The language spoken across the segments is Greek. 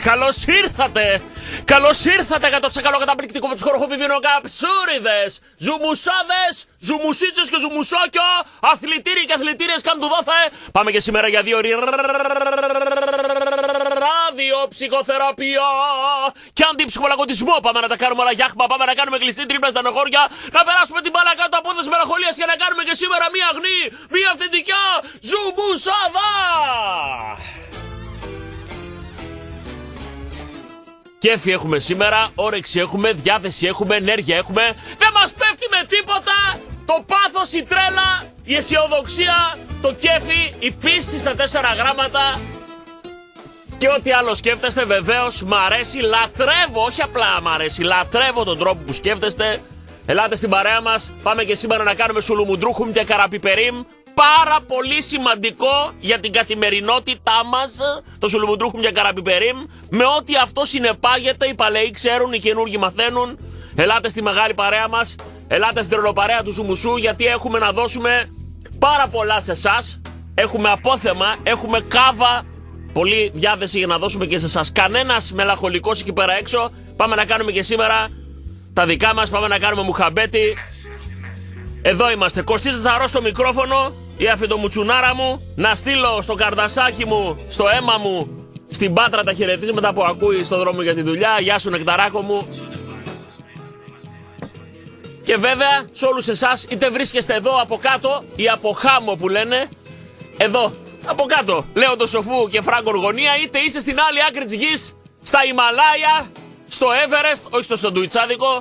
καλώς ήρθατε! Καλώς ήρθατε 100% καταπληκτικό με τους χοροχοπημένο καψούριδες, ζουμουσάδες, ζουμουσίτσες και ζουμουσόκιο, αθλητήριοι και αθλητήριες κάντου δόθε. Πάμε και σήμερα για 2 ώρες ραδιοψυχοθεραπεία και αντιψυχολαγωτισμό. Πάμε να τα κάνουμε όλα γιάχμα, πάμε να κάνουμε κλειστή τρίπλα στα νοχώρια, να περάσουμε την μπάλα κάτω από τις μελαγχολίες και να κάνουμε και σήμερα μία αγνή, μία αυθεντικά ζουμουσάδα! Κέφι έχουμε σήμερα, όρεξη έχουμε, διάθεση έχουμε, ενέργεια έχουμε. Δεν μας πέφτει με τίποτα το πάθος, η τρέλα, η αισιοδοξία, το κέφι, η πίστη στα 4 γράμματα και ό,τι άλλο σκέφτεστε. Βεβαίως μ' αρέσει, λατρεύω, όχι απλά μ' αρέσει, λατρεύω τον τρόπο που σκέφτεστε. Ελάτε στην παρέα μας, πάμε και σήμερα να κάνουμε σουλουμουντρούχουμ και καραπιπερίμ. Πάρα πολύ σημαντικό για την καθημερινότητά μας, το σουλουμουντρούχουμ και καραπιπερίμ, με ό,τι αυτό συνεπάγεται. Οι παλαιοί ξέρουν, οι καινούργοι μαθαίνουν. Ελάτε στη μεγάλη παρέα μας, ελάτε στην τρελοπαρέα του Ζουμουσού, γιατί έχουμε να δώσουμε πάρα πολλά σε εσάς. Έχουμε απόθεμα, έχουμε κάβα, πολλή διάθεση για να δώσουμε και σε εσάς. Κανένας μελαγχολικός εκεί πέρα έξω. Πάμε να κάνουμε και σήμερα τα δικά μας, πάμε να κάνουμε μουχαμπέτι. Εδώ είμαστε. Κωστής Ζαρός στο μικρόφωνο, η αφεντομουτσουνάρα μου. Να στείλω στο καρδασάκι μου, στο αίμα μου, στην Πάτρα τα χαιρετίσματα που ακούει στο δρόμο για τη δουλειά. Γεια σου νεκταράκο μου. Και βέβαια σε όλους εσάς, είτε βρίσκεστε εδώ από κάτω ή από χάμο που λένε, εδώ από κάτω, Λέοντο Σοφού και Φράγκο Γωνία, είτε είστε στην άλλη άκρη της γης, στα Ιμαλάια, στο Everest, όχι στο Σαντουιτσάδικο,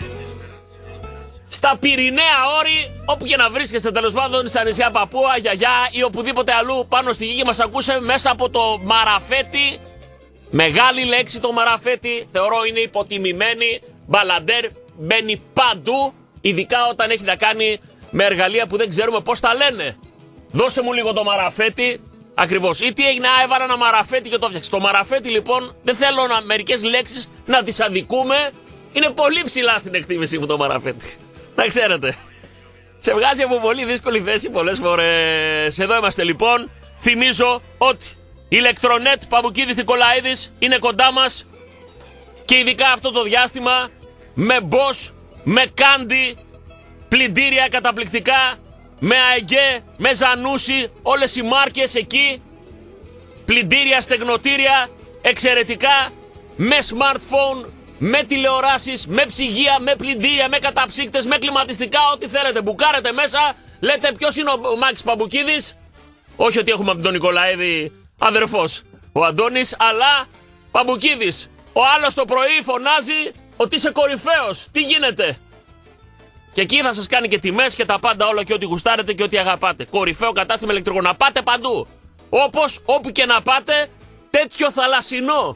στα Πυρηναία όρη, όπου και να βρίσκεστε τέλος πάντων, στα νησιά Παπούα, Γιαγιά ή οπουδήποτε αλλού πάνω στη γη και μας ακούσε μέσα από το μαραφέτη. Μεγάλη λέξη το μαραφέτη, θεωρώ είναι υποτιμημένη. Μπαλαντέρ μπαίνει παντού, ειδικά όταν έχει να κάνει με εργαλεία που δεν ξέρουμε πώς τα λένε. Δώσε μου λίγο το μαραφέτη. Ακριβώς. Ή τι έγινε, έβαλα ένα μαραφέτη και το έφτιαξε. Το μαραφέτη λοιπόν, δεν θέλω μερικές λέξεις να τις αδικούμε. Είναι πολύ ψηλά στην εκτίμησή μου το μαραφέτη. Να ξέρετε. Σε βγάζει από πολύ δύσκολη θέση πολλές φορές. Εδώ είμαστε λοιπόν. Θυμίζω ότι ηλεκτρονέτ Παπουκίδης Νικολαίδης είναι κοντά μας. Και ειδικά αυτό το διάστημα με Bosch, με Κάντι, πλυντήρια καταπληκτικά, με ΑΕΓΕ, με Ζανούσι, όλες οι μάρκες εκεί. Πλυντήρια, στεγνοτήρια, εξαιρετικά, με smartphone, με τηλεοράσεις, με ψυγεία, με πλυντήρια, με καταψύκτες, με κλιματιστικά, ό,τι θέλετε. Μπουκάρετε μέσα, λέτε ποιος είναι ο Μάκης Παπουκίδης. Όχι ότι έχουμε από τον Νικολαίδη αδερφός ο Αντώνης, αλλά Παπουκίδης. Ο άλλος το πρωί φωνάζει ότι είσαι κορυφαίος. Τι γίνεται? Και εκεί θα σας κάνει και τιμές και τα πάντα, όλα και ό,τι γουστάρετε και ό,τι αγαπάτε. Κορυφαίο κατάστημα ηλεκτρικό. Να πάτε παντού. Όπως, όπου και να πάτε, τέτοιο θαλασσινό,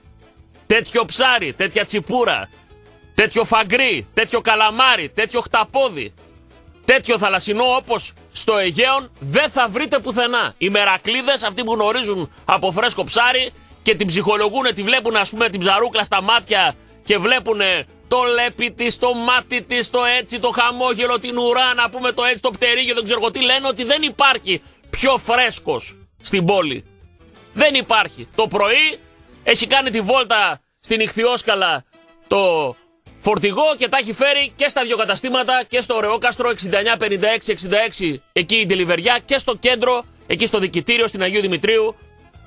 τέτοιο ψάρι, τέτοια τσιπούρα, τέτοιο φαγκρί, τέτοιο καλαμάρι, τέτοιο χταπόδι, τέτοιο θαλασσινό όπως στο Αιγαίον δεν θα βρείτε πουθενά. Οι μερακλείδες, αυτοί που γνωρίζουν από φρέσκο ψάρι και την ψυχολογούν, τη βλέπουν ας πούμε την ψαρούκλα στα μάτια και βλέπουν το λέπι της, το μάτι της, το έτσι, το χαμόγελο, την ουρά, να πούμε το έτσι, το πτερίγιο, δεν ξέρω τι, λένε ότι δεν υπάρχει πιο φρέσκος στην πόλη. Δεν υπάρχει. Το πρωί έχει κάνει τη βόλτα στην Ιχθυόσκαλα το φορτηγό και τα έχει φέρει και στα 2 καταστήματα, και στο Ρεόκαστρο 6956-66 εκεί η Ντελιβεριά, και στο κέντρο, εκεί στο δικητήριο στην Αγίου Δημητρίου,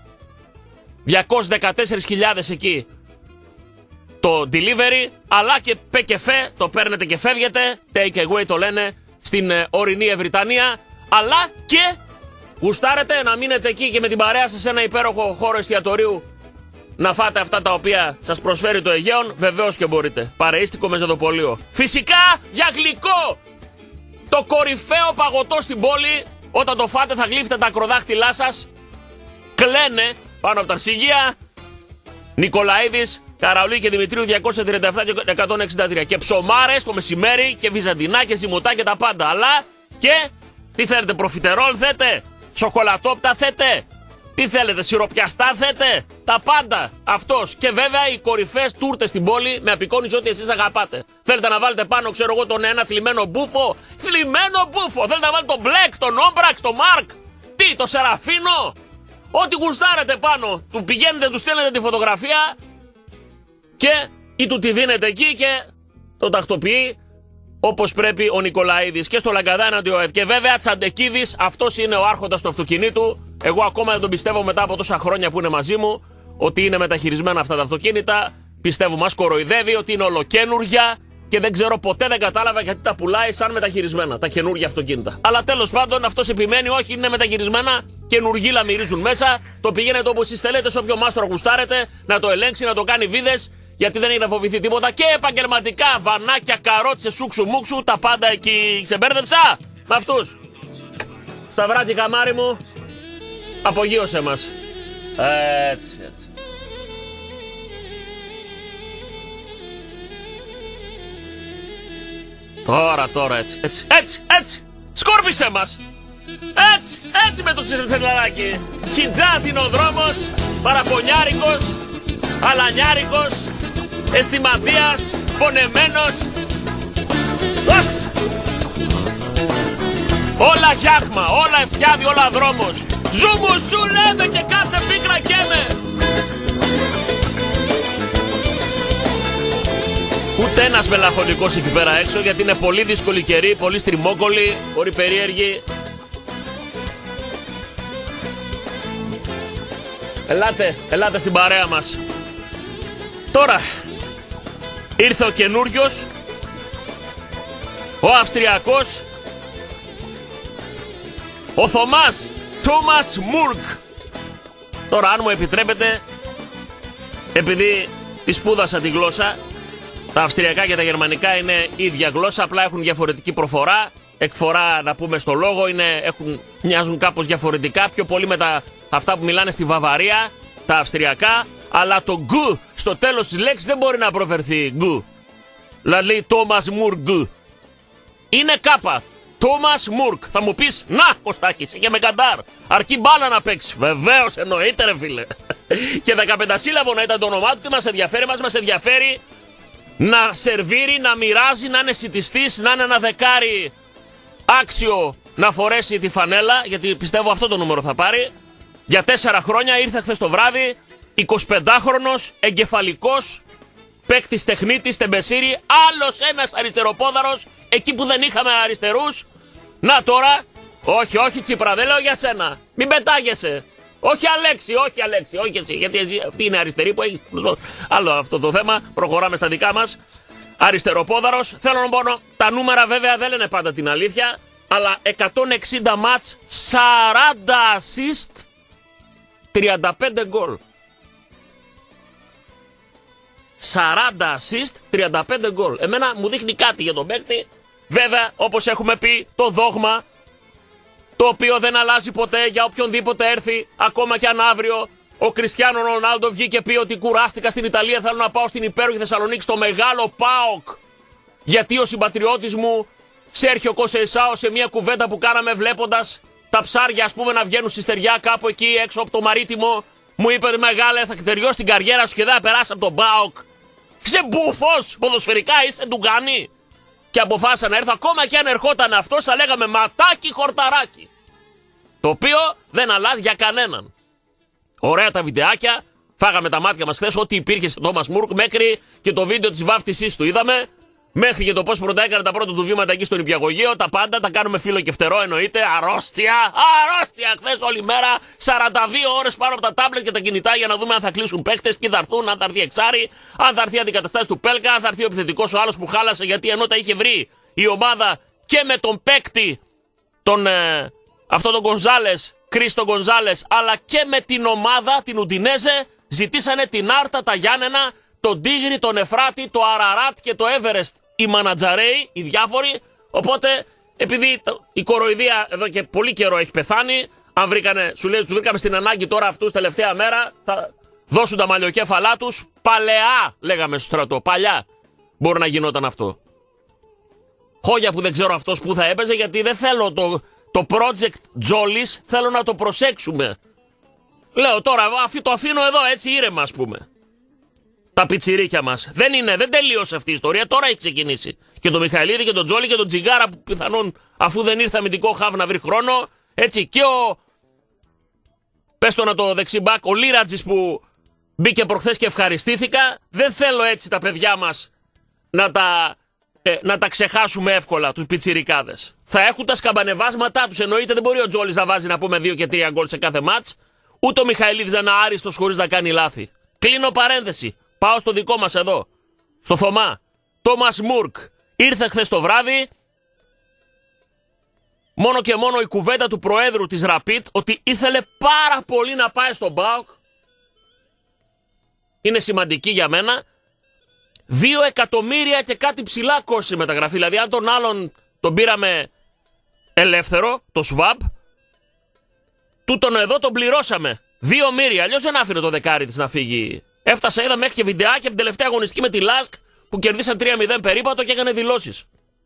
214.000 εκεί το delivery, αλλά και πεκεφέ, το παίρνετε και φεύγετε, take away το λένε στην ορεινή Ευρυτανία, αλλά και γουστάρετε να μείνετε εκεί και με την παρέα σας σε ένα υπέροχο χώρο εστιατορίου να φάτε αυτά τα οποία σας προσφέρει το Αιγαίον, βεβαίως και μπορείτε. Παρεΐστικο μεζεδοπολείο. Φυσικά για γλυκό! Το κορυφαίο παγωτό στην πόλη, όταν το φάτε θα γλύφετε τα ακροδάχτυλά σας. Κλαίνε πάνω από τα ψυγεία. Νικολαίδης, Καραουλή και Δημητρίου 237 και 163. Και ψωμάρες το μεσημέρι και βυζαντινά και ζυμωτά και τα πάντα. Αλλά και τι θέλετε, προφιτερόλ θέτε, σοκολατόπτα θέτε, τι θέλετε, σιροπιαστά θέτε, τα πάντα. Αυτός. Και βέβαια οι κορυφαίες τούρτες στην πόλη με απεικόνιση ό,τι εσείς αγαπάτε. Θέλετε να βάλετε πάνω, ξέρω εγώ, τον ένα θλιμμένο μπούφο. Θλιμμένο μπούφο. Θέλετε να βάλετε τον μπλεκ, τον όμπραξ, τον μάρκ. Τι, το σεραφίνο. ό,τι γουστάρετε πάνω. Του πηγαίνετε, του στέλνετε τη φωτογραφία και ή του τη δίνετε εκεί και το τακτοποιεί όπως πρέπει ο Νικολαίδης. Και στο Λαγκαδά εναντί ΟΕΔ. Και βέβαια Τσαντεκίδης, αυτός είναι ο άρχοντας του αυτοκινήτου. Εγώ ακόμα δεν τον πιστεύω μετά από τόσα χρόνια που είναι μαζί μου ότι είναι μεταχειρισμένα αυτά τα αυτοκίνητα. Πιστεύω μας κοροϊδεύει ότι είναι ολοκένουργια και δεν ξέρω, ποτέ δεν κατάλαβα γιατί τα πουλάει σαν μεταχειρισμένα τα καινούργια αυτοκίνητα. Αλλά τέλος πάντων αυτός επιμένει, όχι, είναι μεταχειρισμένα, καινουργίλα μυρίζουν μέσα. Το πηγαίνετε όπως εσείς θέλετε, σε όποιο μάστρο γουστάρετε, να το ελέγξει, να το κάνει βίδες, γιατί δεν έχει να φοβηθεί τίποτα. Και επαγγελματικά βανάκια, καρότσες, σούξου μουξου, τα πάντα εκεί. Ξεμπέρδεψα με αυτούς. Σταυράτη καμάρι μου, απογείωσε μας. Έτσι. Τώρα έτσι. Σκόρπισε μας. Έτσι με το σιρτελαράκι. Χιτζάς είναι ο δρόμος, παραπονιάρικος, αλανιάρικος, αισθηματίας, πονεμένος. Όλα γιάχμα, όλα εσιάδι, όλα δρόμος. Ζούμου σου λέμε και κάθε πίκρα καίμε. Ούτε ένας μελαγχολικός εκεί πέρα έξω, γιατί είναι πολύ δύσκολη καιρή, πολύ στριμόκολη, πολύ περίεργη. Ελάτε στην παρέα μας. Τώρα ήρθε ο καινούριος, ο Αυστριακός, ο Τόμας Μουρκ. Τώρα αν μου επιτρέπετε, επειδή τη σπούδασα τη γλώσσα, τα αυστριακά και τα γερμανικά είναι ίδια γλώσσα, απλά έχουν διαφορετική προφορά. Εκφορά, να πούμε, στο λόγο, μοιάζουν κάπως διαφορετικά. Πιο πολύ με αυτά που μιλάνε στη Βαβαρία, τα αυστριακά. Αλλά το γκ στο τέλος της λέξης δεν μπορεί να προφερθεί γκ. Δηλαδή, Τόμας Μουρκ. Είναι κάπα. Τόμας Μουρκ. Θα μου πεις, να, Κωστάκη, και με καντάρ. Αρκεί μπάλα να παίξει. Βεβαίως, εννοείται, ρε φίλε. Και 15 σύλλαβο να ήταν το όνομά του, τι μας ενδιαφέρει, μας ενδιαφέρει να σερβίρει, να μοιράζει, να είναι σιτιστής, να είναι ένα δεκάρι άξιο να φορέσει τη φανέλα, γιατί πιστεύω αυτό το νούμερο θα πάρει. Για 4 χρόνια ήρθε χθες το βράδυ, 25χρονος, εγκεφαλικός, παίκτης τεχνίτης, τεμπεσίρι, άλλος ένας αριστεροπόδαρος, εκεί που δεν είχαμε αριστερούς. Να τώρα, όχι Τσίπρα, δεν λέω για σένα, μην πετάγεσαι. Όχι Αλέξη, όχι εσύ, γιατί εσύ, αυτή είναι αριστερή που έχει. Άλλο αυτό το θέμα, προχωράμε στα δικά μας. Αριστεροπόδαρος, θέλω να πω, τα νούμερα βέβαια δεν λένε πάντα την αλήθεια, αλλά 160 μάτς, 40 assist, 35 γκολ. 40 assist, 35 γκολ. Εμένα μου δείχνει κάτι για τον παίκτη. Βέβαια, όπως έχουμε πει, το δόγμα, το οποίο δεν αλλάζει ποτέ για οποιονδήποτε έρθει, ακόμα και αν αύριο ο Κριστιάνο Ρονάλντο βγει και πει ότι κουράστηκα στην Ιταλία, θέλω να πάω στην υπέροχη Θεσσαλονίκη, στο μεγάλο ΠΑΟΚ. Γιατί ο συμπατριώτης μου, Σέρχιο Κοσεϊσάο, σε μια κουβέντα που κάναμε βλέποντας τα ψάρια, ας πούμε, να βγαίνουν στη στεριά κάπου εκεί έξω από το Μαρίτιμο, μου είπε, μεγάλε, θα τελειώσει την καριέρα σου και δεν θα περάσει από τον ΠΑΟΚ. Είσαι μπούφος, ποδοσφαιρικά είσαι ντουγκάνι. Και αποφάσισα να έρθω, ακόμα και αν ερχόταν αυτός, θα λέγαμε ματάκι χορταράκι. Το οποίο δεν αλλάζει για κανέναν. Ωραία τα βιντεάκια, φάγαμε τα μάτια μας χθες, ό,τι υπήρχε σε Τόμας Μουρκ, μέχρι και το βίντεο της βάφτισής του είδαμε, μέχρι και το πώς πρώτα έκανε τα πρώτα του βήματα εκεί στο νηπιαγωγείο, τα πάντα τα κάνουμε φίλο και φτερό, εννοείται. Αρρώστια, χθες όλη μέρα, 42 ώρες πάνω από τα τάμπλετ και τα κινητά για να δούμε αν θα κλείσουν παίχτες, ποιοι θα έρθουν, αν θα έρθει εξάρι, αν θα έρθει αντικαταστάσεις του Πέλκα, αν θα έρθει ο επιθετικός ο άλλος που χάλασε, γιατί ενώ τα είχε βρει η ομάδα και με τον παίκτη, αυτόν τον Γκονζάλες, Κρίστο Γκονζάλες, αλλά και με την ομάδα, την Ουντινέζε, ζητήσανε την Άρτα, τα Γιάννενα, τον Τίγρη, τον Εφράτη, το Αραράτ και το Έβερεστ, οι μανατζαρέοι, οι διάφοροι. Οπότε, επειδή η κοροϊδία εδώ και πολύ καιρό έχει πεθάνει, αν σου λέει, τους βρήκαμε στην ανάγκη τώρα αυτούς τελευταία μέρα, θα δώσουν τα μαλλιοκέφαλά τους. Παλαιά, λέγαμε στο στρατό, παλιά μπορεί να γινόταν αυτό. Χόγια που δεν ξέρω αυτός που θα έπαιζε, γιατί δεν θέλω το project Τζόλης, θέλω να το προσέξουμε. Λέω τώρα, το αφήνω εδώ έτσι ήρεμα, ας πούμε. Τα πιτσιρίκια μας. Δεν τελείωσε αυτή η ιστορία, τώρα έχει ξεκινήσει. Και τον Μιχαηλίδη και τον Τζόλη και τον Τζιγκάρα που πιθανόν, αφού δεν ήρθε αμυντικό χαβ να βρει χρόνο, έτσι, και Πες το να το δεξιμπάκ, ο Λίρατζης που μπήκε προχθές και ευχαριστήθηκα. Δεν θέλω έτσι τα παιδιά μας να τα ξεχάσουμε εύκολα, τους πιτσιρικάδες. Θα έχουν τα σκαμπανεβάσματά τους. Εννοείται δεν μπορεί ο Τζόλης να βάζει να πούμε 2 και 3 γκολ σε κάθε μάτς. Ούτε ο Μιχαηλίδης να είναι άριστος χωρίς να κάνει λάθη. Κλείνω παρένθεση. Πάω στο δικό μας εδώ. Στο Θωμά. Τόμας Μουρκ. Ήρθε χθες το βράδυ. Μόνο και μόνο η κουβέντα του προέδρου της Ραπίτ ότι ήθελε πάρα πολύ να πάει στον ΠΑΟΚ είναι σημαντική για μένα. 2 εκατομμύρια και κάτι ψηλά κόστη μεταγραφή. Δηλαδή αν τον άλλον τον πήραμε ελεύθερο, το ΣΒΑΠ, τούτον εδώ τον πληρώσαμε 2 μύρια. Αλλιώς δεν άφηνε το δεκάρι της να φύγει. Έφτασα, είδα μέχρι και βιντεάκι από την τελευταία αγωνιστική με τη ΛΑΣΚ που κερδίσαν 3-0 περίπατο και έκανε δηλώσεις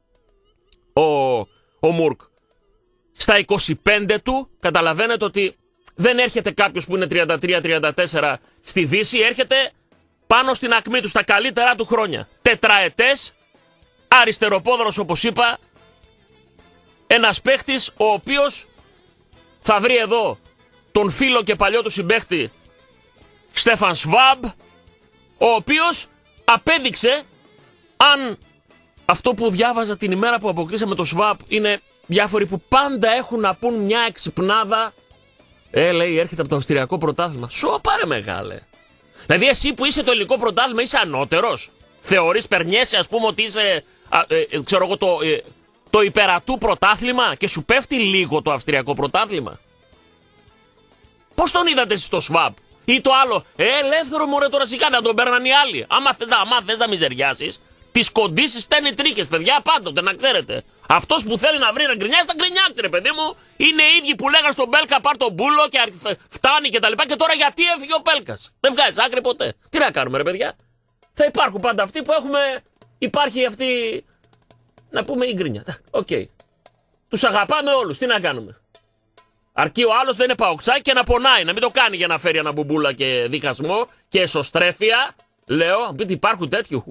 ο Μουρκ. Στα 25 του καταλαβαίνετε ότι δεν έρχεται κάποιος που είναι 33-34 στη Δύση, έρχεται πάνω στην ακμή του, στα καλύτερά του χρόνια. Τετραετές, αριστεροπόδρος όπως είπα, ένας παίχτης ο οποίος θα βρει εδώ τον φίλο και παλιό του συμπαίχτη Στέφαν Σβάμπ, ο οποίος απέδειξε, αν αυτό που διάβαζα την ημέρα που αποκτήσαμε το Σβάμπ είναι διάφοροι που πάντα έχουν να πούν μια εξυπνάδα. Λέει, έρχεται από το Αυστριακό πρωτάθλημα. Σώπα ρε μεγάλε. Δηλαδή εσύ που είσαι το ελληνικό πρωτάθλημα είσαι ανώτερος. Θεωρείς, περνιέσαι ας πούμε ότι είσαι ξέρω εγώ το υπερατού πρωτάθλημα και σου πέφτει λίγο το Αυστριακό πρωτάθλημα. Πώς τον είδατε εσείς στο Σβάμπ? Ή το άλλο, ελεύθερο μωρέ τώρα σιγά δεν τον παίρναν οι άλλοι. Άμα θες να μιζεριάσεις, τις κοντήσεις φταίνει τρίκες παιδιά πάντοτε να ξέρετε. Αυτός που θέλει να βρει να γκρινιάξει, θα γκρινιάξει ρε παιδί μου. Είναι οι ίδιοι που λέγαν στον Μπέλκα πάρ' τον μπούλο και φτάνει και τα λοιπά. Και τώρα γιατί έφυγε ο Μπέλκας? Δεν βγάζει άκρη ποτέ. Τι να κάνουμε ρε παιδιά? Θα υπάρχουν πάντα αυτοί που έχουμε. Υπάρχει αυτή. Να πούμε η γκρινιά. Οκ. Τους αγαπάμε όλους. Τι να κάνουμε? Αρκεί ο άλλος δεν είναι παοξάκι και να πονάει. Να μην το κάνει για να φέρει ένα μπουμπούλα και δικασμό και εσωστρέφεια. Λέω, αν πείτε υπάρχουν τέτοιου.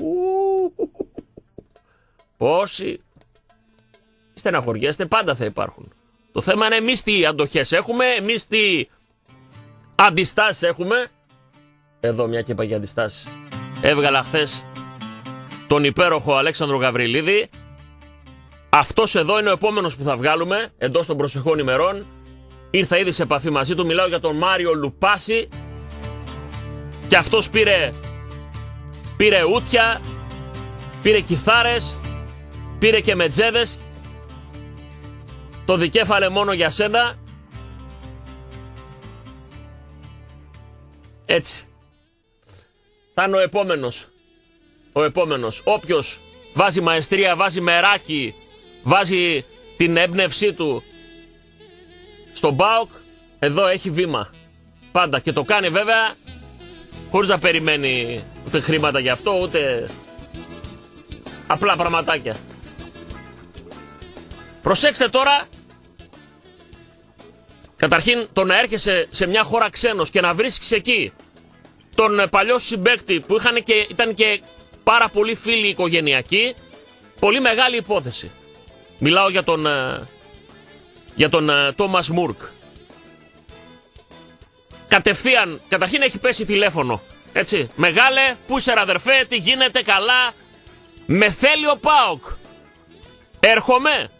Πόσοι. Στεναχωριέστε, πάντα θα υπάρχουν. Το θέμα είναι εμείς τι αντοχές έχουμε, εμείς τι αντιστάσεις έχουμε. Εδώ μια και είπα για αντιστάσεις. Έβγαλα χθες τον υπέροχο Αλέξανδρο Γαβριλίδη. Αυτός εδώ είναι ο επόμενος που θα βγάλουμε εντός των προσεχών ημερών. Ήρθα ήδη σε επαφή μαζί του, μιλάω για τον Μάριο Λουπάση. Και αυτός πήρε ούτια, πήρε κιθάρες, πήρε και μετζέδες. Το δικέφαλε μόνο για σένα. Έτσι. Θα είναι ο επόμενος. Ο επόμενος. Όποιος βάζει μαεστρία, βάζει μεράκι, βάζει την έμπνευσή του στον ΠΑΟΚ, εδώ έχει βήμα. Πάντα. Και το κάνει βέβαια χωρίς να περιμένει ούτε χρήματα γι' αυτό, ούτε απλά πραγματάκια. Προσέξτε τώρα. Καταρχήν το να έρχεσαι σε μια χώρα ξένος και να βρίσκεις εκεί τον παλιό συμπαίκτη που ήταν και πάρα πολύ φίλοι οικογενειακοί, πολύ μεγάλη υπόθεση. Μιλάω για τον Τόμας Μουρκ. Καταρχήν έχει πέσει τηλέφωνο. Έτσι. Μεγάλε, πού είσαι αδερφέ, τι γίνεται, καλά? Με θέλει ο ΠΑΟΚ. Έρχομαι.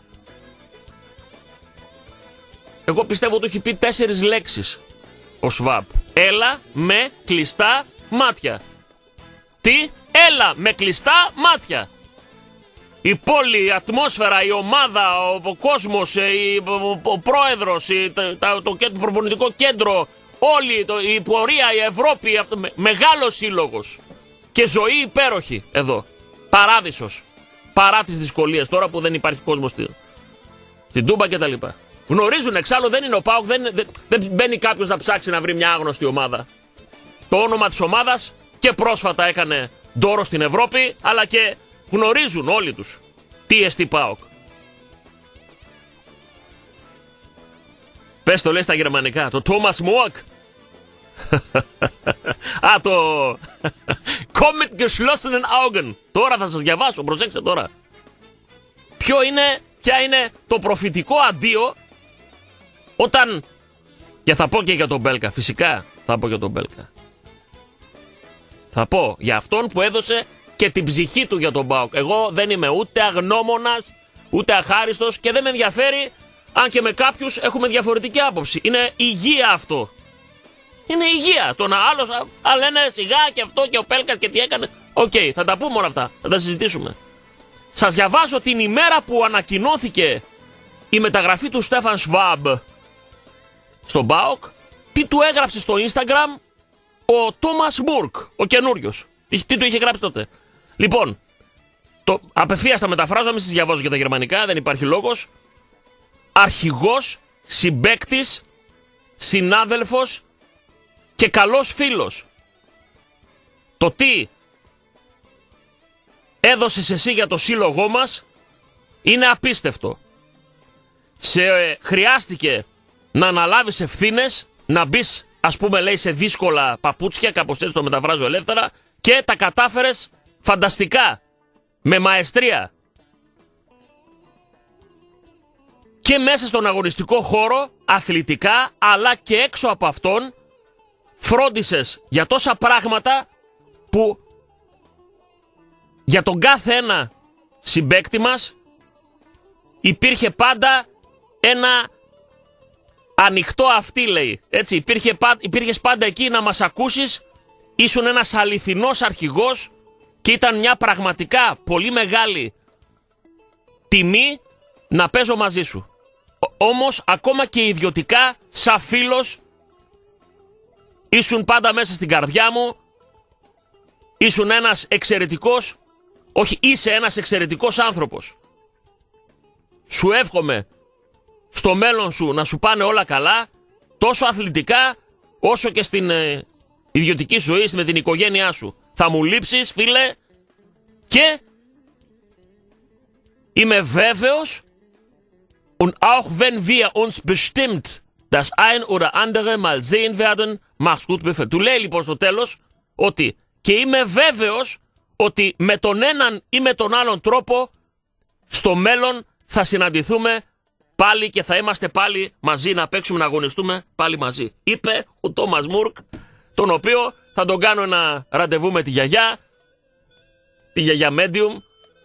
Εγώ πιστεύω ότι έχει πει 4 λέξεις ο Σβάμπ. Έλα με κλειστά μάτια. Τι? Έλα με κλειστά μάτια. Η πόλη, η ατμόσφαιρα, η ομάδα, ο κόσμος, ο πρόεδρος, το προπονητικό κέντρο, όλη η πορεία, η Ευρώπη, μεγάλος σύλλογος και ζωή υπέροχη εδώ. Παράδεισος. Παρά τις δυσκολίες τώρα που δεν υπάρχει κόσμος στην Τούμπα κτλ. Γνωρίζουν εξάλλου, δεν είναι ο ΠΑΟΚ, δεν μπαίνει κάποιος να ψάξει να βρει μια άγνωστη ομάδα. Το όνομα της ομάδας και πρόσφατα έκανε ντόρο στην Ευρώπη, αλλά και γνωρίζουν όλοι τους τι εστί ΠΑΟΚ. Πες το λέει στα γερμανικά, το Thomas Moak. Α, το Komm mit geschlossenen Augen. Τώρα θα σας διαβάσω, προσέξτε τώρα. Ποια είναι το προφητικό αντίο όταν Και θα πω και για τον Μπέλκα, φυσικά θα πω για τον Μπέλκα. Θα πω για αυτόν που έδωσε και την ψυχή του για τον ΠΑΟΚ. Εγώ δεν είμαι ούτε αγνώμονας, ούτε αχάριστος και δεν με ενδιαφέρει αν και με κάποιους έχουμε διαφορετική άποψη. Είναι υγεία αυτό. Είναι υγεία. Το να άλλος λένε σιγά και αυτό και ο Πέλκας και τι έκανε. Οκ, θα τα πούμε όλα αυτά, θα τα συζητήσουμε. Σας διαβάζω την ημέρα που ανακοινώθηκε η μεταγραφή του Στέφαν Σβάμπ στον ΠΑΟΚ, τι του έγραψε στο Instagram ο Τόμας Μουρκ, ο καινούριος. Τι του είχε γράψει τότε. Λοιπόν, απευθείας τα μεταφράζω, μην σας διαβάζω για τα γερμανικά, δεν υπάρχει λόγος. Αρχηγός, συμπαίκτης, συνάδελφος και καλός φίλος. Το τι έδωσες εσύ για το σύλλογό μας είναι απίστευτο. Χρειάστηκε να αναλάβεις ευθύνες, να μπεις, ας πούμε, λέει, σε δύσκολα παπούτσια, κάπως έτσι το μεταφράζω ελεύθερα, και τα κατάφερες φανταστικά, με μαεστρία. Και μέσα στον αγωνιστικό χώρο, αθλητικά, αλλά και έξω από αυτόν, φρόντισες για τόσα πράγματα που για τον κάθε ένα συμπαίκτη μας υπήρχε πάντα ένα ανοιχτό αυτί, λέει. Έτσι, υπήρχες πάντα εκεί να μας ακούσεις, ήσουν ένας αληθινός αρχηγός και ήταν μια πραγματικά πολύ μεγάλη τιμή να παίζω μαζί σου. Όμως, ακόμα και ιδιωτικά, σαν φίλος, ήσουν πάντα μέσα στην καρδιά μου, ήσουν ένας εξαιρετικός, όχι, είσαι ένας εξαιρετικός άνθρωπος. Σου εύχομαι στο μέλλον σου να σου πάνε όλα καλά, τόσο αθλητικά όσο και στην ιδιωτική ζωή με την οικογένειά σου. Θα μου λείψεις, φίλε, και είμαι βέβαιος, und auch wenn wir uns bestimmt das ein oder andere mal sehen werden, mach's gut, Biffel. Του λέει λοιπόν στο τέλος ότι και είμαι βέβαιος ότι με τον έναν ή με τον άλλον τρόπο στο μέλλον θα συναντηθούμε πάλι και θα είμαστε πάλι μαζί να παίξουμε, να αγωνιστούμε πάλι μαζί. Είπε ο Τόμας Μουρκ, τον οποίο θα τον κάνω ένα ραντεβού με τη γιαγιά Medium,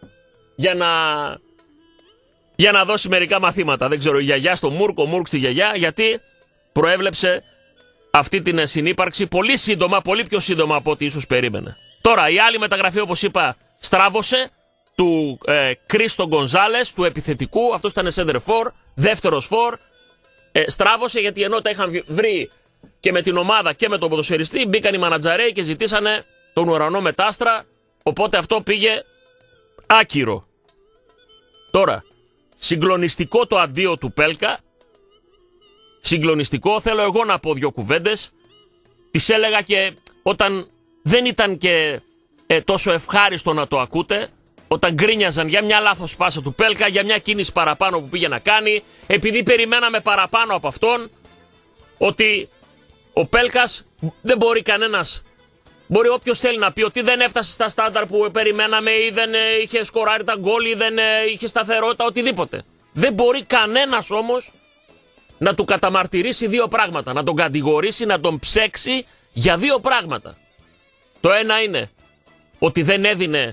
για να δώσει μερικά μαθήματα. Δεν ξέρω, η γιαγιά στο Μουρκ, ο Μουρκ στη γιαγιά, γιατί προέβλεψε αυτή την συνύπαρξη πολύ σύντομα, πολύ πιο σύντομα από ό,τι ίσως περίμενε. Τώρα, η άλλη μεταγραφή, όπως είπα, στράβωσε, του Κρίστο Γκονζάλες, του επιθετικού. Αυτός ήταν center for, δεύτερος for. Στράβωσε γιατί ενώ τα είχαν βρει και με την ομάδα και με τον ποδοσφαιριστή, μπήκαν οι μανατζαρέοι και ζητήσανε τον ουρανό με τ' άστρα, οπότε αυτό πήγε άκυρο. Τώρα, συγκλονιστικό το αντίο του Πέλκα. Συγκλονιστικό, θέλω εγώ να πω δύο κουβέντες. Τις έλεγα και όταν δεν ήταν και τόσο ευχάριστο να το ακούτε, όταν γκρίνιαζαν για μια λάθος πάσα του Πέλκα, για μια κίνηση παραπάνω που πήγε να κάνει, επειδή περιμέναμε παραπάνω από αυτόν, ότι ο Πέλκας δεν μπορεί κανένας, μπορεί όποιος θέλει να πει ότι δεν έφτασε στα στάνταρ που περιμέναμε ή δεν είχε σκοράρει τα γκόλ ή δεν είχε σταθερότητα, οτιδήποτε. Δεν μπορεί κανένας όμως να του καταμαρτυρήσει δύο πράγματα, να τον κατηγορήσει, να τον ψέξει για δύο πράγματα. Το ένα είναι ότι δεν έδινε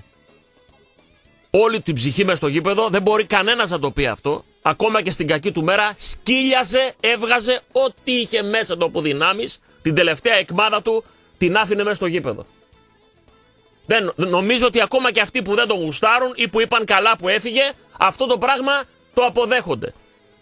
όλη την ψυχή μες στο γήπεδο, δεν μπορεί κανένας να το πει αυτό. Ακόμα και στην κακή του μέρα σκύλιαζε, έβγαζε ό,τι είχε μέσα του από δυνάμεις, την τελευταία εκμάδα του την άφηνε μέσα στο γήπεδο. Νομίζω ότι ακόμα και αυτοί που δεν τον γουστάρουν ή που είπαν καλά που έφυγε, αυτό το πράγμα το αποδέχονται.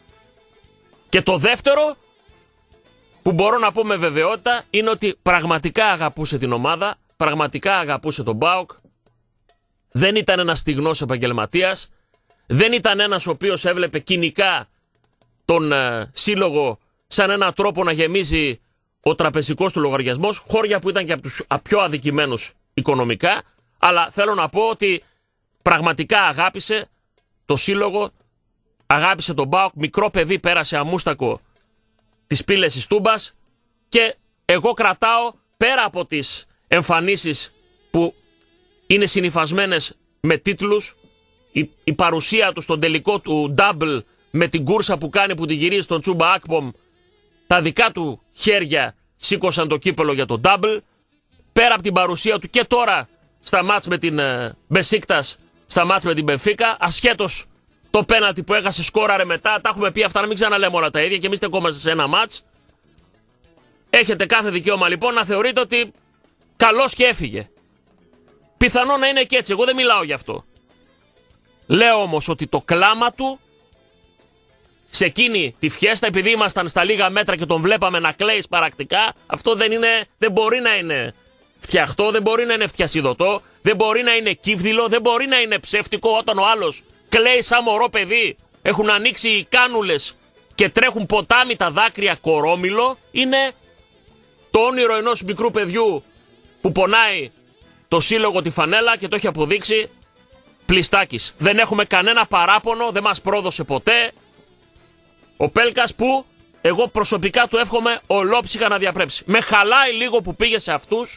Και το δεύτερο που μπορώ να πω με βεβαιότητα είναι ότι πραγματικά αγαπούσε την ομάδα, πραγματικά αγαπούσε τον ΠΑΟΚ. Δεν ήταν ένας στιγνός επαγγελματίας, δεν ήταν ένας ο οποίος έβλεπε κοινικά τον σύλλογο σαν έναν τρόπο να γεμίζει ο τραπεζικός του λογαριασμός, χώρια που ήταν και από τους πιο αδικημένους οικονομικά, αλλά θέλω να πω ότι πραγματικά αγάπησε το σύλλογο, αγάπησε τον ΠΑΟΚ, μικρό παιδί πέρασε αμούστακο τις πύλες της Τούμπας και εγώ κρατάω πέρα από τις εμφανίσεις που είναι συνυφασμένες με τίτλους, η παρουσία του στον τελικό του double με την κούρσα που κάνει που τη γυρίζει στον Τσούμπα Ακπομ, τα δικά του χέρια σήκωσαν το κύπελο για το double. Πέρα από την παρουσία του και τώρα στα μάτς με την Μπεσίκτας, στα μάτς με την Μπενφίκα, ασχέτως το πέναλτι που έχασε, σκόραρε μετά. Τα έχουμε πει αυτά, να μην ξαναλέμε όλα τα ίδια και εμείς στεκόμαστε σε ένα μάτς. Έχετε κάθε δικαίωμα λοιπόν να θεωρείτε ότι καλώς και έφυγε. Πιθανό να είναι και έτσι, εγώ δεν μιλάω γι' αυτό. Λέω όμως ότι το κλάμα του σε εκείνη τη φιέστα, επειδή ήμασταν στα λίγα μέτρα και τον βλέπαμε να κλαίει σπαρακτικά, αυτό δεν μπορεί να είναι φτιαχτό, δεν μπορεί να είναι φτιασιδωτό, δεν μπορεί να είναι κύβδηλο, δεν μπορεί να είναι ψεύτικο όταν ο άλλος κλαίει σαν μωρό παιδί. Έχουν ανοίξει οι κάνουλες και τρέχουν ποτάμι τα δάκρυα κορόμιλο. Είναι το όνειρο ενός μικρού παιδιού που πονάει το σύλλογο τη φανέλα και το έχει αποδείξει Πλιστάκης. Δεν έχουμε κανένα παράπονο, δεν μας πρόδωσε ποτέ. Ο Πέλκας που εγώ προσωπικά του εύχομαι ολόψυχα να διαπρέψει. Με χαλάει λίγο που πήγε σε αυτούς.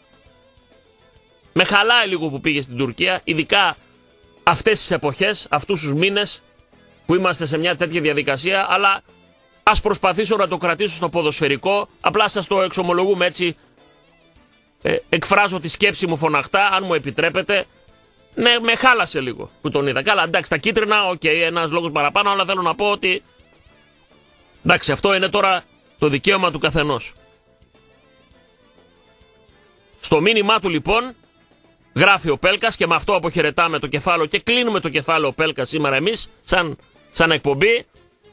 Με χαλάει λίγο που πήγε στην Τουρκία, ειδικά αυτές τις εποχές, αυτούς τους μήνες που είμαστε σε μια τέτοια διαδικασία, αλλά ας προσπαθήσω να το κρατήσω στο ποδοσφαιρικό. Απλά σας το εξομολογούμε έτσι, εκφράζω τη σκέψη μου φωναχτά, αν μου επιτρέπετε. Με χάλασε λίγο που τον είδα. Καλά, εντάξει, τα κίτρινα, ένας λόγος παραπάνω, αλλά θέλω να πω ότι εντάξει, αυτό είναι τώρα το δικαίωμα του καθενός. Στο μήνυμά του λοιπόν γράφει ο Πέλκας και με αυτό αποχαιρετάμε το κεφάλαιο και κλείνουμε το κεφάλαιο Πέλκας σήμερα εμείς σαν εκπομπή.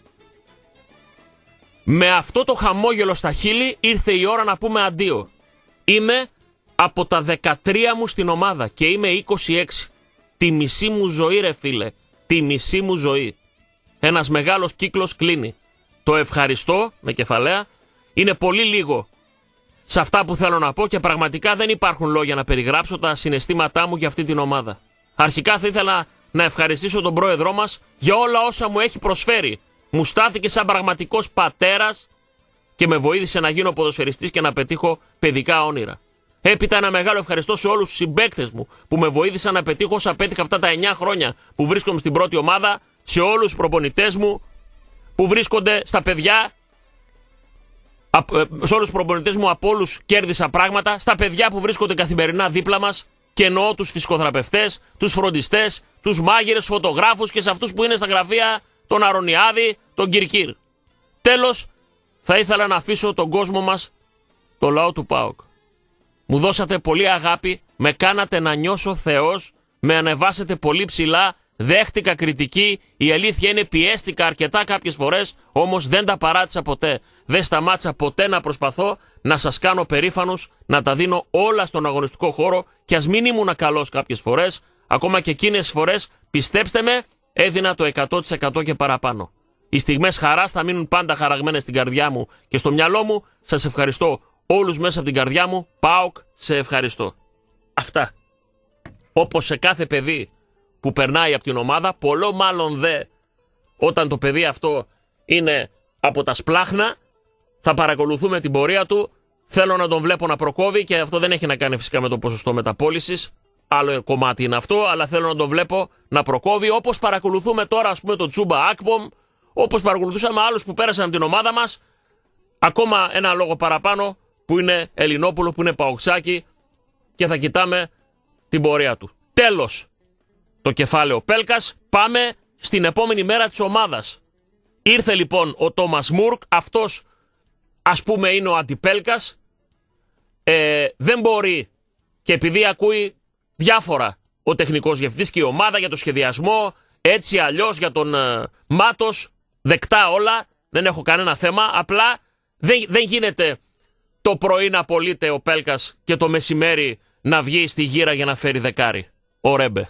Με αυτό το χαμόγελο στα χείλη ήρθε η ώρα να πούμε αντίο. Είμαι από τα 13 μου στην ομάδα και είμαι 26. Τη μισή μου ζωή ρε φίλε, τη μισή μου ζωή. Ένας μεγάλος κύκλος κλείνει. Το ευχαριστώ με κεφαλαία, είναι πολύ λίγο σε αυτά που θέλω να πω και πραγματικά δεν υπάρχουν λόγια να περιγράψω τα συναισθήματά μου για αυτή την ομάδα. Αρχικά θα ήθελα να ευχαριστήσω τον πρόεδρό μας για όλα όσα μου έχει προσφέρει. Μου στάθηκε σαν πραγματικός πατέρας και με βοήθησε να γίνω ποδοσφαιριστής και να πετύχω παιδικά όνειρα. Έπειτα ένα μεγάλο ευχαριστώ σε όλους τους συμπαίκτες μου που με βοήθησαν να πετύχω όσα πέτυχα αυτά τα 9 χρόνια που βρίσκομαι στην πρώτη ομάδα, σε όλους τους προπονητές μου που βρίσκονται στα παιδιά, σε όλους τους προπονητές μου από όλους κέρδισα πράγματα, στα παιδιά που βρίσκονται καθημερινά δίπλα μας και εννοώ τους φυσικοθεραπευτές, τους φροντιστές, τους μάγειρες, τους φωτογράφους και σε αυτούς που είναι στα γραφεία, τον Αρωνιάδη, τον Κυρκύρ. Τέλος, θα ήθελα να αφήσω τον κόσμο μας, το λαό του ΠΑΟΚ. Μου δώσατε πολύ αγάπη, με κάνατε να νιώσω Θεός, με ανεβάσετε πολύ ψηλά, δέχτηκα κριτική, η αλήθεια είναι πιέστηκα αρκετά κάποιες φορές, όμως δεν τα παράτησα ποτέ. Δεν σταμάτησα ποτέ να προσπαθώ να σας κάνω περήφανους, να τα δίνω όλα στον αγωνιστικό χώρο και ας μην ήμουν καλός κάποιες φορές, ακόμα και εκείνες τις φορές, πιστέψτε με, έδινα το 100% και παραπάνω. Οι στιγμές χαράς θα μείνουν πάντα χαραγμένες στην καρδιά μου και στο μυαλό μου. Σας ευχαριστώ όλους μέσα από την καρδιά μου. ΠΑΟΚ, σε ευχαριστώ. Αυτά. Όπως σε κάθε παιδί που περνάει από την ομάδα, πολλό μάλλον δε όταν το παιδί αυτό είναι από τα σπλάχνα, θα παρακολουθούμε την πορεία του. Θέλω να τον βλέπω να προκόβει και αυτό δεν έχει να κάνει φυσικά με το ποσοστό μεταπώλησης. Άλλο κομμάτι είναι αυτό, αλλά θέλω να τον βλέπω να προκόβει, όπως παρακολουθούμε τώρα ας πούμε τον Τσούμπα Ακπομ, όπως παρακολουθούσαμε άλλους που πέρασαν από την ομάδα μας. Ακόμα ένα λόγο παραπάνω που είναι Ελληνόπουλο, που είναι Παοξάκη και θα κοιτάμε την πορεία του. Τέλος το κεφάλαιο Πέλκας, πάμε στην επόμενη μέρα της ομάδας. Ήρθε λοιπόν ο Τόμας Μουρκ, αυτός ας πούμε είναι ο αντιπέλκας, δεν μπορεί και επειδή ακούει διάφορα ο τεχνικός διευθυντής και η ομάδα για το σχεδιασμό, έτσι αλλιώς για τον Μάτος, δεκτά όλα, δεν έχω κανένα θέμα, απλά δεν γίνεται το πρωί να απολύται ο Πέλκας και το μεσημέρι να βγει στη γύρα για να φέρει δεκάρι. Ο Ρέμπε.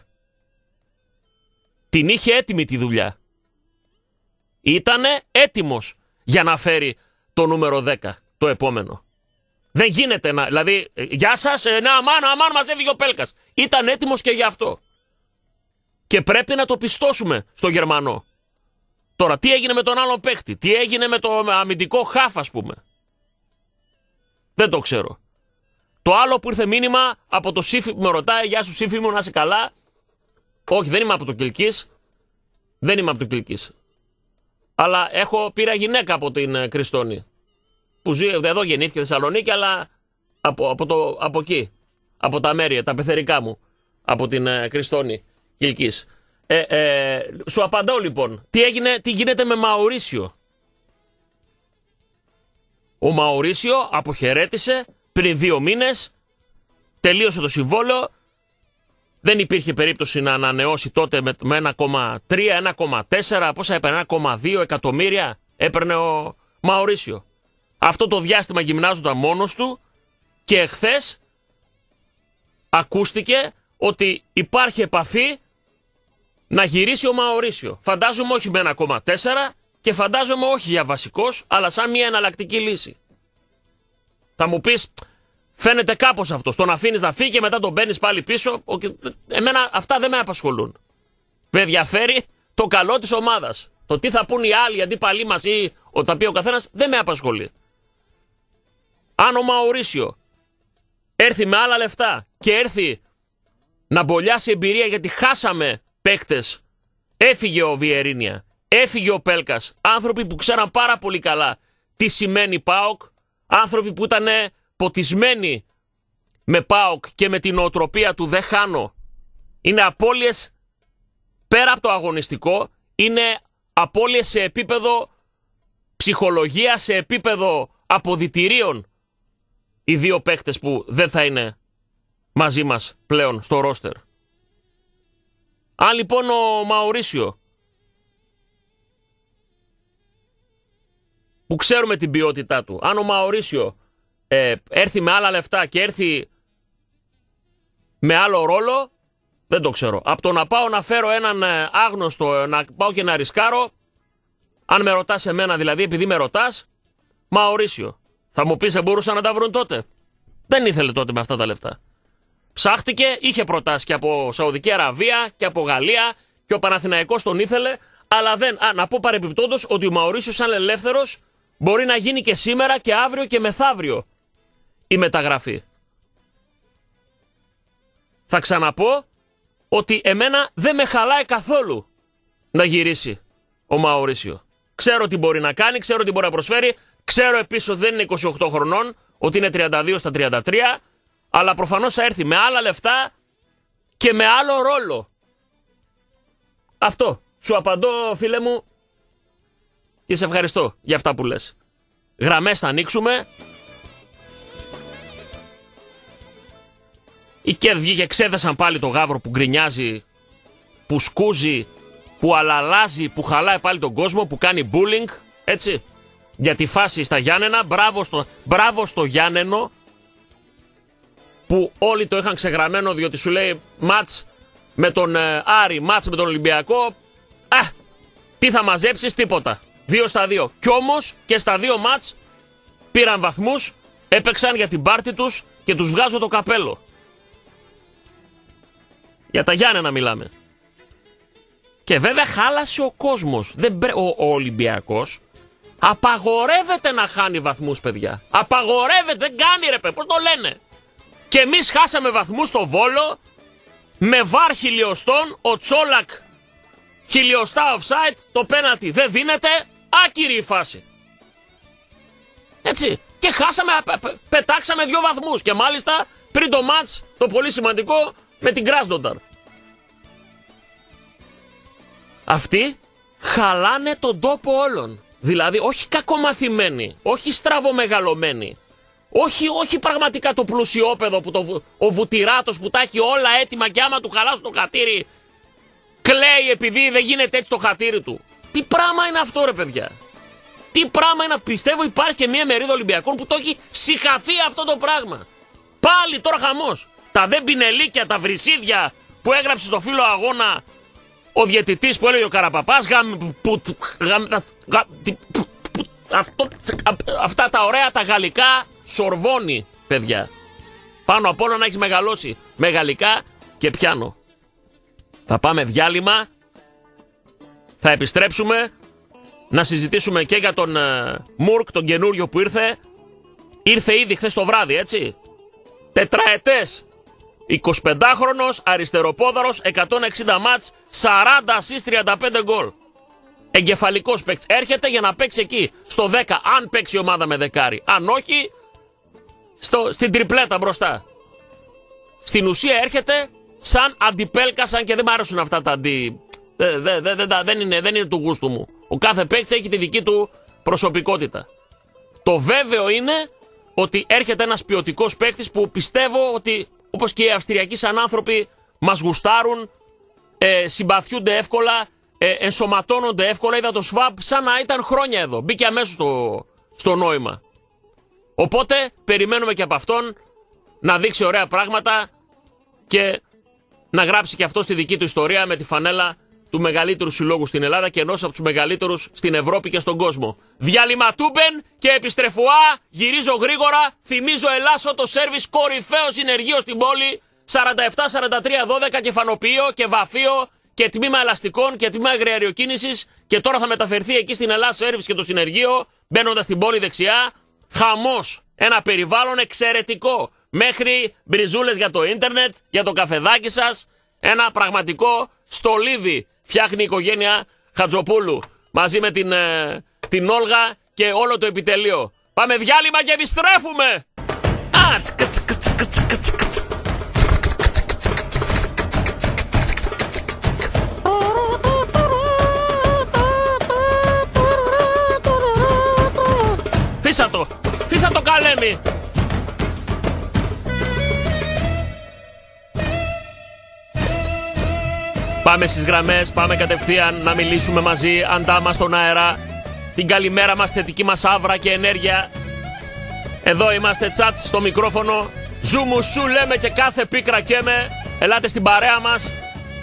Την είχε έτοιμη τη δουλειά. Ήτανε έτοιμος για να φέρει το νούμερο 10, το επόμενο. Δεν γίνεται να... Δηλαδή, γεια σας, αμάν μας έφυγε ο Πέλκας. Ήταν έτοιμος και γι' αυτό. Και πρέπει να το πιστώσουμε στο Γερμανό. Τώρα, τι έγινε με τον άλλον παίχτη, τι έγινε με το αμυντικό χάφ, ας πούμε. Δεν το ξέρω. Το άλλο που ήρθε μήνυμα από το Σύφη που με ρωτάει, γεια σου Σύφη μου, να είσαι καλά. Όχι, δεν είμαι από το Κιλκής. Δεν είμαι από το Κιλκής. Αλλά πήρα γυναίκα από την Κριστόνη. που ζει εδώ, γεννήθηκε Θεσσαλονίκη, αλλά από εκεί, από τα μέρη, τα πεθερικά μου, από την Κριστόνη Κιλκής. Σου απαντώ λοιπόν, τι γίνεται με Μαουρίσιο. Ο Μαουρίσιο αποχαιρέτησε πριν 2 μήνες, τελείωσε το συμβόλαιο, δεν υπήρχε περίπτωση να ανανεώσει τότε με 1,3, 1,4, πόσα έπαιρνε, 1,2 εκατομμύρια έπαιρνε ο Μαουρίσιο. Αυτό το διάστημα γυμνάζονταν μόνος του και εχθές ακούστηκε ότι υπάρχει επαφή να γυρίσει ο Μαουρίσιο. Φαντάζομαι όχι με 1,4 και φαντάζομαι όχι για βασικός, αλλά σαν μια εναλλακτική λύση. Θα μου πεις, φαίνεται κάπως αυτό. Τον αφήνεις να φύγει και μετά τον μπαίνεις πάλι πίσω. Εμένα αυτά δεν με απασχολούν. Με ενδιαφέρει το καλό της ομάδας. Το τι θα πούν οι άλλοι, οι αντίπαλοι μας ή τα πει ο καθένας, δεν με απασχολεί. Αν ο Μαουρίσιο έρθει με άλλα λεφτά και έρθει να μπολιάσει εμπειρία, γιατί χάσαμε παίκτες, έφυγε ο Βιερίνια, έφυγε ο Πέλκας, άνθρωποι που ξέραν πάρα πολύ καλά τι σημαίνει ΠΑΟΚ, άνθρωποι που ήταν ποτισμένοι με ΠΑΟΚ και με την νοοτροπία του δεν χάνω. Είναι απώλειες πέρα από το αγωνιστικό, είναι απώλειες σε επίπεδο ψυχολογία, σε επίπεδο αποδυτηρίων, οι 2 παίκτες που δεν θα είναι μαζί μας πλέον στο ρόστερ. Αν λοιπόν ο Μαουρίσιο, που ξέρουμε την ποιότητά του, αν ο Μαουρίσιο έρθει με άλλα λεφτά και έρθει με άλλο ρόλο, δεν το ξέρω. Από το να πάω να φέρω έναν άγνωστο, να πάω και να ρισκάρω, αν με ρωτάς εμένα δηλαδή, επειδή με ρωτάς, Μαουρίσιο. Θα μου πεις, μπορούσαν να τα βρουν τότε. Δεν ήθελε τότε με αυτά τα λεφτά. Ψάχτηκε, είχε προτάσει και από Σαουδική Αραβία και από Γαλλία και ο Παναθηναϊκός τον ήθελε, αλλά δεν. Να πω παρεμπιπτόντως ότι ο Μαουρίσιο, σαν ελεύθερος, μπορεί να γίνει και σήμερα και αύριο και μεθαύριο η μεταγραφή. Θα ξαναπώ ότι εμένα δεν με χαλάει καθόλου να γυρίσει ο Μαουρίσιο. Ξέρω τι μπορεί να κάνει, ξέρω τι μπορεί να προσφέρει, ξέρω επίσης ότι δεν είναι 28 χρονών, ότι είναι 32 στα 33, αλλά προφανώς θα έρθει με άλλα λεφτά και με άλλο ρόλο. Αυτό. Σου απαντώ, φίλε μου, και σε ευχαριστώ για αυτά που λες. Γραμμές θα ανοίξουμε. Η ΚΕΔ βγήκε, ξέδεσαν πάλι το γάβρο που γκρινιάζει, που σκούζει, που αλαλάζει, που χαλάει πάλι τον κόσμο, που κάνει bullying, έτσι, για τη φάση στα Γιάννενα. Μπράβο στο Γιάννενο, που όλοι το είχαν ξεγραμμένο, διότι σου λέει μάτς με τον Άρη, μάτς με τον Ολυμπιακό, τι θα μαζέψεις, τίποτα. 2 στα 2. Κι όμως και στα 2 μάτς πήραν βαθμούς, έπαιξαν για την πάρτη τους και τους βγάζω το καπέλο. Για τα Γιάννενα μιλάμε. Και βέβαια χάλασε ο κόσμος. Ο Ολυμπιακός απαγορεύεται να χάνει βαθμούς, παιδιά. Απαγορεύεται, δεν κάνει ρε παιδί, πώς το λένε. Και εμείς χάσαμε βαθμούς στο Βόλο με βάρ χιλιοστών, ο Τσόλακ χιλιοστά offside, το πέναλτι δεν δίνεται, άκυρη η φάση. Έτσι. Και χάσαμε, πετάξαμε 2 βαθμούς. Και μάλιστα πριν το μάτς, το πολύ σημαντικό, με την Κράσνονταρ. Αυτοί χαλάνε τον τόπο όλων. Δηλαδή όχι κακομαθημένοι, όχι στραβομεγαλωμένοι, όχι πραγματικά το πλουσιόπεδο, που ο Βουτυράτος που τα έχει όλα έτοιμα και άμα του χαλάσουν το χατήρι κλαίει επειδή δεν γίνεται έτσι το χατήρι του. Τι πράγμα είναι αυτό ρε παιδιά. Τι πράγμα είναι. Πιστεύω υπάρχει και μια μερίδα Ολυμπιακών που το έχει συχαθεί αυτό το πράγμα. Πάλι τώρα χαμός. Τα δε πινελίκια, τα βρυσίδια που έγραψε στο φύλλο αγώνα ο διαιτητής που έλεγε ο Καραπαπάς, αυτά τα ωραία τα γαλλικά Σορβόνι, παιδιά. Πάνω απ' όλα να έχεις μεγαλώσει με γαλλικά και πιάνο. Θα πάμε διάλειμμα, θα επιστρέψουμε να συζητήσουμε και για τον Μουρκ, τον καινούριο που ήρθε. Ήρθε ήδη χθες το βράδυ, έτσι. Τετραετές. 25χρονος, αριστεροπόδαρος, 160 μάτς, 40 assist, 35 γκολ. Εγκεφαλικός παίκτης. Έρχεται για να παίξει εκεί, στο 10, αν παίξει η ομάδα με δεκάρι. Αν όχι, στην τριπλέτα μπροστά. Στην ουσία έρχεται σαν αντιπέλκα, σαν και δεν μ' άρεσουν αυτά τα αντι... δεν είναι του γούστου μου. Ο κάθε παίκτης έχει τη δική του προσωπικότητα. Το βέβαιο είναι ότι έρχεται ένας ποιοτικός παίκτης που πιστεύω ότι, όπως και οι Αυστριακοί σαν άνθρωποι, μας γουστάρουν, συμπαθιούνται εύκολα, ενσωματώνονται εύκολα. Είδα το Σβάμπ σαν να ήταν χρόνια εδώ. Μπήκε αμέσως στο νόημα. Οπότε περιμένουμε και από αυτόν να δείξει ωραία πράγματα και να γράψει και αυτό στη δική του ιστορία με τη φανέλα του μεγαλύτερου συλλόγου στην Ελλάδα και ενός από τους μεγαλύτερους στην Ευρώπη και στον κόσμο. Διάλειμμα τούμπεν και επιστρεφουά. Γυρίζω γρήγορα. Θυμίζω Ελλάσσο, το σέρβις κορυφαίο συνεργείο στην πόλη. 47-43-12 κεφανοποιείο και βαφείο και τμήμα ελαστικών και τμήμα αγριαριοκίνησης. Και τώρα θα μεταφερθεί εκεί στην Ελλάδα σέρβις και το συνεργείο, μπαίνοντας στην πόλη δεξιά. Χαμός. Ένα περιβάλλον εξαιρετικό. Μέχρι μπριζούλες για το ίντερνετ, για το καφεδάκι σας. Ένα πραγματικό στολίδι φτιάχνει η οικογένεια Χατζοπούλου μαζί με την Όλγα και όλο το επιτελείο. Πάμε διάλειμμα και επιστρέφουμε! Φύσα το καλέμι! Πάμε στις γραμμές, πάμε κατευθείαν να μιλήσουμε μαζί, αντάμα στον αέρα. Την καλημέρα μας, θετική μας άβρα και ενέργεια. Εδώ είμαστε, τσάτ στο μικρόφωνο. Ζούμου σου λέμε και κάθε πίκρα καίμε. Ελάτε στην παρέα μας.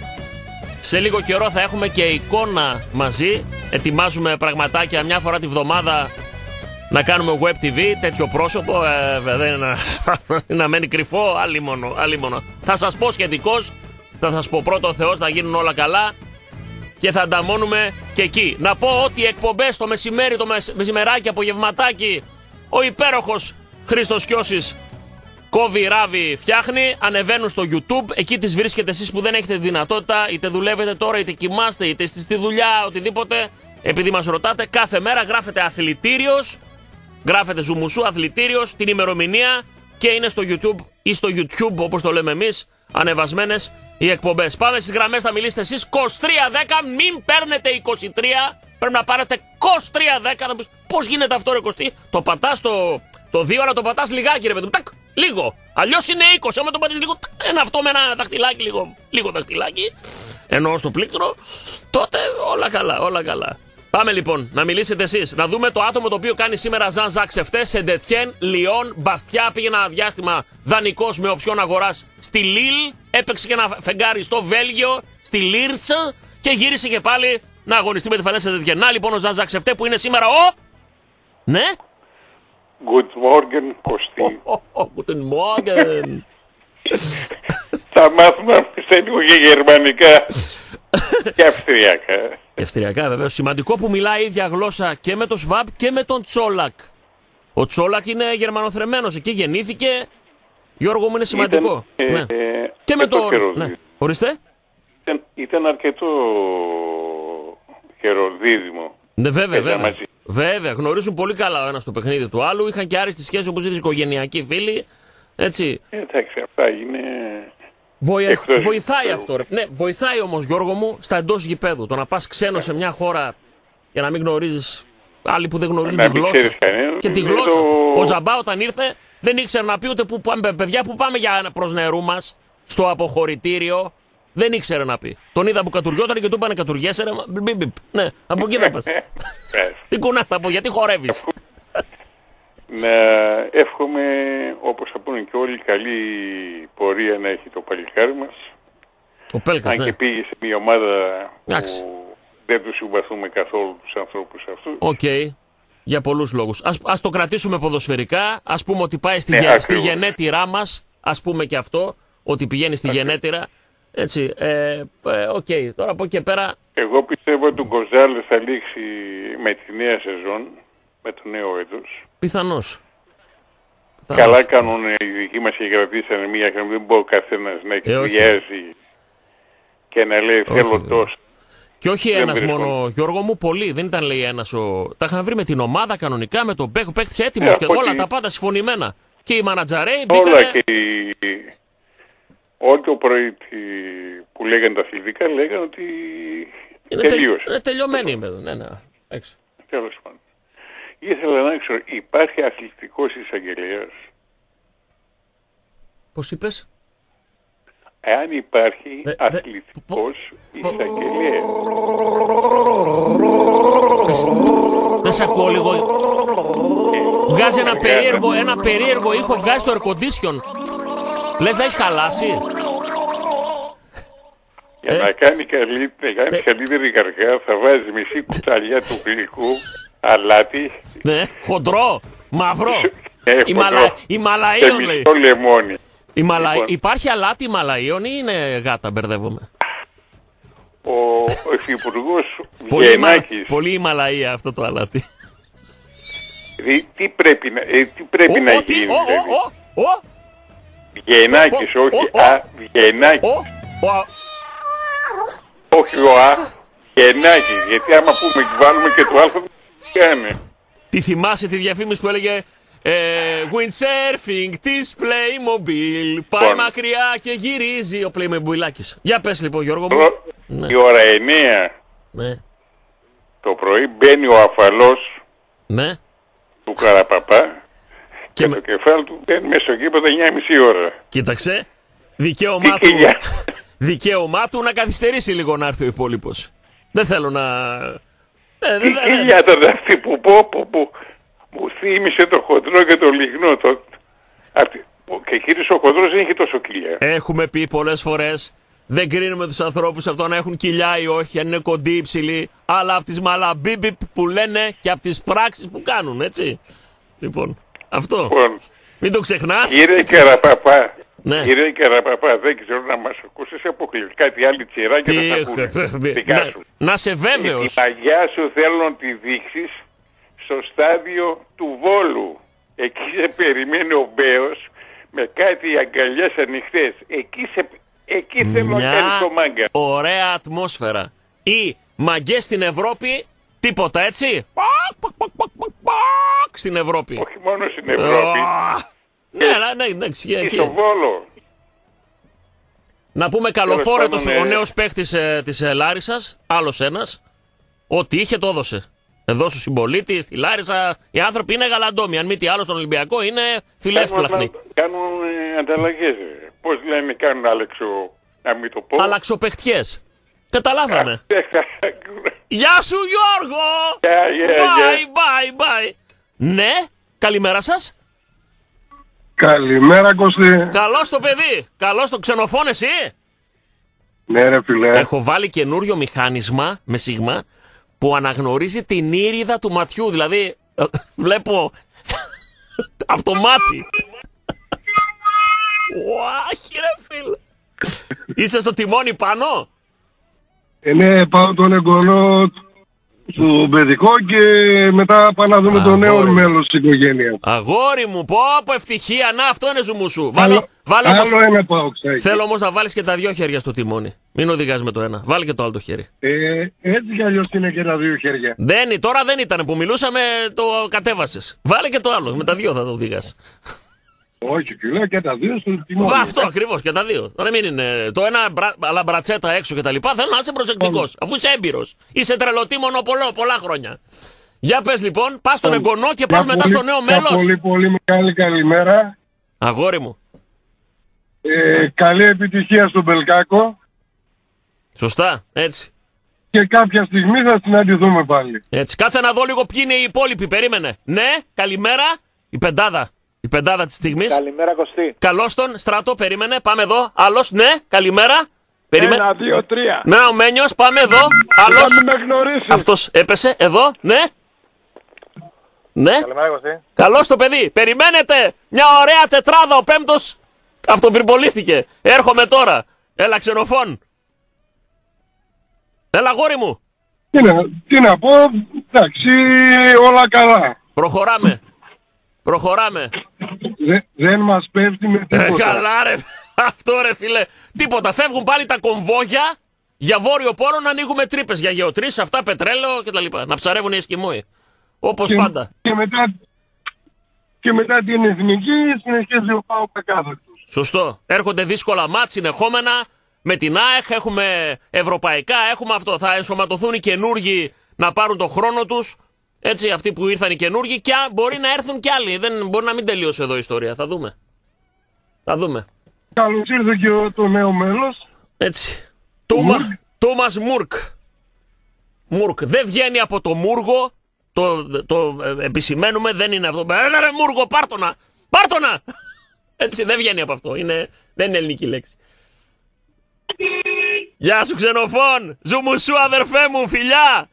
Σε λίγο καιρό θα έχουμε και εικόνα μαζί. Ετοιμάζουμε πραγματάκια μια φορά τη βδομάδα να κάνουμε web TV, τέτοιο πρόσωπο. Δεν είναι να μένει κρυφό, άλλη μόνο. Θα σας πω σχετικώς. Θα σας πω πρώτο ο Θεός να γίνουν όλα καλά και θα ανταμώνουμε και εκεί. Να πω ότι οι εκπομπές το μεσημέρι, το μεσημεράκι, απογευματάκι, ο υπέροχος Χρήστος Κιώσης κόβει, ράβει, φτιάχνει, ανεβαίνουν στο YouTube. Εκεί τις βρίσκετε εσείς που δεν έχετε δυνατότητα, είτε δουλεύετε τώρα, είτε κοιμάστε, είτε στη δουλειά, οτιδήποτε. Επειδή μας ρωτάτε, κάθε μέρα γράφετε αθλητήριος, γράφετε ζουμουσού αθλητήριος, την ημερομηνία και είναι στο YouTube ή στο YouTube όπως το λέμε εμείς, ανεβασμένες οι εκπομπές. Πάμε στις γραμμές, θα μιλήσετε εσείς. 2310, μην παίρνετε 23, πρέπει να πάρετε 2310. Πώς γίνεται αυτό, ρε Κωστή? Το πατάς το 2, αλλά το πατάς λιγάκι, ρε παιδί μου. Τακ, λίγο. Αλλιώς είναι 20. Άμα το πατήσεις λίγο, ένα αυτό με ένα δαχτυλάκι, λίγο δαχτυλάκι, ενώ στο πλήκτρο, τότε όλα καλά. Πάμε λοιπόν, να μιλήσετε εσείς. Να δούμε το άτομο το οποίο κάνει σήμερα Ζαν Ζακ Σεφτέ, Σεντετιέν, Λιόν, Μπαστιά. Πήγε ένα διάστημα δανεικός με οψιόν αγοράς στη Λίλ. Έπαιξε και ένα φεγγάρι στο Βέλγιο, στη Λίρτς. Και γύρισε και πάλι να αγωνιστεί με τη Φαλένσα Σεντετιέν. Να λοιπόν ο Ζαν Ζακ Σεφτέ που είναι σήμερα Ναι. Good morning, Κωστή. Guten Morgen. Θα μάθουμε σε λίγο και γερμανικά και αυστριακά. Αυστριακά βεβαίως. Σημαντικό που μιλάει η ίδια γλώσσα και με τον Σβάμπ και με τον Τσόλακ. Ο Τσόλακ είναι γερμανοθρεμμένος. Εκεί γεννήθηκε. Γιώργο μου, είναι σημαντικό. Ναι. Και με τον... Ναι. Ορίστε. Ήταν αρκετό καιρό δίδυμο. Ναι, βέβαια. Βέβαια, γνωρίζουν πολύ καλά ο ένας το παιχνίδι του άλλου. Είχαν και άριστη σχέση, όπως είδες, οικογενειακοί φίλοι. Έτσι. Εντάξει, αυτά είναι. Βοηθάει αυτό, ρε. Ναι, βοηθάει όμως, Γιώργο μου, στα εντός γηπέδου. Το να πας ξένο σε μια χώρα και να μην γνωρίζεις άλλοι που δεν γνωρίζουν τη γλώσσα. Και τη γλώσσα. Ο Ζαμπά όταν ήρθε δεν ήξερε να πει ούτε που πάμε, παιδιά, που πάμε για προς νερού μας, στο αποχωρητήριο. Δεν ήξερε να πει. Τον είδα που κατουριόταν και του είπανε κατουριέσαι, ρε. Ναι, από εκεί δεν πας. Τι κουνάς τα πω, γιατί χορεύεις? Να εύχομαι, όπως θα πούνε και όλοι, καλή πορεία να έχει το παλικάρι μας. Ο Πέλκας, αν και πήγε σε μια ομάδα που δεν τους συμπαθούμε καθόλου τους ανθρώπους αυτούς. Οκ. Για πολλούς λόγους. Ας το κρατήσουμε ποδοσφαιρικά. Ας πούμε ότι πάει στη γενέτειρά μας. Ας πούμε και αυτό, ότι πηγαίνει στη γενέτειρα. Έτσι. Οκ. Τώρα από εκεί και πέρα. Εγώ πιστεύω ότι ο Γκοζάλες θα λήξει με τη νέα σεζόν, με το νέο έτος. Πιθανώς. Καλά κάνουν οι δικοί μας και κρατήσανε μία χρονιά. Δεν μπορεί ο καθένας να εκβιάζει και να λέει θέλω τόσο. Και όχι Δεν ένας βρίσκω. μόνο, Γιώργο μου, πολλοί. Δεν ήταν, λέει, ένας. Τα είχαν βρει με την ομάδα κανονικά, με τον παίκτη έτοιμος και από όλα τη- τα πάντα συμφωνημένα. Και οι μανατζαρέοι Όλα μπήκανε. και όλο το πρωί που λέγανε τα αθλητικά λέγανε ότι τελείωσε. Είναι τελειωμένοι οι παιδί. Ναι, ναι. Εντάξει. Τέλος πάντων. Ήθελα να ξέρω, υπάρχει αθλητικός εισαγγελέας? Πώς είπες? Εάν υπάρχει Δε- αθλητικός εισαγγελέας. Δεν σε ακούω λίγο. Βγάζει ένα περίεργο ήχο, βγάζει το air condition. Λες να έχει χαλάσει. Για να κάνει καλύτερη καρδιά θα βάζει μισή κουταλιά του γλυκού αλάτι Ναι, χοντρό, μαύρο. χοντρό. Ιμαλαίων και λέει. μισό λεμόνι. Λοιπόν. Υπάρχει αλάτι Ιμαλαίων ή είναι γάτα, μπερδεύομαι? Ο υφυπουργός Βιεννάκης Πολύ Ιμαλαία αυτό το αλάτι. τι πρέπει να γίνει δηλαδή? Βιεννάκης, όχι Βιεννάκης, όχι ο Βιεννάκης, γιατί άμα βάλουμε και το άλφα τι κάνει. Τι θυμάσαι τη διαφήμιση που έλεγε windsurfing της Playmobil. Πάει Λοιπόν. μακριά και γυρίζει ο Playmobilάκης. Για πες λοιπόν Γιώργο μου. Ναι. Η ώρα 9 Ναι. το πρωί μπαίνει ο αφαλός Ναι. του Καραπαπά και με- το κεφάλι του μπαίνει μέσα στο γήπεδο 9,5 ώρα. Κοίταξε. Δικαίωμά του, δικαίωμά του να καθυστερήσει λίγο να έρθει ο υπόλοιπος. Δεν θέλω να... Τι χιλιά ήταν αυτή που μου θύμισε το χοντρό και το λιγνό. Και κύριος ο χοντρός δεν είχε τόσο κοιλιά. Έχουμε πει πολλές φορές, δεν κρίνουμε τους ανθρώπους από το να έχουν κοιλιά ή όχι, αν είναι κοντοί ή υψηλοί, αλλά από τις μαλαμπίμπιπ που λένε και από τις πράξεις που κάνουν, έτσι. Λοιπόν, αυτό. Λοιπόν, Μην το ξεχνάς. κύριε Καραπαπά, Ναι. κύριε Καραπαπά, δεν ξέρω να μας ακούσεις, αποκλείς κάτι άλλη τσιρά και δεν θα ακούνε. Δικά σου. Να είσαι Τη βέβαιος. μαγιά σου θέλω να τη δείξεις στο στάδιο του Βόλου. Εκεί σε περιμένει ο Μπέος με κάτι αγκαλιές ανοιχτές. Εκεί θέλω να κάνεις το μάγκα. Ωραία ατμόσφαιρα. Ή μαγκές στην Ευρώπη, τίποτα έτσι. Στην Ευρώπη. Όχι μόνο στην Ευρώπη, Ναι, ναι, εντάξει. και στο Βόλο. Να πούμε καλοφόρετος Τέλος ο πάντων, νέος παίχτης της Λάρισσας, άλλος ένας. Ό,τι είχε το έδωσε. Εδώ στο Συμπολίτη, στη Λάρισα, οι άνθρωποι είναι γαλαντόμοι. Αν μη τι άλλο στον Ολυμπιακό είναι φιλεύσπλαχνοι. Κάνουν ανταλλαγές. Πώς λένε, κάνουν να μην το πω. Αλλαξοπαιχτιές. Καταλάβαμε. Γεια σου Γιώργο! Bye, bye. Ναι, καλημέρα σας. Καλημέρα Κωστή. Καλώς το παιδί. Καλώς το ξενοφών εσύ. Ναι ρε φίλε. Έχω βάλει καινούριο μηχάνισμα με σίγμα που αναγνωρίζει την ήριδα του ματιού. Δηλαδή, βλέπω από το μάτι. Ουάχι ρε φίλε. Είσαι στο τιμόνι πάνω. Ναι, πάω τον εγγονό στο παιδικό και μετά πάω να δούμε το νέο μέλος της οικογένειας. Αγόρι μου, πω ευτυχία. Να, αυτό είναι ζουμού σου. Άλλο ένα πάω ξάκι. Θέλω όμως να βάλεις και τα δυο χέρια στο τιμόνι. Μην οδηγάς με το ένα. Βάλει και το άλλο το χέρι. Έτσι κι αλλιώς είναι και τα δύο χέρια. Τώρα δεν ήταν που μιλούσαμε, το κατέβασες. Βάλε και το άλλο. Με τα δύο θα το οδηγάς. Όχι, λέω και τα δύο στο τιμόνι. Αυτό ακριβώς και τα δύο. Τώρα μην είναι το ένα αλλά μπρατσέτα έξω και τα λοιπά. Θέλω να είσαι προσεκτικός. Αφού είσαι έμπειρος. Είσαι τρελοτήμονο πολλά χρόνια. Για πες λοιπόν, πας στον εγγονό και πας μετά στο νέο μέλος. Πολύ μεγάλη καλημέρα. Αγόρι μου. Καλή επιτυχία στον Μπελκάκο. Σωστά, έτσι. Και κάποια στιγμή θα συναντηθούμε πάλι. Έτσι. Κάτσε να δω λίγο ποιοι είναι οι υπόλοιποι. Περίμενε. Ναι, καλημέρα. Η πεντάδα. Η πεντάδα της στιγμής. Καλημέρα Κωστή. Καλώς τον, Στράτο, περίμενε. Πάμε εδώ. Άλλος, ναι, καλημέρα. Περίμενε. 1, 2, 3. Ναι, ο Μένιος, πάμε εδώ. Άλλος. Να μην με γνωρίσεις. Αυτός έπεσε. Εδώ, ναι. Ναι. Καλημέρα Κωστή. Καλώς το παιδί. Περιμένετε. Μια ωραία τετράδα. Ο πέμπτος αυτοπυρπολήθηκε. Έρχομαι τώρα. Έλα ξενοφών. Έλα γόρι μου. Τι να πω, εντάξει, όλα καλά. Προχωράμε. Δεν μας πέφτει με τίποτα. Καλά ρε. Αυτό ρε φίλε. Τίποτα. Φεύγουν πάλι τα κομβόγια. Για Βόρειο Πόλο να ανοίγουμε τρύπες για γεωτρήσεις, αυτά, πετρέλαιο κτλ. Να ψαρεύουν οι Εσκιμόοι. Όπως πάντα. Και μετά την εθνική συνεχίζει ο ΠΑΟΚ ακάθαρτος. Σωστό. Έρχονται δύσκολα μάτς συνεχόμενα. Με την ΑΕΚ έχουμε ευρωπαϊκά, έχουμε αυτό. Θα ενσωματωθούν οι καινούργοι να πάρουν το χρόνο τους. Έτσι, αυτοί που ήρθαν οι καινούργοι, και μπορεί να έρθουν κι άλλοι. Δεν μπορεί να μην τελείωσε εδώ η ιστορία. Θα δούμε. Καλώς ήρθε και το νέο μέλος. Έτσι. Τούμας Μουρκ. Δεν βγαίνει από το Μούργο. Το επισημαίνουμε, δεν είναι αυτό. Ρε Μούργο, πάρτονα! Έτσι, δεν βγαίνει από αυτό. Δεν είναι ελληνική λέξη. Γεια σου, Ξενοφών! Ζουμουσού, αδερφέ μου, φιλιά!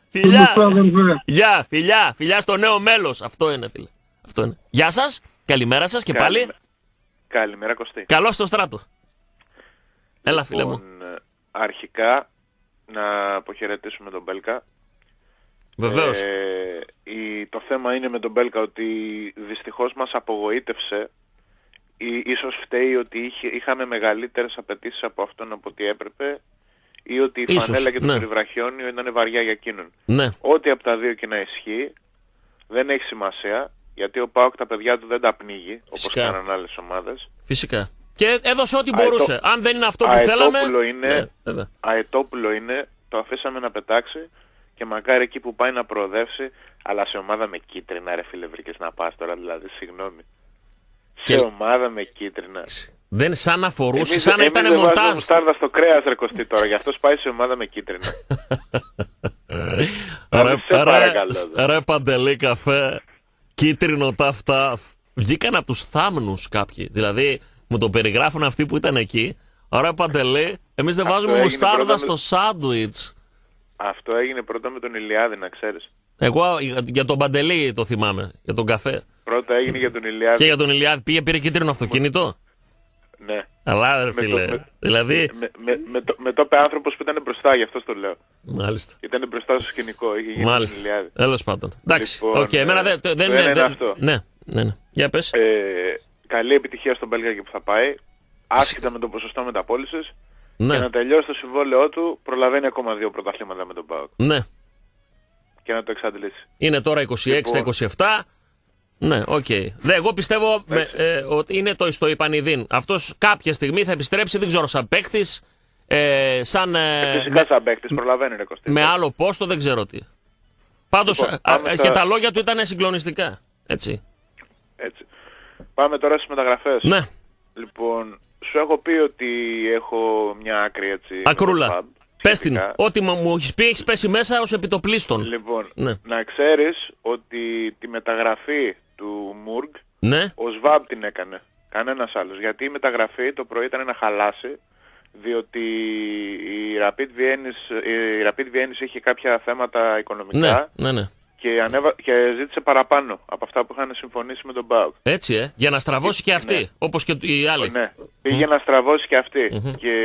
Φιλιά στο νέο μέλος. Αυτό είναι, φίλε. Γεια σας, καλημέρα σας και πάλι. Καλημέρα, Κωστή. Καλώς στο στράτο. Έλα, φίλε μου. Αρχικά, να αποχαιρετήσουμε τον Μπέλκα. Βεβαίως. Το θέμα είναι με τον Μπέλκα ότι δυστυχώς μας απογοήτευσε. Ίσως φταίει ότι είχαμε μεγαλύτερες απαιτήσεις από αυτόν από ό,τι έπρεπε, ή ότι η φανέλα και το περιβραχιόνιο ήταν βαριά για εκείνον. Ναι. Ό,τι από τα δύο και να ισχύει δεν έχει σημασία, γιατί ο ΠΑΟΚ τα παιδιά του δεν τα πνίγει όπως κάναν άλλες ομάδες. Φυσικά. Και έδωσε ό,τι μπορούσε. Αν δεν είναι αυτό που θέλαμε. Αετόπουλο είναι, το αφήσαμε να πετάξει και μακάρι εκεί που πάει να προοδεύσει, αλλά σε ομάδα με κίτρινα, ρε φίλε, βρήκες να πας τώρα, δηλαδή, συγγνώμη. Σε ομάδα με κίτρινα. Δεν σαν να φορούσε, σαν να ήταν μοντάζ. Εμείς μουστάρδα στο κρέας, ρε Κωστή, τώρα, γι' αυτό πάει σε ομάδα με κίτρινα. Ρε Παντελή καφέ, κίτρινο ταφ. Βγήκαν από τους θάμνους κάποιοι, δηλαδή μου το περιγράφουν αυτοί που ήταν εκεί. Ρε Παντελή, εμείς δεν βάζουμε μουστάρδα στο σάντουιτς. Αυτό έγινε πρώτα με τον Ηλιάδη, να ξέρεις. Εγώ για τον Παντελή το θυμάμαι, για τον καφέ. Πρώτα έγινε για τον Ηλιάδη. Και για τον Ηλιάδη πήρε κίτρινο αυτοκίνητο. Ναι. Αλλά ρε φίλε, δηλαδή... Με το είπε άνθρωπος που ήταν μπροστά, γι' αυτό το λέω. Μάλιστα. Ήταν μπροστά στο σκηνικό, μάλιστα. Τέλος πάντων. Εντάξει, εμένα δεν είναι αυτό. Ναι. Για πες. Καλή επιτυχία στον Μπέλγα και που θα πάει, άσχετα με το ποσοστό μεταπώλησης. Ναι. Και να τελειώσει το συμβόλαιό του, προλαβαίνει ακόμα 2 πρωταθλήματα με τον ΠΑΟΚ. Ναι. Και να το εξαντλήσει. Είναι τώρα 26-27. Ναι, οκ. Εγώ πιστεύω ότι είναι στο Ιπανιδίν. Αυτός κάποια στιγμή θα επιστρέψει, δεν ξέρω, σαν παίκτης. Φυσικά σαν παίκτης, προλαβαίνει, ρε Κωστή. Με άλλο πόστο, δεν ξέρω τι. Πάντως και τα λόγια του ήταν συγκλονιστικά. Έτσι. Πάμε τώρα στις μεταγραφές. Ναι. Λοιπόν, σου έχω πει ότι έχω μια άκρη, έτσι. Ακρούλα. Πες την. Ό,τι μου έχεις πει έχεις πέσει μέσα ως επιτοπλίστων. Λοιπόν, να ξέρεις ότι τη μεταγραφή του Μουργκ, ο ΣΒΑΜ την έκανε. Κανένας άλλος. Γιατί η μεταγραφή το πρωί ήταν να χαλάσει, διότι η Rapid Vienna είχε κάποια θέματα οικονομικά. Ναι. Και ζήτησε παραπάνω από αυτά που είχαν συμφωνήσει με τον ΠΑΟΚ. Έτσι, για να στραβώσει και αυτή, όπως και οι άλλοι. Ναι, πήγε να στραβώσει και αυτή. Και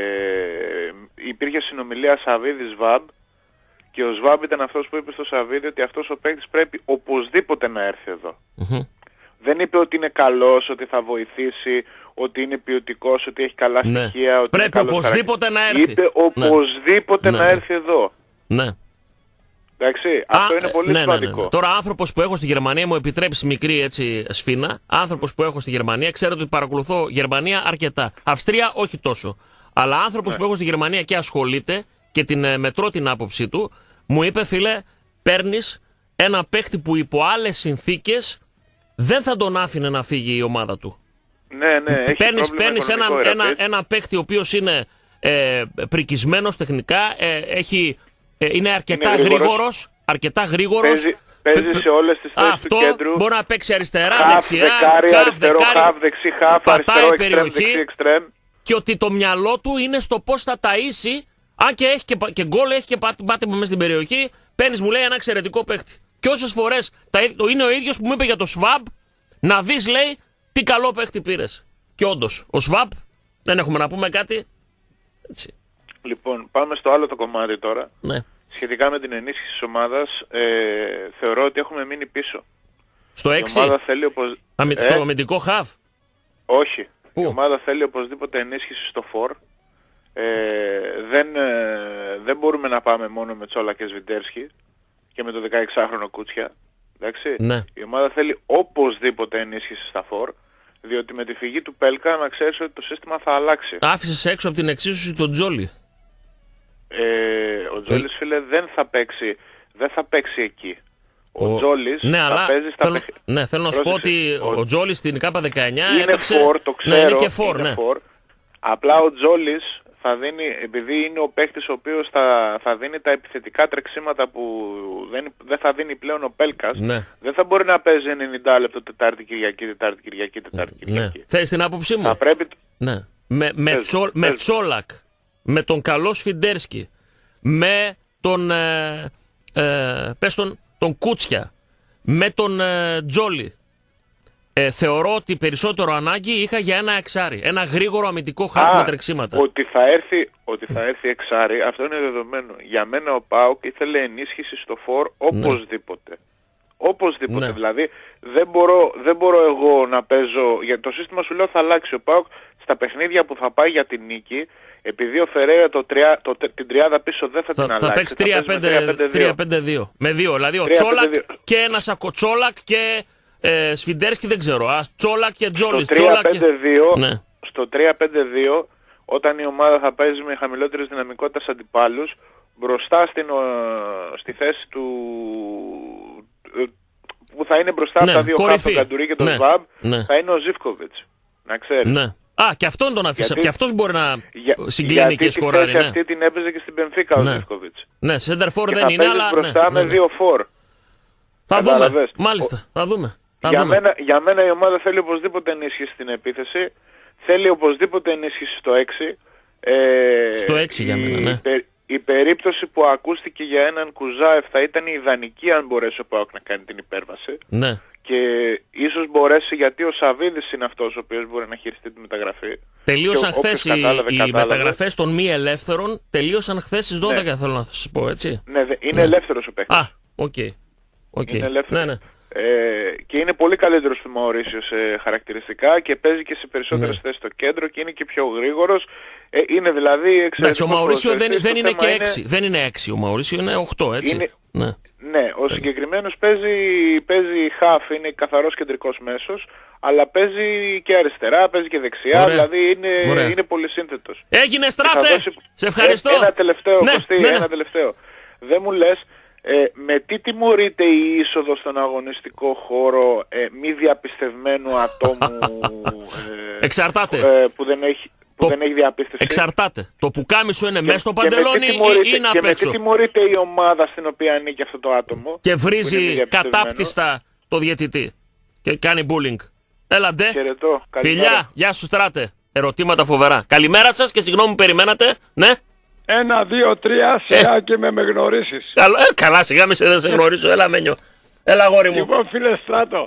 υπήρχε συνομιλία Σαββίδης-ΒΑΜ, και ο ΣΒΑΜ ήταν αυτός που είπε στο Σαββίδη ότι αυτός ο παίκτης πρέπει οπωσδήποτε να έρθει εδώ. Δεν είπε ότι είναι καλός, ότι θα βοηθήσει, ότι είναι ποιοτικός, ότι έχει καλά στοιχεία. Ότι πρέπει οπωσδήποτε να έρθει. Είπε οπωσδήποτε να έρθει εδώ. Ναι. Εντάξει, αυτό είναι πολύ σημαντικό. Ναι. Τώρα, άνθρωπος που έχω στη Γερμανία, μου επιτρέψει μικρή έτσι σφίνα. Άνθρωπος που έχω στη Γερμανία, ξέρω ότι παρακολουθώ Γερμανία αρκετά. Αυστρία όχι τόσο. Αλλά άνθρωπος που έχω στη Γερμανία και ασχολείται και μετρώ την άποψή του, μου είπε, φίλε, παίρνεις ένα παίχτη που υπό άλλες συνθήκες δεν θα τον άφηνε να φύγει η ομάδα του. Ναι, Παίρνεις ένα παίχτη ο οποίος είναι πρικισμένος τεχνικά, είναι αρκετά γρήγορος. Παίζει σε όλες τις θέσεις του κέντρου. Μπορεί να παίξει αριστερά, δεξιά, χαφ δεξί, χαφ αριστερό, εξτρέμ. Και ότι το μυαλό του είναι στο πώς θα ταΐσει, αν και έχει και γκολ, έχει και πάτημα μέσα στην περιοχή, παίρνεις, μου λέει, ένα εξαιρετικό παίχτη. Και όσες φορές είναι ο ίδιος που μου είπε για το ΣΒΑΜ, να δεις, λέει, τι καλό παίχτη πήρες. Και όντως, ο ΣΒΑΜ, δεν έχουμε να πούμε κάτι. Έτσι. Λοιπόν, πάμε στο άλλο το κομμάτι τώρα. Ναι. Σχετικά με την ενίσχυση της ομάδας, θεωρώ ότι έχουμε μείνει πίσω. Στο 6? Η ομάδα θέλει στο αμυντικό χαβ? Όχι. Πού? Η ομάδα θέλει οπωσδήποτε ενίσχυση στο 4. Δεν μπορούμε να πάμε μόνο με Τσόλα και Σβιντέρσκι και με το 16χρονο Κούτσια. Εντάξει. Ναι. Η ομάδα θέλει οπωσδήποτε ενίσχυση στα φορ, διότι με τη φυγή του Πέλκα να ξέρεις ότι το σύστημα θα αλλάξει. Άφησες έξω από την εξίσωση τον Τζόλι. Ο Τζόλις, φίλε, δεν θα παίξει εκεί. Ο Τζόλις θα παίζει στα παιχνίδια. Ναι, θέλω να σου πω ότι ο Τζόλις στην ΚΑΠΑ 19 έπαιξε... Είναι φορ, το ξέρω, είναι και φορ, ναι. φορ. Απλά ο Τζόλις θα δίνει, επειδή είναι ο παίκτης ο οποίος θα δίνει τα επιθετικά τρεξίματα που δεν θα δίνει πλέον ο Πέλκας, ναι. Δεν θα μπορεί να παίζει 90 λεπτό Τετάρτη Κυριακή. Ναι. Θες την άποψή μου? Θα πρέπει... Ναι. Με Τσόλακ, με τον καλό Σφιντέρσκι, με τον τον Κούτσια, με τον Τζόλι, θεωρώ ότι περισσότερο ανάγκη είχα για ένα εξάρι. Ένα γρήγορο αμυντικό χάφ με τρεξίματα. Ότι θα έρθει εξάρι, αυτό είναι δεδομένο. Για μένα ο ΠΑΟΚ ήθελε ενίσχυση στο φορ οπωσδήποτε. Ναι. Οπωσδήποτε. Ναι. Δηλαδή δεν μπορώ εγώ να παίζω. Για το σύστημα σου λέω θα αλλάξει ο ΠΑΟΚ στα παιχνίδια που θα πάει για την νίκη. Επειδή ο Φερέιρα την τριάδα πίσω δεν θα την αλλάξει. Θα παίξει 3-5-2. Με δύο. Δηλαδή ο Τσόλακ και ένας Ακοτσόλακ και Σφιντέρσκι δεν ξέρω. Τσόλακ και Τζόλις. Στο 3-5-2 όταν η ομάδα θα παίζει με χαμηλότερης δυναμικότητας αντιπάλους, μπροστά στη θέση του που θα είναι μπροστά από τα δύο χάφ, τον Καντουρί και τον Σβάμπ, θα είναι ο Ζίβκοβιτς. Να ξέρεις. Ναι. Και αυτόν τον αφήσα. Και αυτός μπορεί να συγκλίνει και σκοράρει. Γιατί αυτή την έπαιζε και στην Μπενφίκα ο Ζίβκοβιτς. Ναι, σέντερ φορ δεν είναι, αλλά μπροστά με δύο φορ. Θα δούμε. Μάλιστα, θα δούμε. Για μένα η ομάδα θέλει οπωσδήποτε ενίσχυση στην επίθεση. Θέλει οπωσδήποτε ενίσχυση στο 6. Στο 6 για μένα, ναι. Η περίπτωση που ακούστηκε για έναν Κουζάεφ θα ήταν ιδανική αν μπορέσει ο ΠΑΟΚ να κάνει την υπέρβαση. Ναι. Και ίσως μπορέσει, γιατί ο Σαβίδης είναι αυτός ο οποίος μπορεί να χειριστεί τη μεταγραφή. Τελείωσαν χθες οι μεταγραφές των μη ελεύθερων. Τελείωσαν χθες στις 12, ναι. Θέλω να σας πω, έτσι. Ναι, είναι ελεύθερος ο παίκτης. Οκ. Είναι ελεύθερος. Ναι. Και είναι πολύ καλύτερος του Μαουρίσιο σε χαρακτηριστικά και παίζει και σε περισσότερες θέσεις στο κέντρο και είναι και πιο γρήγορος. Είναι δηλαδή εξαιρετικός. Ο Μαουρίσιο δεν είναι και 6. Δεν είναι 6. Ο Μαουρίσιο είναι 8, έτσι. Ναι, ο συγκεκριμένος παίζει half, είναι καθαρός κεντρικός μέσος, αλλά παίζει και αριστερά, παίζει και δεξιά, ωραία. Δηλαδή είναι πολύ σύνθετος. Έγινε, Στράτε! Σε ευχαριστώ! Ένα τελευταίο, ναι, Κωστή, ένα τελευταίο. Δεν μου λες, με τι τιμωρείται η είσοδο στον αγωνιστικό χώρο μη διαπιστευμένου ατόμου εξαρτάται. Που δεν έχει διαπίστευση. Εξαρτάται. Το πουκάμισο είναι μέσα στο παντελόνι ή είναι απ' έξω. Και με τι τιμωρείται η ομάδα στην οποία ανήκει αυτό το άτομο. Και βρίζει κατάπτυστα το διαιτητή. Και κάνει bullying. Έλα ντε. Χαιρετώ. Φιλιά, γεια σου Στράτε. Ερωτήματα φοβερά. Καλημέρα σας και συγγνώμη που περιμένατε. Ναι. 1, 2, 3, σιγά και με γνωρίσεις. Καλά, σιγά με δεν σε γνωρίζω. Έλα Μένιο. Έλα αγόρι μου. Λοιπόν φίλε Στράτο,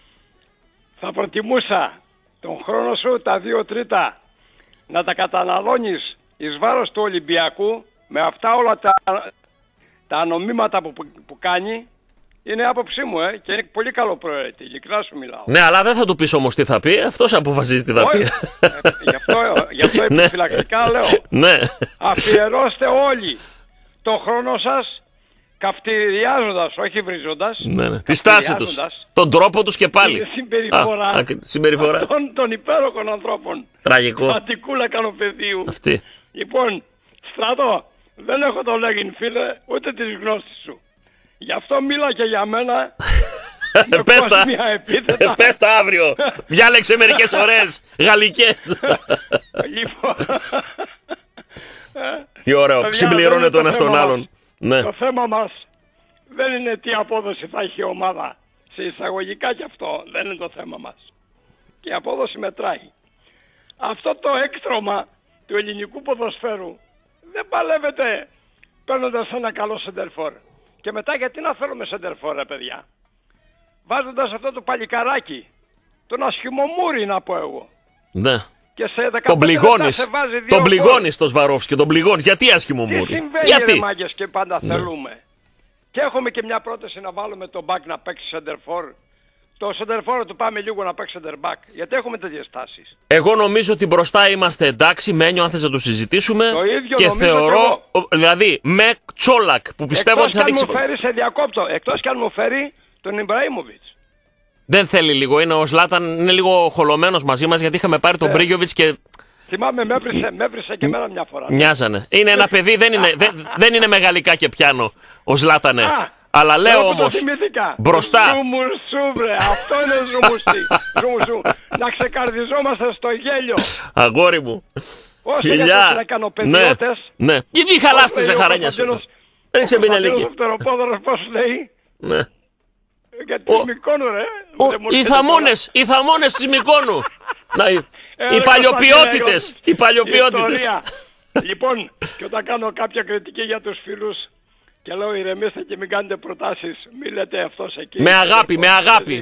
θα προτιμούσα τον χρόνο σου τα 2 τρίτα να τα καταναλώνεις εις βάρος του Ολυμπιακού με αυτά όλα τα νομίματα που κάνει. Είναι άποψή μου και είναι πολύ καλό προαίρετη, ειλικρινά σου μιλάω. Ναι, αλλά δεν θα του πεις όμως τι θα πει, αυτός αποφασίζει τι θα πει. Γι' αυτό επιφυλακτικά λέω. Ναι. Αφιερώστε όλοι το χρόνο σας καυτηριάζοντας, όχι βρίζοντας. Ναι. Τη στάση τους, τον τρόπο τους και πάλι. Συμπεριφορά των υπέροχων ανθρώπων. Τραγικό. Πατικούλα κανοπεδίου. Αυτή. Λοιπόν, Στράτο, δεν έχω το λέγειν φίλε, ούτε τις γνώσεις σου. Γι' αυτό μίλα και για μένα. Πες τα αύριο. Διάλεξε μερικές ωραίες γαλλικές. Λοιπόν. Τι ωραίο. Συμπληρώνεται ο ένας τον άλλον. Το θέμα μας δεν είναι τι απόδοση θα έχει η ομάδα. Σε εισαγωγικά κι αυτό δεν είναι το θέμα μας. Και η απόδοση μετράει. Αυτό το έκτρωμα του ελληνικού ποδοσφαίρου δεν παλεύεται παίρνοντας ένα καλό σεντερφόρ. Και μετά γιατί να θέλουμε σεντερφόρ, παιδιά. Βάζοντας αυτό το παλικαράκι, τον ασχημομούρι να πω εγώ. Ναι. Και σε 15 λεπτά σε βάζει 2 τον πληγώνεις το Σβαρόφσκι και τον πληγώνεις. Γιατί ασχημομούρι. Τι συμβαίνει ρε μάγκες και πάντα θέλουμε. Και έχουμε και μια πρόταση να βάλουμε τον μπακ να παίξει σεντερφόρ. το σεντερφόρο του πάμε λίγο να παίξει σεντερμπακ. Γιατί έχουμε τέτοιες τάσεις. Εγώ νομίζω ότι μπροστά είμαστε εντάξει, Μένιο, αν θες να το συζητήσουμε. Το ίδιο και νομίζω θεωρώ, κι εγώ. δηλαδή με Τσόλακ που πιστεύω ότι θα δείξει. Εκτός κι αν μου φέρει, σε διακόπτω, εκτός κι αν μου φέρει τον Ιμπραήμοβιτς. Δεν θέλει λίγο, είναι ο Ζλάταν, είναι λίγο χολωμένος μαζί μας γιατί είχαμε πάρει τον Μπρίγιοβιτς και. Θυμάμαι, με έβρισε και εμένα μια φορά. Μοιάζανε. Είναι ένα παιδί, δεν είναι μεγαλικά και πιάνω ο Ζλάτανε. Αλλά λέω όμως, μπροστά. Ζουμουρσού, βρε, αυτό είναι ζουμουρσού. Να ξεκαρδιζόμαστε στο γέλιο. Αγόρι μου. Όσο για τους ρεκανοπαιδιώτες. Ναι. Γιατί χαλάς τη ζαχαρένια σου. Ρίξε πινελίκη. Ο φτεροπόδωρος πώς λέει. Ναι. Για τη Μυκόνου, ρε. Οι θαμώνες της Μυκόνου. Οι παλιοποιότητες. Λοιπόν, και όταν κάνω κάποια κριτική για τους φίλους και λέω ηρεμήστε και μην κάνετε προτάσεις, μην λέτε αυτός εκεί. Με αγάπη. Με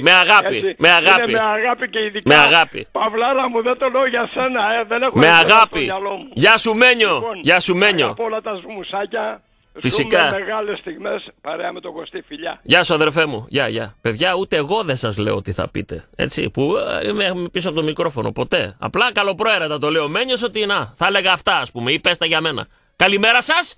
αγάπη και ειδικά. Με αγάπη. Παυλάρα μου, δεν το λέω για σένα, δεν έχω με αγάπη. στο μυαλό μου. Γεια σου Μένιο. Λοιπόν, Γεια σου Μένιο. Από όλα τα σμουσάκια. Φυσικά. Ζούμε μεγάλες στιγμές παρέα με τον Κωστή, φιλιά. Γεια σου αδερφέ μου. Γεια. Παιδιά, ούτε εγώ δεν σας λέω τι θα πείτε. Έτσι, που είμαι πίσω από το μικρόφωνο. Ποτέ. Απλά καλοπροαίρετα το λέω Μένιος ότι θα έλεγα αυτά, ας πούμε, ή πες τα για μένα. Καλημέρα σας.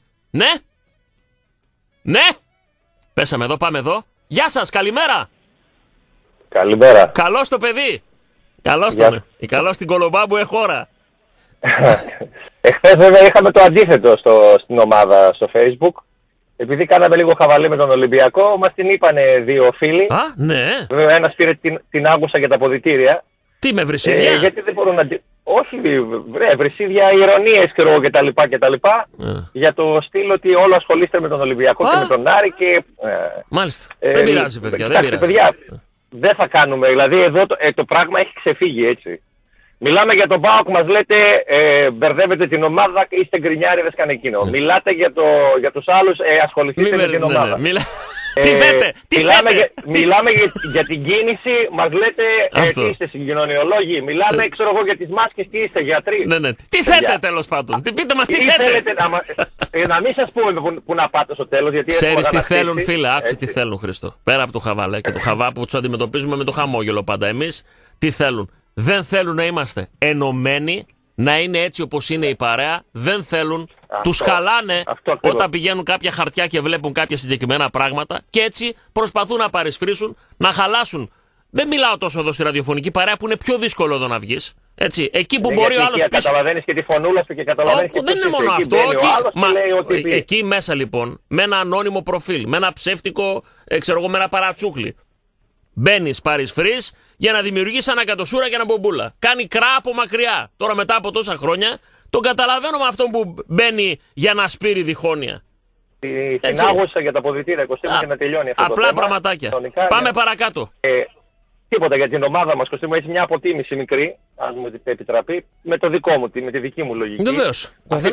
Ναι. Πέσαμε εδώ, πάμε εδώ. Γεια σας, καλημέρα. Καλημέρα. Καλώς το παιδί. Καλώς στην Κολομπάμπου χώρα. Εχθές βέβαια είχαμε το αντίθετο στην ομάδα στο Facebook. Επειδή κάναμε λίγο χαβαλή με τον Ολυμπιακό, μας την είπανε δύο φίλοι. Α, ναι. Βέβαια ένας πήρε την άκουσα για τα αποδυτήρια. Τι με βρυσίδια. Γιατί δεν μπορούν να... Όχι, βρυσίδια, ηρωνίες κτλ. Για το στυλ ότι όλο ασχολείστε με τον Ολυμπιακό και με τον Άρη και... Μάλιστα. Δεν πειράζει παιδιά, δεν θα κάνουμε. Δηλαδή εδώ το πράγμα έχει ξεφύγει έτσι. Μιλάμε για τον ΠΑΟΚ, μας λέτε μπερδεύετε την ομάδα, είστε γκρινιάριδες καν εκείνο. Μιλάτε για τους άλλους, ασχοληθείτε με την ομάδα. Τι θέτε, μιλάμε για την κίνηση, μας λέτε τι είστε συγκοινωνιολόγοι. Μιλάμε, ξέρω εγώ, για τις μάσκες, τι είστε, γιατροί. Ναι. Τι θέτε τέλος πάντων, πείτε μας τι θέτε. Να μην σας πούμε που να πάτε στο τέλος. Ξέρεις τι θέλουν φίλε, άκουσε τι θέλουν Χριστό. Πέρα από το χαβάλε και το χαβά που τους αντιμετωπίζουμε με το χαμόγελο πάντα εμείς, τι θέλουν. Δεν θέλουν να είμαστε ενωμένοι, να είναι έτσι όπως είναι η παρέα. Δεν θέλουν. Τους χαλάνε όταν πηγαίνουν κάποια χαρτιά και βλέπουν κάποια συγκεκριμένα πράγματα και έτσι προσπαθούν να παρισφρήσουν, να χαλάσουν. Δεν μιλάω τόσο εδώ στη ραδιοφωνική παρέα που είναι πιο δύσκολο εδώ να βγεις. Έτσι, εκεί που μπορεί ο άλλος πίσω. Καταλαβαίνεις και τη φωνούλα σου και καταλαβαίνεις και δεν είναι μόνο αυτό. Εκεί μέσα λοιπόν, με ένα ανώνυμο προφίλ, με ένα ψεύτικο, με ένα παρατσούκλι. Μπαίνεις, παρισφρείς για να δημιουργήσει ανακατοσούρα και ένα μπομπούλα. Κάνει κρά από μακριά. Τώρα μετά από τόσα χρόνια τον καταλαβαίνω με αυτόν που μπαίνει για να σπείρει διχόνοια. Την άγουσα για τα αποδυτήρια, Κωστή και να τελειώνει αυτό. Απλά πραγματάκια. Πάμε παρακάτω. Τίποτα για την ομάδα μας, Κωστή μου, έχει μια αποτίμηση μικρή, αν μου επιτραπεί, με το δικό μου, με τη δική μου λογική. Βεβαίως.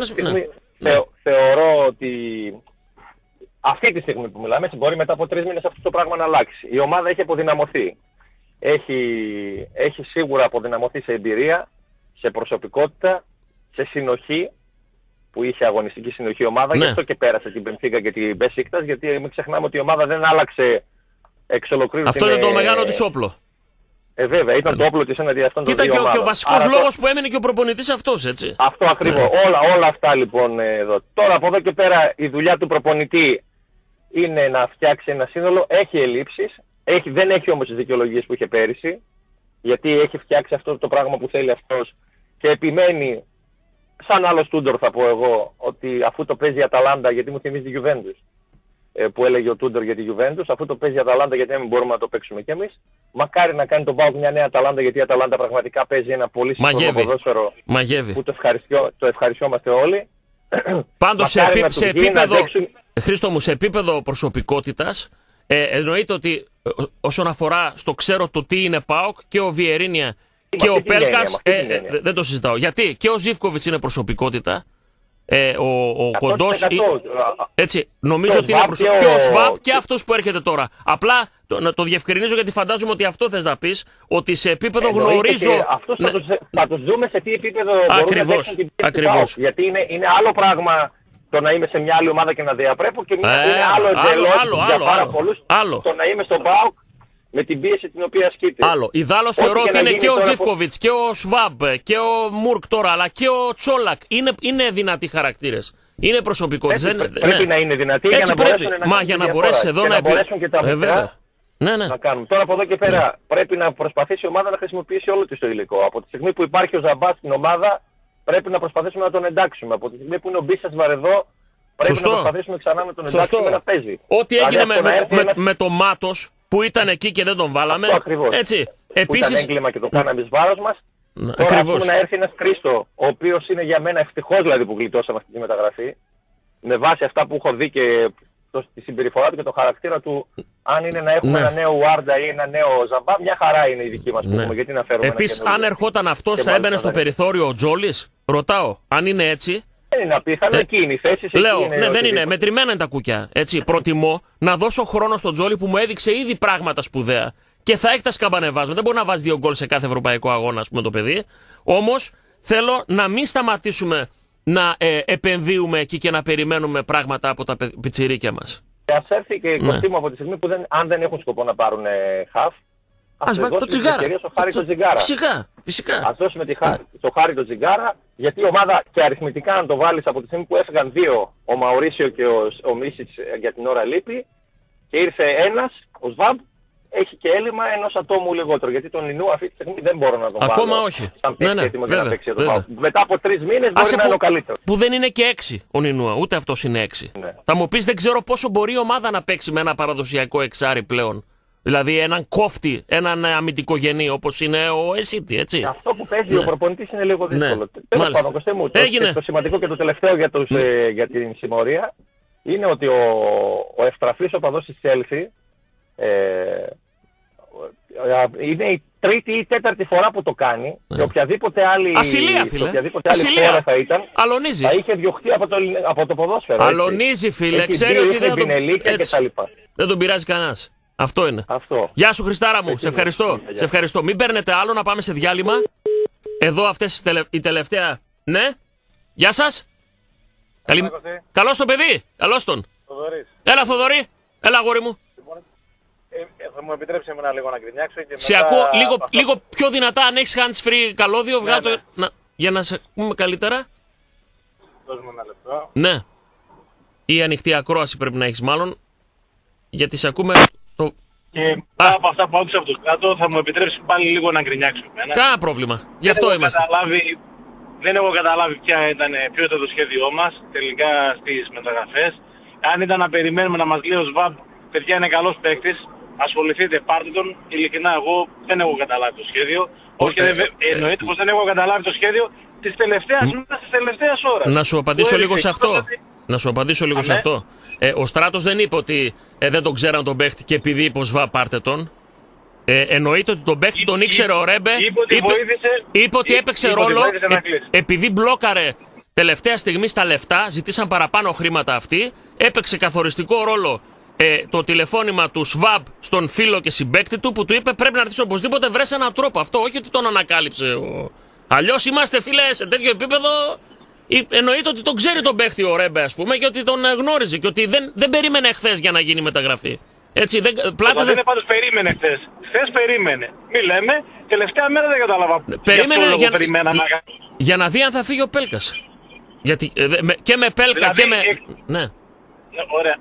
Θεωρώ ότι αυτή τη στιγμή που μιλάμε, μπορεί μετά από 3 μήνες αυτό το πράγμα να αλλάξει. Η ομάδα έχει αποδυναμωθεί. Έχει σίγουρα αποδυναμωθεί σε εμπειρία, σε προσωπικότητα, σε συνοχή, που είχε αγωνιστική συνοχή η ομάδα, γι' αυτό και πέρασε την Μπενφίκα και την Μπεσίκτας, γιατί μην ξεχνάμε ότι η ομάδα δεν άλλαξε εξ ολοκλήρου. Αυτό είναι το μεγάλο της όπλο. Βέβαια, ήταν το όπλο της έναντι αυτών των δύο ομάδων. Και ο βασικός λόγος που έμεινε και ο προπονητής αυτός, έτσι. Αυτό ακριβώς. Όλα αυτά λοιπόν εδώ. Τώρα από εδώ και πέρα η δουλειά του προπονητή είναι να φτιάξει ένα σύνολο, έχει ελλείψεις, δεν έχει όμως τις δικαιολογίες που είχε πέρυσι, γιατί έχει φτιάξει αυτό το πράγμα που θέλει αυτός και επιμένει, σαν άλλος Τούντορ θα πω εγώ, ότι αφού το παίζει η Αταλάντα, γιατί μου θυμίζει τη Juventus, που έλεγε ο Τούντορ για τη Juventus, αφού το παίζει η Αταλάντα γιατί δεν μπορούμε να το παίξουμε κι εμείς, μακάρι να κάνει τον ΠΑΟΚ μια νέα Αταλάντα, γιατί η Αταλάντα πραγματικά παίζει ένα πολύ σύγχρονο ποδόσφαιρο που το ευχαριστιόμαστε όλοι. Πάντως σε επίπεδο, Χρήστο μου, σε επίπεδο προσωπικότητας, εννοείται ότι όσον αφορά στο ξέρω το τι είναι ΠΑΟΚ και ο Βιερίνια και ο Πέλκας, δεν το συζητάω. Γιατί και ο Ζίβκοβιτς είναι προσωπικότητα, ο Κοντός, έτσι, νομίζω ότι είναι προσωπικότητα, και ο Σβάπ και αυτός που έρχεται τώρα. Απλά να το διευκρινίζω γιατί φαντάζομαι ότι αυτό θες να πεις, ότι σε επίπεδο γνωρίζω... Αυτούς θα τους δούμε σε τι επίπεδο μπορούν να παίξουν την πίεση του ΠΑΟΚ. Γιατί είναι άλλο πράγμα το να είμαι σε μια άλλη ομάδα και να διαπρέπω και είναι άλλο εντελώς για πάρα πολλούς το να είμαι στον ΠΑΟΚ με την πίεση την οποία ασκείται. Άλλο. Ιδάλλως θεωρώ ότι είναι και ο Ζίβκοβιτς και ο Σβάμπ και ο Μουρκ τώρα, αλλά και ο Τσόλακ. Είναι δυνατοί χαρακτήρες. Είναι προσωπικότητες. Πρέπει να είναι δυνατοί για να μπορέσουν για να μπορέσει εδώ να μπορέσουν και τα μικρά να κάνουν. Τώρα από εδώ και πέρα πρέπει να προσπαθήσει η ομάδα να χρησιμοποιήσει όλο της το υλικό. Από τη στιγμή που υπάρχει ο Ζαμπά στην ομάδα, πρέπει να προσπαθήσουμε να τον εντάξουμε. Από τη στιγμή που είναι ο Μπίσας Βαρεδό, πρέπει να προσπαθήσουμε ξανά να τον εντάξουμε να παίζει. Ό,τι έγινε με το Μάτος που ήταν εκεί και δεν τον βάλαμε. Έτσι. Επίσης, ήταν έγκλημα και το κάναμε εις βάρος μας. Τώρα ας πούμε να έρθει ένας Κρίστο, ο οποίος είναι για μένα ευτυχώς δηλαδή που γλιτώσαμε αυτή τη μεταγραφή, με βάση αυτά που έχω δει και τη συμπεριφορά του και το χαρακτήρα του, αν είναι να έχουμε ένα νέο Ουάρντα ή ένα νέο Ζαμπά, μια χαρά είναι η δική μας. Γιατί να φέρουμε. Επίσης, αν ερχόταν αυτός, θα έμπαινε στο περιθώριο ο Τζόλης. Ρωτάω, αν είναι έτσι. Δεν είναι απίθανο, εκεί είναι η θέση. Λέω, δεν είναι. Μετρημένα είναι τα κουκιά. Έτσι, προτιμώ να δώσω χρόνο στον Τζόλη που μου έδειξε ήδη πράγματα σπουδαία. Και θα έχει τα σκαμπανεβάσματα. Δεν μπορεί να βάζει 2 γκολ σε κάθε ευρωπαϊκό αγώνα, ας πούμε, το παιδί. Όμως θέλω να μην σταματήσουμε να επενδύουμε εκεί και να περιμένουμε πράγματα από τα πιτσιρίκια μας. Και ας έρθει και η Κωστήμου από τη στιγμή που αν δεν έχουν σκοπό να πάρουν χαφ, ας βάλει το Τσιγάρα. Φυσικά. Ας δώσουμε το Χάρη το Τσιγάρα, γιατί η ομάδα και αριθμητικά αν το βάλεις από τη στιγμή που έφυγαν 2, ο Μαουρίσιο και ο Μίσιτς για την ώρα λείπει, και ήρθε ένας, ο Σβάμπ, έχει και έλλειμμα ενός ατόμου λιγότερο. Γιατί τον Λινού αυτή τη στιγμή δεν μπορώ να τον βάλω. Ακόμα όχι. Σαν έτοιμο για να παίξει εδώ. Μετά από 3 μήνες μπορεί να είναι ο καλύτερος. Που δεν είναι και 6 ο Νινούα, ούτε αυτός είναι 6. Ναι. Θα μου πεις, δεν ξέρω πόσο μπορεί η ομάδα να παίξει με ένα παραδοσιακό εξάρι πλέον. Δηλαδή έναν κόφτη, έναν αμυντικογενή όπως είναι ο Εσίτη, έτσι. Αυτό που παίζει ο προπονητής είναι λίγο δύσκολο. Τέλος πάντων, Κωστέ μου, το σημαντικό και το τελευταίο για την συμμορία είναι ότι ο ευτραφής οπαδός της Chelsea είναι η 3η ή 4η φορά που το κάνει και οποιαδήποτε άλλη χώρα θα ήταν, αλωνίζει. Θα είχε διωχτεί από το ποδόσφαιρο. Αλωνίζει, φίλε, ξέρει ότι δεν τον πειράζει κανένας. Αυτό είναι. Γεια σου, Χριστάρα μου, σε ευχαριστώ. Μην παίρνετε άλλο, να πάμε σε διάλειμμα. Εδώ αυτές η τελευταία. Ναι, γεια σας. Καλώς το παιδί, καλώς τον. Έλα, Θοδωρή, έλα, αγόρι μου. Θα μου επιτρέψει εμένα λίγο να γκρινιάξω και σε μετά... ακούω λίγο πιο δυνατά, αν έχεις hands free καλώδιο, βγάλω το... για να σε ακούμε καλύτερα. Δώσ' μου ένα λεπτό. Ναι. Ή ανοιχτή ακρόαση πρέπει να έχεις μάλλον, γιατί σε ακούμε... Και μετά από αυτά που άκουσα από τους κάτω θα μου επιτρέψει πάλι λίγο να γκρινιάξω. Κάνα πρόβλημα. Γι' αυτό είμαστε. Δεν έχω καταλάβει ποιο ήταν το σχέδιό μας τελικά στις μεταγραφές. Αν ήταν να περιμένουμε να μας λέει ο Σβάμπ, παιδιά είναι καλός παίκτης, ασχοληθείτε, πάρτε τον. Ειλικρινά εγώ δεν έχω καταλάβει το σχέδιο. Όχι, εννοείται πως δεν έχω καταλάβει το σχέδιο της τελευταίας ώρας. Να σου απαντήσω λίγο σε αυτό. Να σου απαντήσω λίγο σε αυτό. Ο Στράτος δεν είπε ότι δεν τον ξέραν τον παίχτη και επειδή είπε ο Σβάμπ πάρτε τον. Εννοείται ότι τον παίχτη τον ήξερε ο Ρέμπε. Είπε ότι έπαιξε ρόλο επειδή μπλόκαρε τελευταία στιγμή στα λεφτά, ζητήσαν παραπάνω χρήματα αυτοί. Έπαιξε καθοριστικό ρόλο το τηλεφώνημα του Σβάμπ στον φίλο και συμπαίκτη του που του είπε πρέπει να έρθεις οπωσδήποτε, βρες έναν τρόπο. Αυτό όχι ότι τον ανακάλυψε. Αλλιώς είμαστε φίλε σε τέτοιο επίπεδο. Εννοείται ότι τον ξέρει τον παίχτη ο Ρέμπε, ας πούμε, και ότι τον γνώριζε και ότι δεν περίμενε χθες για να γίνει μεταγραφή. Έτσι, δεν είναι πάντως περίμενε χθες. Χθες περίμενε. Μη λέμε, τελευταία μέρα δεν κατάλαβα. Περίμενε για να δει αν θα φύγει ο Πέλκας. Γιατί και με Πέλκα δηλαδή, και με... Ναι. Ωραία,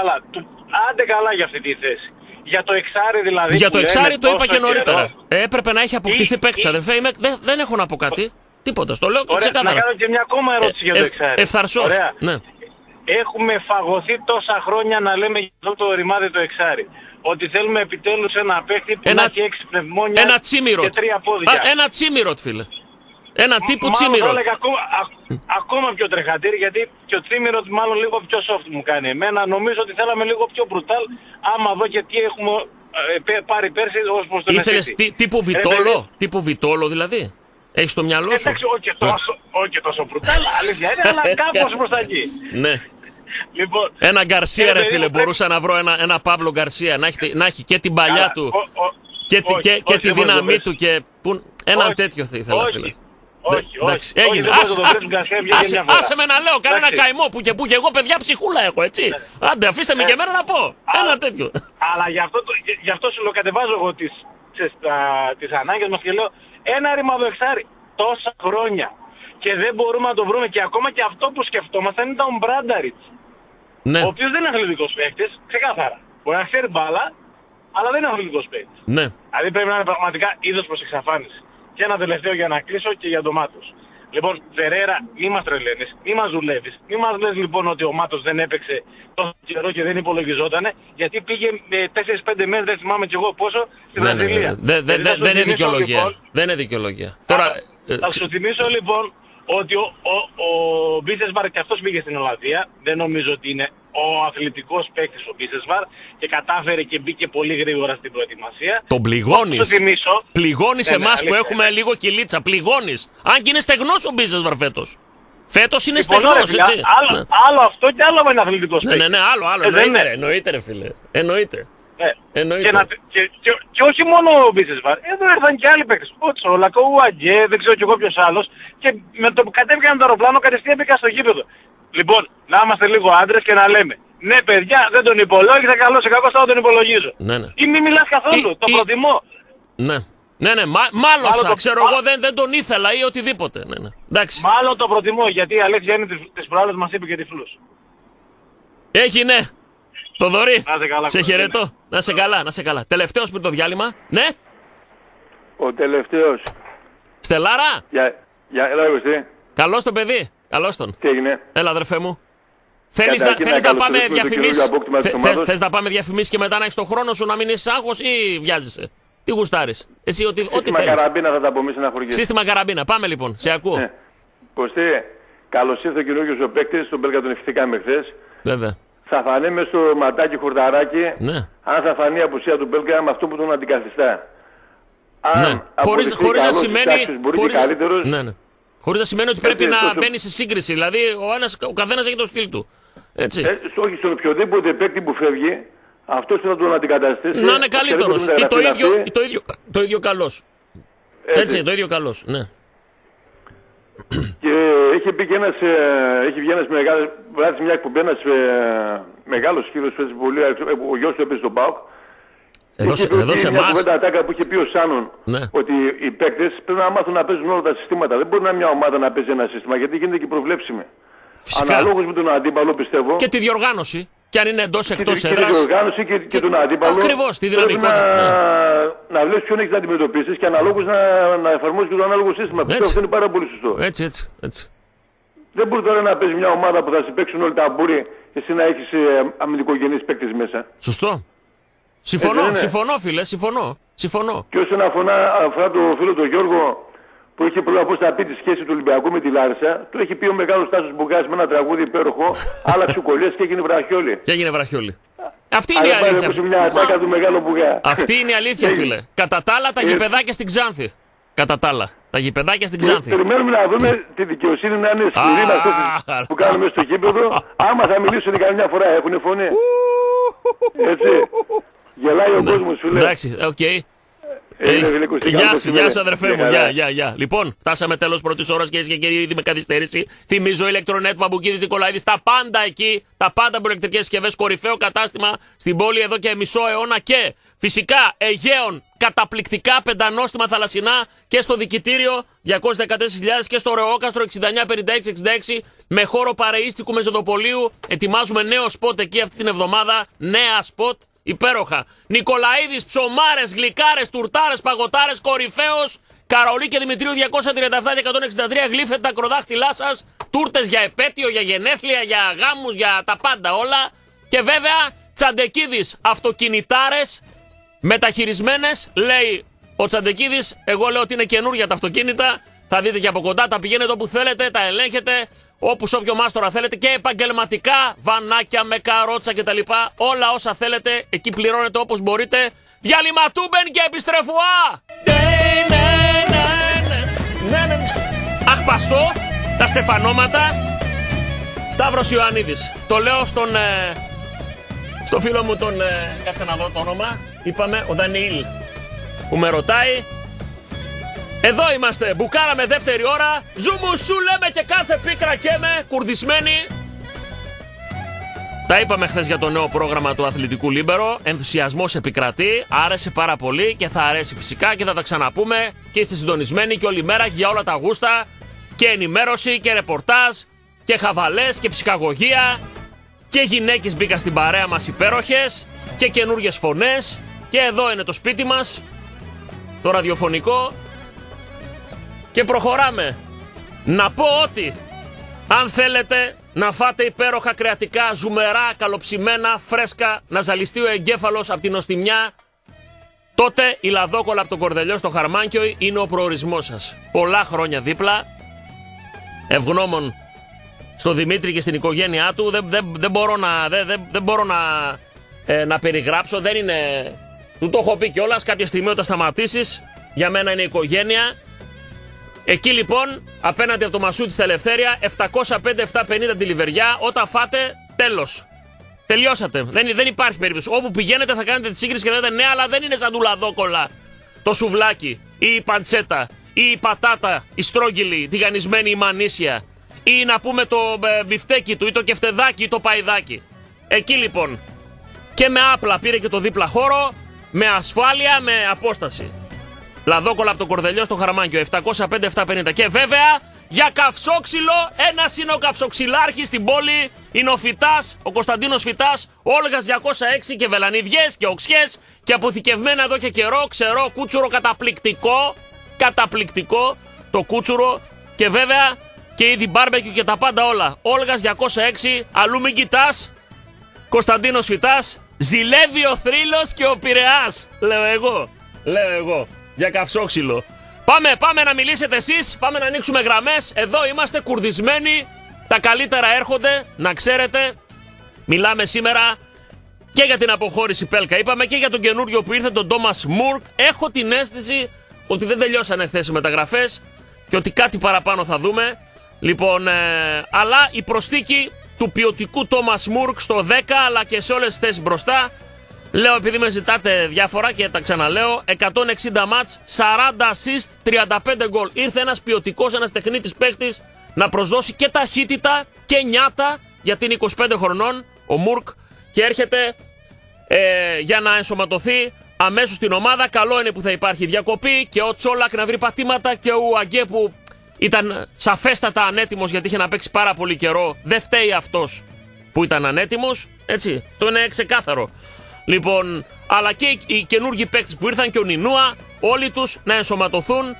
άντε καλά για αυτή τη θέση. Για το εξάρι δηλαδή. Για το εξάρι το είπα και νωρίτερα. Έπρεπε να έχει αποκτηθεί παίκτης, αδερφέ. Δεν έχω να πω κάτι. Τίποτα. Στο λέω ξεκάθαρα. Να κάνω και μια ακόμα ερώτηση για το εξάρι. Ευθαρσός. Ναι. Έχουμε φαγωθεί τόσα χρόνια να λέμε για αυτό το ρημάδι το εξάρι. Ότι θέλουμε επιτέλους ένα παίκτη που να έχει 6 πνευμόνια και 3 πόδια. Ένα τσίμιροτ, φίλε. Ένα τύπου τσίμιροτ. Μάλλον ακόμα πιο τρεχατήρι, γιατί και ο τσίμιροτ μάλλον λίγο πιο soft μου κάνει εμένα. Νομίζω ότι θέλαμε λίγο πιο brutal, άμα δω και τι έχουμε πάρει πέρσι ως προς τον Ήθελες τύπου Βιτόλο δηλαδή. Έχεις στο μυαλό σου. Εντάξει, όχι τόσο brutal, αλήθεια είναι, αλλά κάπως προς τα εκεί. Ναι. Λοιπόν, ένα Γκαρσία ρε φίλε, μπορούσα να βρω ένα Παύλο Γκαρσία, να έχει και την παλιά του και τη δύναμή του και έναν τέτοιο θα ήθελα φίλε. Εντάξει, έγινε. Άσε με να λέω κανένα καημό που και εγώ παιδιά ψυχούλα έχω, έτσι. Άντε, αφήστε με και εμένα να πω. Ένα τέτοιο. Αλλά γι' αυτό σου κατεβάζω εγώ τις ανάγκες μας και λέω ένα ρημαδοεξάρι τόσα χρόνια και δεν μπορούμε να το βρούμε, και ακόμα και αυτό που σκεφτόμασταν ήταν ο Μπράνταριτς, ναι, ο οποίος δεν είναι αθλητικός παίκτης, ξεκάθαρα. Μπορεί να ξέρει μπάλα, αλλά δεν είναι αθλητικός παίκτης. Ναι. Δηλαδή πρέπει να είναι πραγματικά είδος προς εξαφάνιση. Και ένα τελευταίο για να κλείσω και για τον Μάτος. Λοιπόν, Φερέρα, μη μας τρελαίνεις, μη μας δουλεύεις. Μη μας λες λοιπόν ότι ο Μάτος δεν έπαιξε τόσο καιρό και δεν υπολογιζότανε, γιατί πήγε 4-5 μέρες, δεν θυμάμαι κι εγώ πόσο, στη Βραζιλία. Δεν είναι δικαιολογία. Δεν είναι δικαιολογία. Τώρα, θα σου θυμίσω λοιπόν ότι ο Μπίσεσβαρ και αυτός πήγε στην Ολλανδία. Δεν νομίζω ότι είναι ο αθλητικός παίκτης ο Μπίσεσβαρ και κατάφερε και μπήκε πολύ γρήγορα στην προετοιμασία. Τον πληγώνεις. Πληγώνεις εμάς που έχουμε λίγο κυλίτσα. Πληγώνεις. Αν και είναι στεγνός ο Μπίσεσβαρ φέτος. Φέτος είναι στεγνός, έτσι. Άλλο αυτό και άλλο είναι αθλητικός παίκτης. Ναι, άλλο. Εννοείται ρε φίλε. Εννοείται. Και όχι μόνο ο Μπίσεσβαρ, εδώ ήρθαν και άλλοι παίκτες. Ο Τσόλακο, ο Αγκέ, δεν ξέρω κι εγώ ποιος άλλος. Και με το που κατέβηκαν το αεροπλάνο κατευθείαν μπήκα στο γήπεδο. Λοιπόν, να είμαστε λίγο άντρες και να λέμε ναι παιδιά, δεν τον υπολόγιζα, καλώς ή κακώς θα τον υπολογίζω. Ναι. Ή μη μιλάς καθόλου, το προτιμώ. Ναι, μάλωσα, ξέρω εγώ δεν τον ήθελα ή οτιδήποτε. Ναι. Εντάξει. Μάλλον το προτιμώ, γιατί η Αλέξια είναι τις προάλλες μας είπε και τυφλούς. Έγινε. Θοδωρή, σε χαιρετώ. Να σε καλά. Τελευταίος πριν το διάλειμμα. Ναι. Ο τελευταίος. Στελάρα. Έλα, Αγωστή. Καλώς το παιδί. Καλώς τον. Τι έγινε? Έλα, αδερφέ μου. Θέλεις να πάμε διαφημίσεις? Θες να πάμε διαφημίσεις και μετά να έχεις τον χρόνο σου να μην είσαι άγχος ή βιάζεσαι? Τι γουστάρεις? Εσύ ό,τι θέλεις. Σύστημα καραμπίνα θα τα πω, μη στεναχωριέσαι. Σύστημα καραμπίνα. Πάμε λοιπόν. Σε ακούω. Κωστή, καλώς ήρθε ο καινούργιος ο παίκτης. Τον Μπέλκα τον ευχηθήκαμε χθες. Βέβαια. Θα φανεί μες στο ματάκι χορταράκι, ναι, αν θα φανεί η απουσία του Μπέλκα με αυτό που τον αντικαθιστά. Ναι. Χωρίς να σημαίνει... Χωρίς να σημαίνει ότι πρέπει να μπαίνει σε σύγκριση. Δηλαδή ο καθένας έχει το στυλ του. Έτσι. Όχι, στον οποιοδήποτε παίκτη που φεύγει, αυτός θα τον αντικαταστήσει. Να είναι καλύτερος. Ή το ίδιο καλός. Έτσι, το ίδιο καλός. Ναι. Και έχει βγει ένας μεγάλος, βράδυ μια εκπομπή, ένας μεγάλος φίλος, ο γιος του έπαιζε στον ΠΑΟΚ. Εδώ σε εμάς. Μια κουβέντα που είχε πει ο Σάνον, ναι, ότι οι παίκτες πρέπει να μάθουν να παίζουν όλα τα συστήματα. Δεν μπορεί να είναι μια ομάδα να παίζει ένα σύστημα, γιατί γίνεται και προβλέψιμη. Αναλόγως με τον αντίπαλο, πιστεύω. Και τη διοργάνωση. Και αν είναι εντός εκτός έδρας. Και τη διοργάνωση και τον αντίπαλο. Ακριβώς, τη δυναμικότητα. Να βλέπεις ποιον έχεις να αντιμετωπίσεις και αναλόγως να εφαρμόσεις και το ανάλογο σύστημα. Πιστεύω αυτό είναι πάρα πολύ σωστό. Έτσι. Δεν μπορεί τώρα να παίζει μια ομάδα που θα σε παίξουν όλοι τα μπούρι και εσύ να έχεις αμυντικογενείς παίκτες μέσα. Σωστό. Συμφωνώ φίλε, συμφωνώ. Και όσον αφορά το φίλο τον Γιώργο που είχε πρώτα πώς θα πει τη σχέση του Ολυμπιακού με τη Λάρισα, του έχει πει ο μεγάλος Τάσος Μπουγάς με ένα τραγούδι υπέροχο, άλλαξε κολλιές και έγινε βραχιόλι. Αυτή είναι η αλήθεια. Μια ατάκα του μεγάλου Μπουγά. Αυτή είναι η αλήθεια φίλε. Κατά τα άλλα τα γηπεδάκια στην Ξάνθη. Περιμένουμε να δούμε τη δικαιοσύνη να είναι σκληρή με αυτές που κάνουμε στο γήπεδο. Άμα θα μιλήσουν καμιά φορά έχουν φωνή. Έτσι. Γελάει ο κόσμος, φίλε. Εντάξει, οκ. Γεια σου αδερφέ μου, γεια. Λοιπόν, φτάσαμε τέλος πρώτης ώρας και ήδη με καθυστέρηση. Θυμίζω ηλεκτρονέτ Παμπουκίδης Νικολαίδης. Τα πάντα εκεί, τα πάντα από ηλεκτρικές συσκευές. Κορυφαίο κατάστημα στην πόλη εδώ και μισό αιώνα. Και φυσικά Αιγαίων, καταπληκτικά πεντανόστιμα θαλασσινά και στο δικητήριο 214.000 και στο Ρεόκαστρο 695666 με χώρο παρεΐστικου μεζοδοπολίου. Ετοιμάζουμε νέο σποτ εκεί αυτή την εβδομάδα. Νέα σποτ. Υπέροχα. Νικολαίδης, ψωμάρες, γλυκάρες, τουρτάρες, παγωτάρες, κορυφαίος. Καρολί και Δημητρίου 237 και 163. Γλύφετε τα ακροδάχτυλά σας. Τούρτες για επέτειο, για γενέθλια, για γάμους, για τα πάντα όλα. Και βέβαια Τσαντεκίδης, αυτοκινητάρες μεταχειρισμένες. Λέει ο Τσαντεκίδης, εγώ λέω ότι είναι καινούργια τα αυτοκίνητα. Θα δείτε και από κοντά, τα πηγαίνετε όπου θέλετε, τα ελέγχετε. Όπου σε όποιο μάστορα θέλετε και επαγγελματικά, βανάκια με καρότσα κτλ. Όλα όσα θέλετε, εκεί πληρώνετε όπως μπορείτε. Διαλυματούμπεν και επιστρεφουά! Αχ, παστό, τα στεφανώματα. Σταύρος Ιωαννίδης. Το λέω στο φίλο μου τον, κάτσε να δω το όνομα. Είπαμε, ο Δανιήλ, που με ρωτάει. Εδώ είμαστε, μπουκάραμε δεύτερη ώρα. Ζουμουσού λέμε και κάθε πίκρα καίμε, κουρδισμένοι. Τα είπαμε χθες για το νέο πρόγραμμα του Αθλητικού Λίμπερο. Ενθουσιασμός επικρατεί, άρεσε πάρα πολύ και θα αρέσει φυσικά και θα τα ξαναπούμε και είστε συντονισμένοι και όλη μέρα και για όλα τα γούστα. Και ενημέρωση και ρεπορτάζ και χαβαλές και ψυχαγωγία. Και γυναίκες μπήκαν στην παρέα μας υπέροχες και καινούργιες φωνές. Και εδώ είναι το σπίτι μας, το ραδιοφωνικό. Και προχωράμε. Να πω ότι αν θέλετε να φάτε υπέροχα κρεατικά, ζουμερά, καλοψημένα, φρέσκα, να ζαλιστεί ο εγκέφαλος από την νοστιμιά, τότε η λαδόκολα από τον Κορδελιό στο Χαρμάνκιο είναι ο προορισμός σας. Πολλά χρόνια δίπλα. Ευγνώμων στο Δημήτρη και στην οικογένειά του. Δεν μπορώ να περιγράψω. Δεν είναι... Του το έχω πει κιόλας. Κάποια στιγμή όταν σταματήσεις, για μένα είναι οικογένεια. Εκεί λοιπόν, απέναντι από το Μασούτη στα Ελευθέρια, 705-750 τη Λιβεριά. Όταν φάτε, τέλος. Τελειώσατε. Δεν υπάρχει περίπτωση. Όπου πηγαίνετε θα κάνετε τη σύγκριση και θα λέτε ναι, αλλά δεν είναι σαν του λαδόκολα το σουβλάκι ή η παντσέτα ή η πατάτα, η στρόγγυλη, τη γανισμένη η μανίσια ή να πούμε το μπιφτέκι του ή το κεφτεδάκι ή το παϊδάκι. Εκεί λοιπόν. Και με άπλα πήρε και το δίπλα χώρο, με ασφάλεια, με απόσταση. Λαδόκολα από το Κορδελιό στο Χαρμάνκιο, 705-750. Και βέβαια για καυσόξυλο, ένας είναι ο καυσοξυλάρχης στην πόλη, είναι ο Φυτάς, ο Κωνσταντίνος Φυτάς, Όλγας 206 και βελανιδιές και οξιές και αποθηκευμένα εδώ και καιρό, ξερό, κούτσουρο καταπληκτικό το κούτσουρο και βέβαια και είδη μπάρμπεκιου και τα πάντα όλα. Όλγας 206, αλλού μην κοιτάς, Κωνσταντίνος Φυτάς, ζηλεύει ο Θρύλος και ο Πειραιάς, λέω εγώ. Για καυσόξυλο. Πάμε να μιλήσετε εσείς, πάμε να ανοίξουμε γραμμές. Εδώ είμαστε κουρδισμένοι. Τα καλύτερα έρχονται, να ξέρετε. Μιλάμε σήμερα και για την αποχώρηση Πέλκα. Είπαμε και για τον καινούριο που ήρθε, τον Τόμας Μουρκ. Έχω την αίσθηση ότι δεν τελειώσανε χθες οι μεταγραφές και ότι κάτι παραπάνω θα δούμε. Λοιπόν, αλλά η προσθήκη του ποιοτικού Τόμας Μουρκ στο 10 αλλά και σε όλες τις θέσεις μπροστά. Λέω επειδή με ζητάτε διάφορα και τα ξαναλέω, 160 μάτς, 40 assist, 35 γκολ. Ήρθε ένας ποιοτικός, ένας τεχνίτης παίκτης να προσδώσει και ταχύτητα και νιάτα, γιατί είναι 25 χρονών ο Μουρκ και έρχεται για να ενσωματωθεί αμέσως στην ομάδα. Καλό είναι που θα υπάρχει διακοπή και ο Τσόλακ να βρει πατήματα και ο Αγκέ που ήταν σαφέστατα ανέτοιμος γιατί είχε να παίξει πάρα πολύ καιρό. Δεν φταίει αυτός που ήταν ανέτοιμος, έτσι, αυτό είναι ξεκάθαρο. Λοιπόν, αλλά και οι καινούργιοι παίκτες που ήρθαν και ο Νινούα, όλοι τους να ενσωματωθούν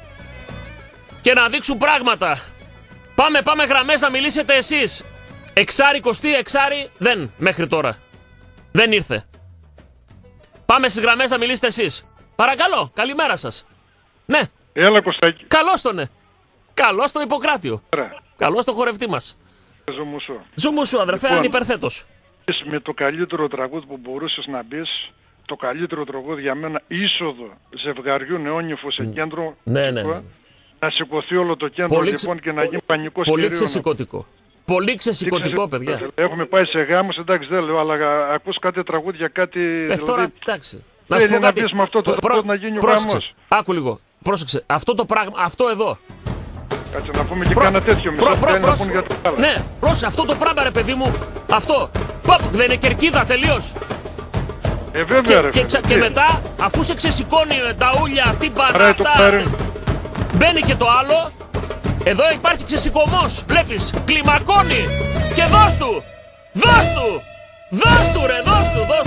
και να δείξουν πράγματα. Πάμε γραμμές να μιλήσετε εσείς. Εξάρι Κωστή, εξάρι δεν μέχρι τώρα. Δεν ήρθε. Πάμε στις γραμμές να μιλήσετε εσείς. Παρακαλώ, καλημέρα σας. Ναι. Έλα Κωστάκη. Καλώς τον ναι. Καλώς το Ιπποκράτιο. Καλώς το χορευτή μας. Ζουμουσού αδερφέ, λοιπόν, ανυπερθέτως. Με το καλύτερο τραγούδι που μπορούσες να μπεις, το καλύτερο τραγούδι για μένα, είσοδο ζευγαριού νεόνυφου σε κέντρο, ναι. να σηκωθεί όλο το κέντρο λοιπόν και να γίνει πανικός πολύ ξεσηκωτικό. Πολύ ξεσηκωτικό, παιδιά. Έχουμε πάει σε γάμους, εντάξει δεν λέω, αλλά ακούς κάτι τραγούδια, κάτι... Τώρα, εντάξει. Να σου πω κάτι. Να με αυτό το τραγούδι να γίνει ο γάμος. Άκου λίγο, πρόσεξε. Αυτό το πράγμα, αυτό εδώ. Κάτσε να πούμε και κάνα τέτοιο μισό για το άλλο. Ναι, πρόσεχε αυτό το πράγμα ρε παιδί μου. Αυτό. Παπ, δεν είναι κερκίδα τελείως. Βέβαια ρε. Και μετά, αφού σε ξεσηκώνει με τα ούλια, τύπανα, αυτά, μπαίνει και το άλλο. Εδώ υπάρχει ξεσηκωμός. Βλέπεις, κλιμακώνει. Και δώσ' του. Δώσ' του. Δώσ' του ρε, δώσ' του.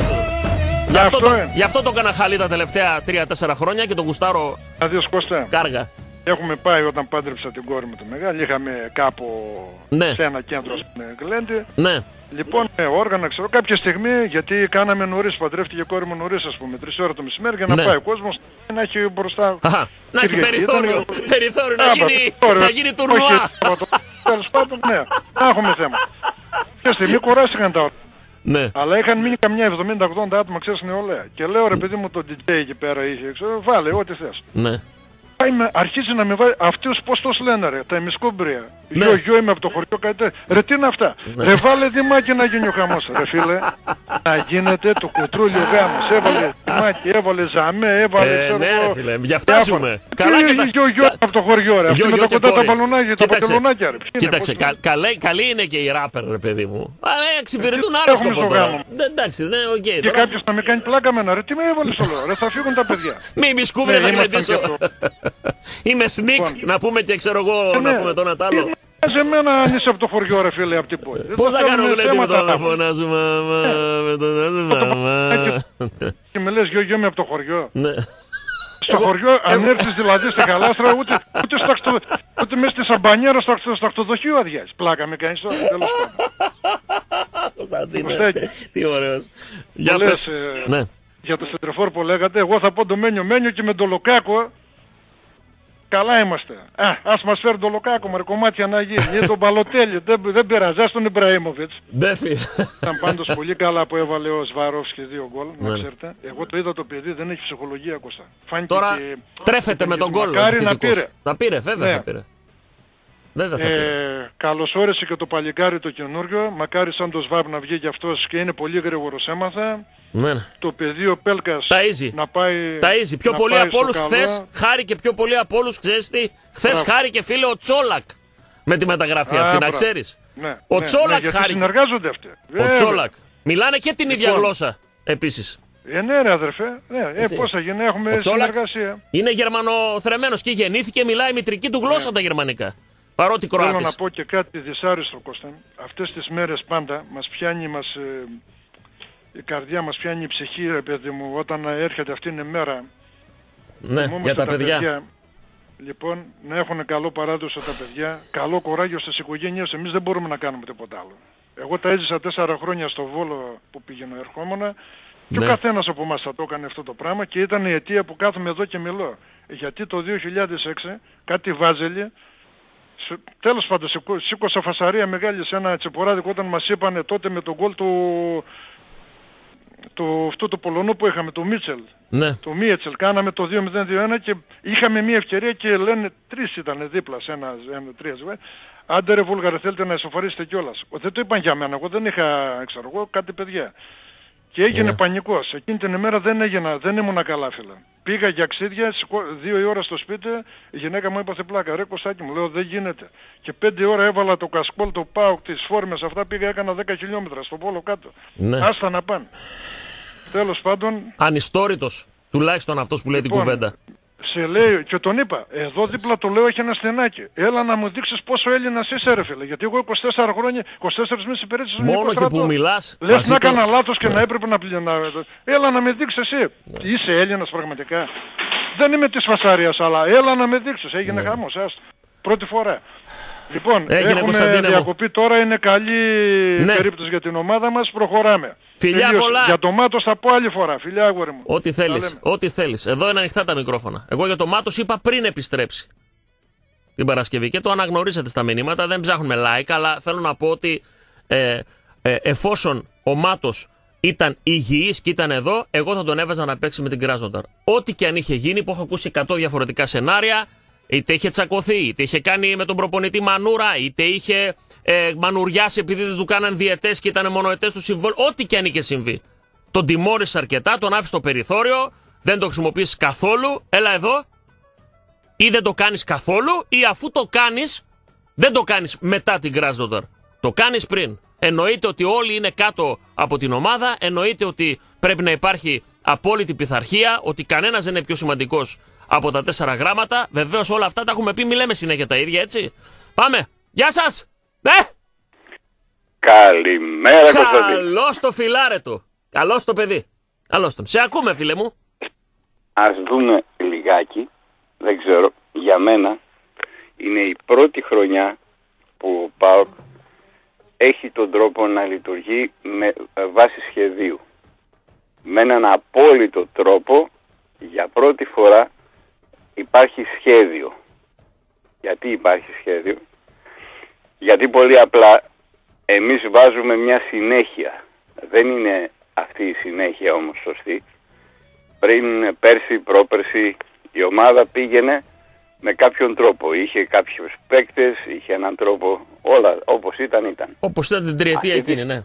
Γι' αυτό το έκανα χαλί τα τελευταία 3-4 χρόνια και τον γουστάρω κάργα. Έχουμε πάει όταν πάντρεψα την κόρη μου τη μεγάλη, είχαμε κάπου σε ένα κέντρο στην Γλέντι. Ναι. Λοιπόν, όργανα ξέρω κάποια στιγμή, γιατί κάναμε νωρίς, παντρεύτηκε η κόρη μου νωρίς, ας πούμε, 3 ώρα το μεσημέρι για να πάει ο κόσμος να έχει μπροστά. Να έχει περιθώριο, να γίνει τουρνουά. Τέλος πάντων, ναι, να έχουμε θέμα. Ποια στιγμή κουράστηκαν τα όρια. Ναι. Αλλά είχαν μείνει καμιά 70-80 άτομα, ξέρεις, νεολαία. Και λέω ρε παιδί μου, το DJ εκεί πέρα είχε, ξέρω, βάλε ό,τι θες. Ναι. Αρχίζει να με βάζει αυτούς πώς τους λένε ρε, τα ημισκούμπρια. Γιο είμαι από το χωριό, κάτι τέτοιο. Ρε τι είναι αυτά. Ρε βάλε δημάκι να γίνει ο χαμός, ρε φίλε. Να γίνεται το κουτρούλιο γάμος. Έβαλε δημάκι, έβαλε ζαμέ, έβαλε... Ναι ρε φίλε, για φτάσουμε. Καλά και τα... Γιο από το χωριό ρε. Αυτοί με τα κοντά τα μπαλονάκια, τα παντελονάκια ρε. Κοίταξε, καλή είναι και η ράπερ ρε παιδί μου. Αλλά εξυπηρετούν άλλο σκοπό τώρα. Εντάξει, ναι, οκ. Και κάποιος να με κάνει πλάκα μένα, ρε τι με έβαλε στο λόγο, ρε θα φύγουν τα παιδιά. Μη μπισκούβρε θα γλεντήσω. Είμαι σνικ να πούμε και ξέρω εγώ να πούμε τον Ατάλο. Σε μένα αν είσαι από το χωριό ρε φίλε, από την πόλη. Πώς θα κάνω γλέντι με τον φωνάζω μαμά, με τον φωνάζω μαμά. Και με λες γιο είμαι από το χωριό. Στο χωριό αν έρθεις δηλαδή στη Χαλάστρα ούτε μέσα στη σαμπανιέρα στο ακτοδοχείο αδειάζεις. Πλάκα με κάνεις τώρα, τέλος πάντων. Κωνσταντίνε, τι ωραίος. Για πες. Για το σεντρεφόρ που λέγατε, εγώ θα πω το Μένιο και με το Λοκάκο. Καλά είμαστε. Ας μας φέρει το Λοκάκο με κομμάτια να γίνει. Ή τον Παλωτέλη. Δεν πειράζει. Ας τον Ιμπραήμοβιτς. Ήταν πάντως πολύ καλά που έβαλε ο Σβαρόφσκι 2 γκολ. Να ξέρετε. Εγώ το είδα το παιδί, δεν έχει ψυχολογία Κώστα. Τώρα τρέφεται με τον γκολ. Μακάρι να πήρε. Θα πήρε, βέβαια θα πήρε. Καλώς όρισε και το παλικάρι το καινούριο. Μακάρι σαν το Σβάμπ να βγει και αυτός και είναι πολύ γρήγορος έμαθα. Ναι. Το παιδί ο Πέλκας να πάει. Ταΐζει. Πιο πολύ από όλους χθες. Χάρηκε πιο πολύ από όλους, ξέρεις τι. Χθες χάρηκε φίλε ο Τσόλακ με τη μεταγραφή αυτή, να ξέρεις. Ναι, ο Τσόλακ χάρηκε. Συνεργάζονται αυτοί. Ο Τσόλακ. Μιλάνε και την ίδια γλώσσα επίσης. Ναι ρε αδερφέ, πώς θα γίνει, έχουμε συνεργασία. Είναι γερμανοθρεμένος και γεννήθηκε, μιλάει μητρική του γλώσσα τα γερμανικά. Παρότι Κροάτης. Θέλω να πω και κάτι δυσάρεστο Κώστα. Αυτές τις μέρες πάντα μας πιάνει η καρδιά μας πιάνει η ψυχή ρε παιδί μου όταν έρχεται αυτήν η μέρα. Ναι, για τα παιδιά. Λοιπόν, να έχουν καλό παράδοσο τα παιδιά, καλό κοράγιο στις οικογένειες, εμείς δεν μπορούμε να κάνουμε τίποτα άλλο. Εγώ τα έζησα 4 χρόνια στο Βόλο που πήγαινα ερχόμουνα και ο καθένας από εμάς θα το έκανε αυτό το πράγμα και ήταν η αιτία που κάθομαι εδώ και μιλώ. Γιατί το 2006 κάτι Βάζελοι, τέλος πάντων σήκωσα φασαρία μεγάλη σε ένα τσεποράδικο όταν μας είπανε τότε με τον γκολ αυτό το Πολωνό που είχαμε, το Μίτσελ. Ναι. Το Μίτσελ, κάναμε το 2-0-2-1 και είχαμε μια ευκαιρία και λένε 3 ήταν δίπλα σε ένα 3 ζευγάρι. Άντε ρε Βούλγαρε θέλετε να ισοφαρίσετε κιόλας. Δεν το είπαν για μένα, εγώ δεν είχα, ξέρω εγώ, κάτι παιδιά. Και έγινε πανικός. Εκείνη την ημέρα δεν ήμουν καλά φίλε. Πήγα για αξίδια, 2 η ώρα στο σπίτι, η γυναίκα μου έπαθε πλάκα. Ρε Κωστάκη μου, λέω δεν γίνεται. Και 5 ώρα έβαλα το κασκόλ, το ΠΑΟΚ, τις φόρμες, αυτά πήγα, έκανα 10 χιλιόμετρα στο Πόλο κάτω. Ναι. Άστα να πάνε. Τέλος πάντων... Ανιστόρητος, τουλάχιστον αυτός που λέει την κουβέντα. Σε λέει, και τον είπα, εδώ δίπλα το λέω έχει ένα στενάκι. Έλα να μου δείξεις πόσο Έλληνας είσαι ρε φίλε. Γιατί εγώ 24 χρόνια, 24 μήνες υπηρέτησα στον Μόνο και που μιλάς. Λες να έκανα λάθος και να έπρεπε να έλα να με δείξεις εσύ. Είσαι Έλληνας πραγματικά. Δεν είμαι της φασάριας, αλλά έλα να με δείξεις. Έγινε χαμός, πρώτη φορά. Λοιπόν, έχουμε διακοπή τώρα, είναι καλή περίπτωση για την ομάδα μας, προχωράμε. Φιλιά πολλά. Για το Μάτος θα πω άλλη φορά, φιλιά αγόρι μου. Ό,τι θέλεις, εδώ είναι ανοιχτά τα μικρόφωνα. Εγώ για το Μάτος είπα πριν επιστρέψει την Παρασκευή και το αναγνωρίσατε στα μηνύματα, δεν ψάχνουμε like, αλλά θέλω να πω ότι εφόσον ο Μάτος ήταν υγιής και ήταν εδώ, εγώ θα τον έβαζα να παίξει με την Κράσνονταρ. Ό,τι και αν είχε γίνει, που έχω ακούσει 100 διαφορετικά σενάρια, είτε είχε τσακωθεί, είτε είχε κάνει με τον προπονητή μανούρα, είτε είχε μανουριάσει επειδή δεν του κάναν διαιτές και ήταν μονοετές του συμβόλου. Ό,τι και αν είχε συμβεί. Τον τιμώρησε αρκετά, τον άφησε στο περιθώριο, δεν το χρησιμοποιήσει καθόλου. Έλα εδώ. Ή δεν το κάνεις καθόλου, ή αφού το κάνεις, δεν το κάνεις μετά την Κράσνονταρ. Το κάνεις πριν. Εννοείται ότι όλοι είναι κάτω από την ομάδα, εννοείται ότι πρέπει να υπάρχει απόλυτη πειθαρχία, ότι κανένας δεν είναι πιο σημαντικός από τα 4 γράμματα. Βεβαίως όλα αυτά τα έχουμε πει, μη λέμε συνέχεια τα ίδια, έτσι. Πάμε. Γεια σας. Ναι. Καλημέρα Κωνσταντίνε. Καλώς το φιλάρε του. Καλώς το παιδί. Καλώς τον. Σε ακούμε φίλε μου. Ας δούμε λιγάκι. Δεν ξέρω. Για μένα είναι η πρώτη χρονιά που ο ΠΑΟΚ έχει τον τρόπο να λειτουργεί με βάση σχεδίου. Με έναν απόλυτο τρόπο για πρώτη φορά υπάρχει σχέδιο. Γιατί υπάρχει σχέδιο? Γιατί πολύ απλά εμείς βάζουμε μια συνέχεια. Δεν είναι αυτή η συνέχεια όμως σωστή. Πριν πέρσι, πρόπερσι η ομάδα πήγαινε με κάποιον τρόπο. Είχε κάποιους παίκτες, είχε έναν τρόπο, όλα όπως ήταν. Όπως ήταν την τριετία εκείνη, ναι.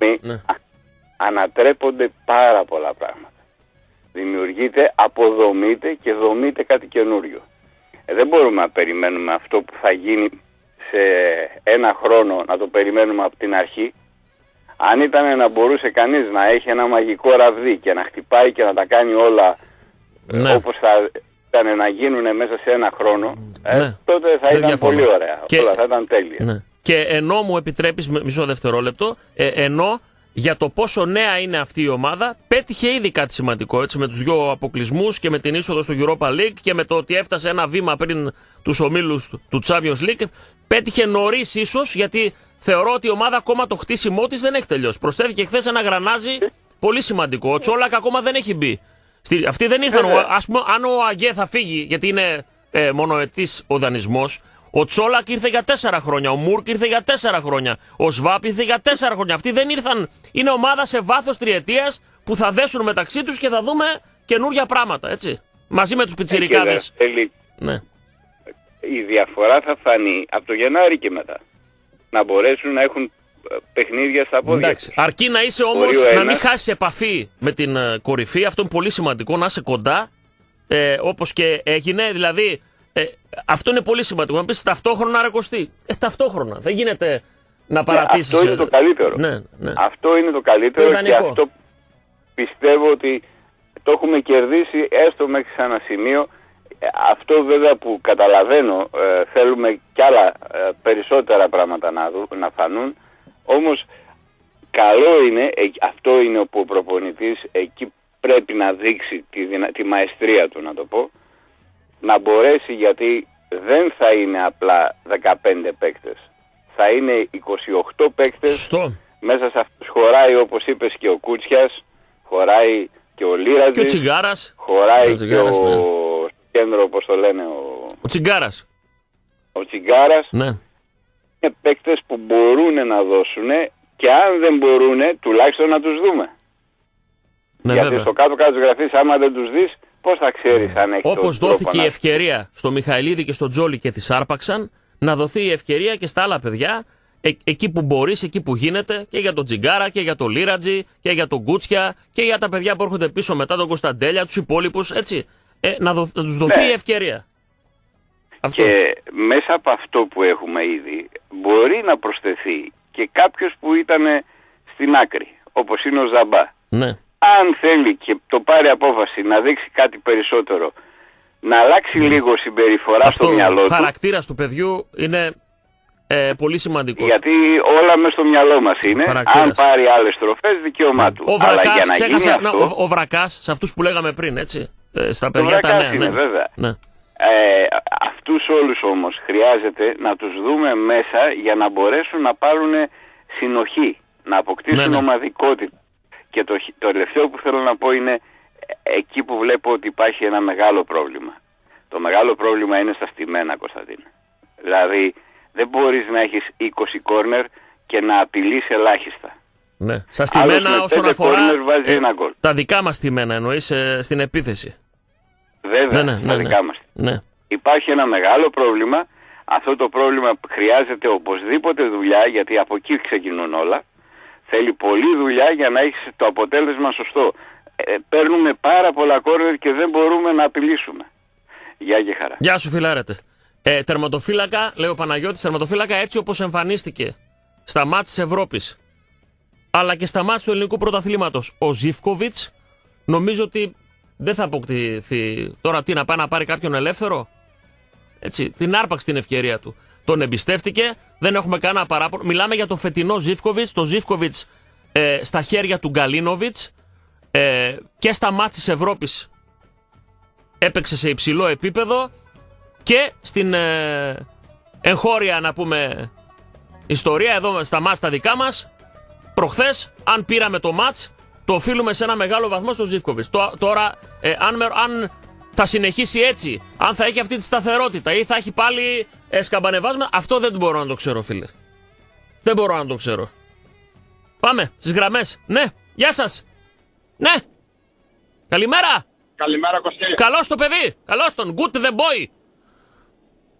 Ανατρέπονται πάρα πολλά πράγματα. Δημιουργείται, αποδομείται και δομείται κάτι καινούριο. Δεν μπορούμε να περιμένουμε αυτό που θα γίνει σε ένα χρόνο, να το περιμένουμε από την αρχή. Αν ήταν να μπορούσε κανείς να έχει ένα μαγικό ραβδί και να χτυπάει και να τα κάνει όλα όπως θα ήταν να γίνουν μέσα σε ένα χρόνο, τότε θα ήταν πολύ ωραία. Όλα θα ήταν τέλεια. Ναι. Και ενώ μου επιτρέπεις μισό δευτερόλεπτο, ενώ για το πόσο νέα είναι αυτή η ομάδα, πέτυχε ήδη κάτι σημαντικό, έτσι, με τους 2 αποκλεισμούς και με την είσοδο στο Europa League και με το ότι έφτασε ένα βήμα πριν τους ομίλους του Champions League. Πέτυχε νωρίς ίσως, γιατί θεωρώ ότι η ομάδα ακόμα το χτίσιμό της δεν έχει τελειώσει. Προσθέθηκε χθες ένα γρανάζι πολύ σημαντικό. Ο Τσόλακ ακόμα δεν έχει μπει. Αυτοί δεν ήρθαν. Ας πούμε, αν ο Αγκέ θα φύγει, γιατί είναι μονοετής ο δανεισμός, ο Τσόλακ ήρθε για 4 χρόνια. Ο Μουρκ ήρθε για 4 χρόνια. Ο Σβάπ ήρθε για 4 χρόνια. Αυτοί δεν ήρθαν. Είναι ομάδα σε βάθος τριετίας που θα δέσουν μεταξύ τους και θα δούμε καινούργια πράγματα. Έτσι. Μαζί με τους πιτσιρικάδες. Ναι. Η διαφορά θα φανεί από το Γενάρη και μετά. Να μπορέσουν να έχουν παιχνίδια στα πόδια. Εντάξει. Αρκεί να είσαι όμως να μην χάσεις επαφή με την κορυφή. Αυτό είναι πολύ σημαντικό. Να είσαι κοντά. Όπως και έγινε. Δηλαδή. Αυτό είναι πολύ σημαντικό. Να πεις ταυτόχρονα, ρε Κωστή. Ταυτόχρονα. Δεν γίνεται να παρατήσεις. Αυτό είναι το καλύτερο. Ναι. Αυτό είναι το καλύτερο και αυτό πιστεύω ότι το έχουμε κερδίσει έστω μέχρι σε ένα σημείο. Αυτό βέβαια που καταλαβαίνω, θέλουμε κι άλλα περισσότερα πράγματα να φανούν. Όμως καλό είναι, αυτό είναι όπου ο προπονητής εκεί πρέπει να δείξει τη μαεστρία του, να το πω. Να μπορέσει, γιατί δεν θα είναι απλά 15 παίκτες. Θα είναι 28 παίκτες. Μέσα σε αυτούς χωράει, όπως είπες, και ο Κούτσιας, χωράει και ο Λίρατζης. Και ο Τσιγκάρας. Χωράει και ο κέντρο, όπως το λένε, ο Τσιγκάρας. Ο Τσιγκάρας. Ναι. Είναι παίκτες που μπορούν να δώσουν και αν δεν μπορούν, τουλάχιστον να τους δούμε. Ναι, γιατί βέβαια. στο κάτω-κάτω της γραφής, άμα δεν τους δεις, πώς θα ξέρεις αν έχεις. Όπως δόθηκε η ευκαιρία στο Μιχαηλίδη και στο Τζόλι και τις άρπαξαν, να δοθεί η ευκαιρία και στα άλλα παιδιά, εκεί που μπορείς, εκεί που γίνεται, και για τον Τζιγκάρα και για τον Λίρατζι και για τον Κούτσια και για τα παιδιά που έρχονται πίσω μετά, τον Κωνσταντέλια, τους υπόλοιπους, έτσι. Να τους δοθεί η ευκαιρία. Αυτό. Και μέσα από αυτό που έχουμε ήδη μπορεί να προσθεθεί και κάποιος που ήταν στην άκρη, όπως είναι ο Ζαμπά. Ναι. Αν θέλει και το πάρει απόφαση να δείξει κάτι περισσότερο, να αλλάξει λίγο συμπεριφορά στο μυαλό του. Ο χαρακτήρας του παιδιού είναι πολύ σημαντικός. Γιατί όλα μέσα στο μυαλό μας είναι. Αν πάρει άλλες τροφές, δικαίωμά του. Ο Βρακάς, ξέχασα, ο Βρακάς, σε αυτούς που λέγαμε πριν, έτσι. Στα παιδιά τα νέα. Είναι, βέβαια. Ναι. Αυτούς όλους όμως χρειάζεται να τους δούμε μέσα για να μπορέσουν να πάρουν συνοχή, να αποκτήσουν ομαδικότητα. Και το τελευταίο που θέλω να πω είναι εκεί που βλέπω ότι υπάρχει ένα μεγάλο πρόβλημα. Το μεγάλο πρόβλημα είναι στα στημένα, Κωνσταντίνα. Δηλαδή δεν μπορείς να έχεις 20 κόρνερ και να απειλείς ελάχιστα. Ναι. Στα στημένα όσον αφορά τα δικά μας στημένα εννοείς στην επίθεση. Βέβαια, τα δικά μας. Ναι. Υπάρχει ένα μεγάλο πρόβλημα. Αυτό το πρόβλημα χρειάζεται οπωσδήποτε δουλειά, γιατί από εκεί ξεκινούν όλα. Θέλει πολλή δουλειά για να έχεις το αποτέλεσμα σωστό. Παίρνουμε πάρα πολλά κόρνερ και δεν μπορούμε να απειλήσουμε. Γεια και χαρά. Γεια σου φιλάρετε. Τερματοφύλακα, λέει ο Παναγιώτης, τερματοφύλακα έτσι όπως εμφανίστηκε στα μάτς της Ευρώπης, αλλά και στα μάτς του ελληνικού πρωταθλήματος, ο Ζίβκοβιτς, νομίζω ότι δεν θα αποκτηθεί. Τώρα τι, να πάει να πάρει κάποιον ελεύθερο? Έτσι, την άρπαξε την ευκαιρία του. Τον εμπιστεύτηκε, δεν έχουμε κανένα παράπονο. Μιλάμε για το φετινό Ζίβκοβιτς, το Ζίβκοβιτς στα χέρια του Γκαλίνοβιτς, και στα μάτς της Ευρώπης έπαιξε σε υψηλό επίπεδο και στην εγχώρια, να πούμε, ιστορία εδώ στα μάτς τα δικά μας. Προχθές, αν πήραμε το μάτς, το οφείλουμε σε ένα μεγάλο βαθμό στο Ζίβκοβιτς. Τώρα, αν θα συνεχίσει έτσι, αν θα έχει αυτή τη σταθερότητα ή θα έχει πάλι σκαμπανεβάσματα, αυτό δεν μπορώ να το ξέρω, φίλε. Δεν μπορώ να το ξέρω. Πάμε στις γραμμές. Ναι, γεια σας. Ναι. Καλημέρα. Καλημέρα, Κωστή. Καλώς το παιδί. Καλώς τον. Good the boy.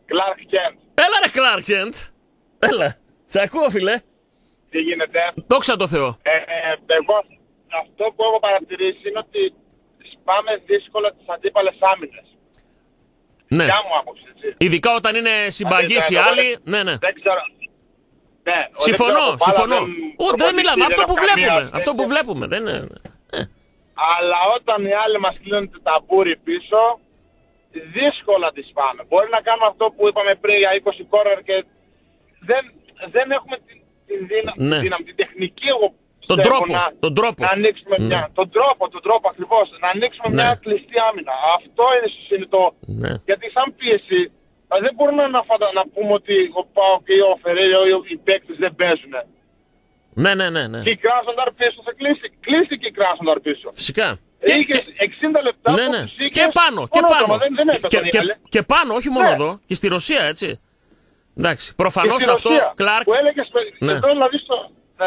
Κλάρκ Κέντ. Έλα ρε Κλάρκ Κέντ. Έλα. Σε ακούω φίλε. Τι γίνεται? Δόξα τω Θεώ. Εγώ αυτό που έχω παρατηρήσει είναι ότι σπάμε δύσκολα τις αντίπαλες άμυνες. Ναι. Ποια μου άποψη, έτσι. Ειδικά όταν είναι συμπαγείς οι άλλοι. Ναι, ναι. Δεν ξέρω. Ναι, Συμφωνώ. Δεν μιλάμε. Αυτό που βλέπουμε. Αυτό που βλέπουμε. Δεν είναι. Αλλά όταν οι άλλοι μας κλείνουν τα ταμπούρι πίσω, δύσκολα τις πάμε. Μπορεί να κάνουμε αυτό που είπαμε πριν για 20 κόρνερ και δεν έχουμε την δύναμη, την τεχνική εγώ τον τρόπο. Να ανοίξουμε τον τρόπο ακριβώς, να ανοίξουμε μια κλειστή άμυνα. Αυτό είναι συνειδητό. Γιατί σαν πίεση δεν μπορούμε να πούμε ότι ο ΠΑΟΚ και ο Φερέιρα οι παίκτες δεν παίζουν. Ναι. Και η Κράσνονταρ πίσω θα κλείσει και η Κράσνονταρ πίσω. Φυσικά. Είχε 60 λεπτά που τους είχες και πάνω. Και πάνω, όχι μόνο εδώ. Και στη Ρωσία, έτσι. Εντάξει, προφανώς αυτό, Κλάρκ. Που έλεγες, δηλαδή στο...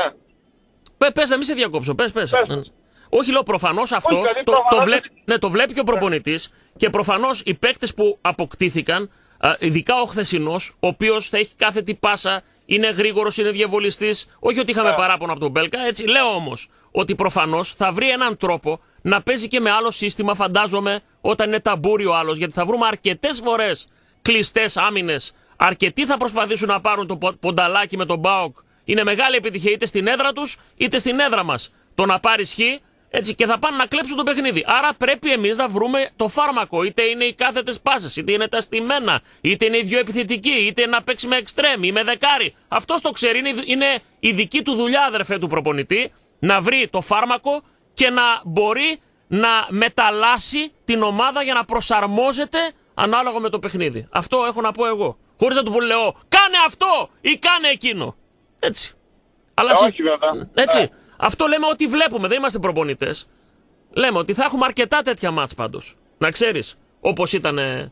Πες να μην σε διακόψω, πες. Όχι, λέω προφανώς αυτό, το βλέπει και ο προπονητής και προφανώς οι παίκτες που αποκτήθηκαν, ειδικά ο χθεσινός, ο οποίος θα έχει κάθετη πάσα, είναι γρήγορος, είναι διαβολιστής, όχι ότι είχαμε παράπονο από τον Μπέλκα, έτσι. Λέω όμως ότι προφανώς θα βρει έναν τρόπο να παίζει και με άλλο σύστημα, φαντάζομαι, όταν είναι ταμπούρι ο άλλος, γιατί θα βρούμε αρκετές φορές κλειστές άμυνες. Αρκετοί θα προσπαθήσουν να πάρουν το πονταλάκι με τον ΠΑΟΚ. Είναι μεγάλη επιτυχία είτε στην έδρα τους είτε στην έδρα μας. Το να πάρεις χ, έτσι, και θα πάνε να κλέψουν το παιχνίδι. Άρα πρέπει εμείς να βρούμε το φάρμακο. Είτε είναι οι κάθετες πάσες, είτε είναι τα στημένα, είτε είναι οι δυο επιθετικοί, είτε να παίξει με εξτρέμ ή με δεκάρι. Αυτός το ξέρει. Είναι η δική του δουλειά, αδερφέ του προπονητή, να βρει το φάρμακο και να μπορεί να μεταλλάσσει την ομάδα για να προσαρμόζεται ανάλογα με το παιχνίδι. Αυτό έχω να πω εγώ. Χωρίς να του λέω κάνε αυτό ή κάνε εκείνο. Έτσι. Αλλά όχι βέβαια. Έτσι. Αυτό λέμε ότι βλέπουμε, δεν είμαστε προπονητές. Λέμε ότι θα έχουμε αρκετά τέτοια μάτς πάντως. Να ξέρεις, όπως ήταν.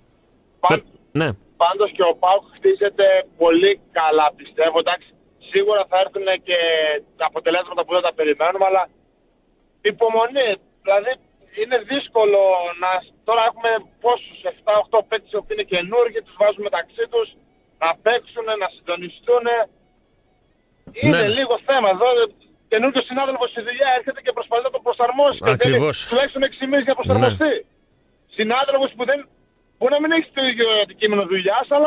Ναι. Πάντως και ο ΠΑΟΚ χτίζεται πολύ καλά, πιστεύω. Εντάξει, σίγουρα θα έρθουν και τα αποτελέσματα που δεν τα περιμένουμε, αλλά υπομονή. Δηλαδή είναι δύσκολο να... Τώρα έχουμε πόσους, 7-8 παίκτες που είναι καινούργοι, τους βάζουν μεταξύ τους, να παίξουν, να συντονιστούν. Είναι λίγο θέμα εδώ. Καινούργιος συνάδελφος στη δουλειά έρχεται και προσπαθεί να το προσαρμόσει. Ακριβώς. Και τουλάχιστον 6 μήνες για προσαρμοστεί. Συνάδελφος που δεν... Μπορεί να μην έχει το ίδιο αντικείμενο δουλειάς, αλλά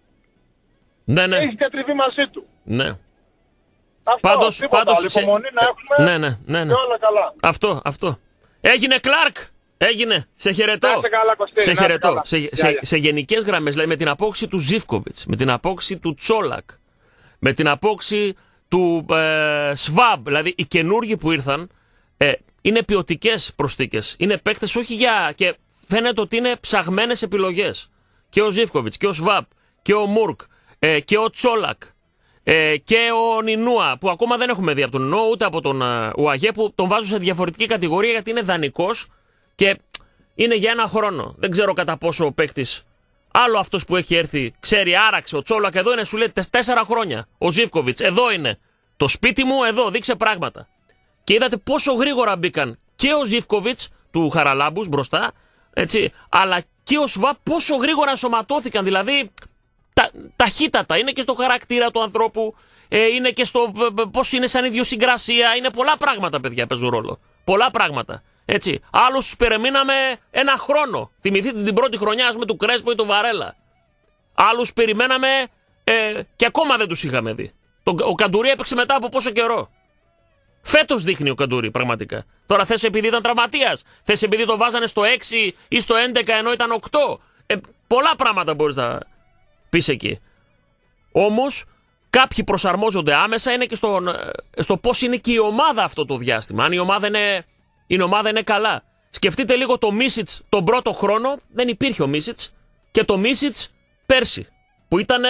έχει διατριβεί μαζί του. Ναι. Πάντως, υπομονή να έχουμε και όλα καλά. Αυτό. Έγινε Κλάρκ! Έγινε. Σε χαιρετώ. Να είστε καλά, Κωστή. Σε χαιρετώ. Σε γενικές γραμμές, δηλαδή με την απόκτηση του Ζίβκοβιτς, με την απόκτηση του Τσόλακ, με την απόκτηση του Σβάμπ, δηλαδή οι καινούργοι που ήρθαν, είναι ποιοτικές προσθήκες. Είναι παίκτες όχι για... και φαίνεται ότι είναι ψαγμένες επιλογές. Και ο Ζίβκοβιτς και ο Σβάμπ και ο Μουρκ και ο Τσόλακ και ο Νινούα, που ακόμα δεν έχουμε δει από τον Νινούα ούτε από τον Ουαγέ, που τον βάζω σε διαφορετική κατηγορία γιατί είναι δανεικός και είναι για ένα χρόνο. Δεν ξέρω κατά πόσο ο παίκτης, άλλο αυτός που έχει έρθει, ξέρει, άραξε. Ο Τσόλακ εδώ είναι, σου λέει 4 χρόνια. Ο Ζίβκοβιτς εδώ είναι. Το σπίτι μου εδώ, δείξε πράγματα. Και είδατε πόσο γρήγορα μπήκαν και ο Ζίβκοβιτς του Χαραλάμπους μπροστά, έτσι, αλλά και ο Σβάπ πόσο γρήγορα ενσωματώθηκαν. Δηλαδή ταχύτατα, είναι και στο χαρακτήρα του ανθρώπου, είναι και στο πώς είναι σαν ιδιοσυγκρασία. Είναι πολλά πράγματα, παιδιά, παίζουν ρόλο. Πολλά πράγματα. Έτσι. Άλλους τους περιμέναμε ένα χρόνο. Θυμηθείτε την πρώτη χρονιά, ας πούμε, του Κρέσπο ή του Βαρέλα. Άλλους περιμέναμε και ακόμα δεν τους είχαμε δει. Ο Καντουρί έπαιξε μετά από πόσο καιρό. Φέτος δείχνει ο Καντουρί πραγματικά. Τώρα θες επειδή ήταν τραυματίας, θες επειδή το βάζανε στο 6 ή στο 11 ενώ ήταν 8. Πολλά πράγματα μπορείς να πεις εκεί. Όμως κάποιοι προσαρμόζονται άμεσα, είναι και στο πώς είναι και η ομάδα αυτό το διάστημα. Αν η ομάδα είναι καλά. Σκεφτείτε λίγο το Μίσιτς τον πρώτο χρόνο, δεν υπήρχε ο Μίσιτς, και το Μίσιτς πέρσι, που ήταν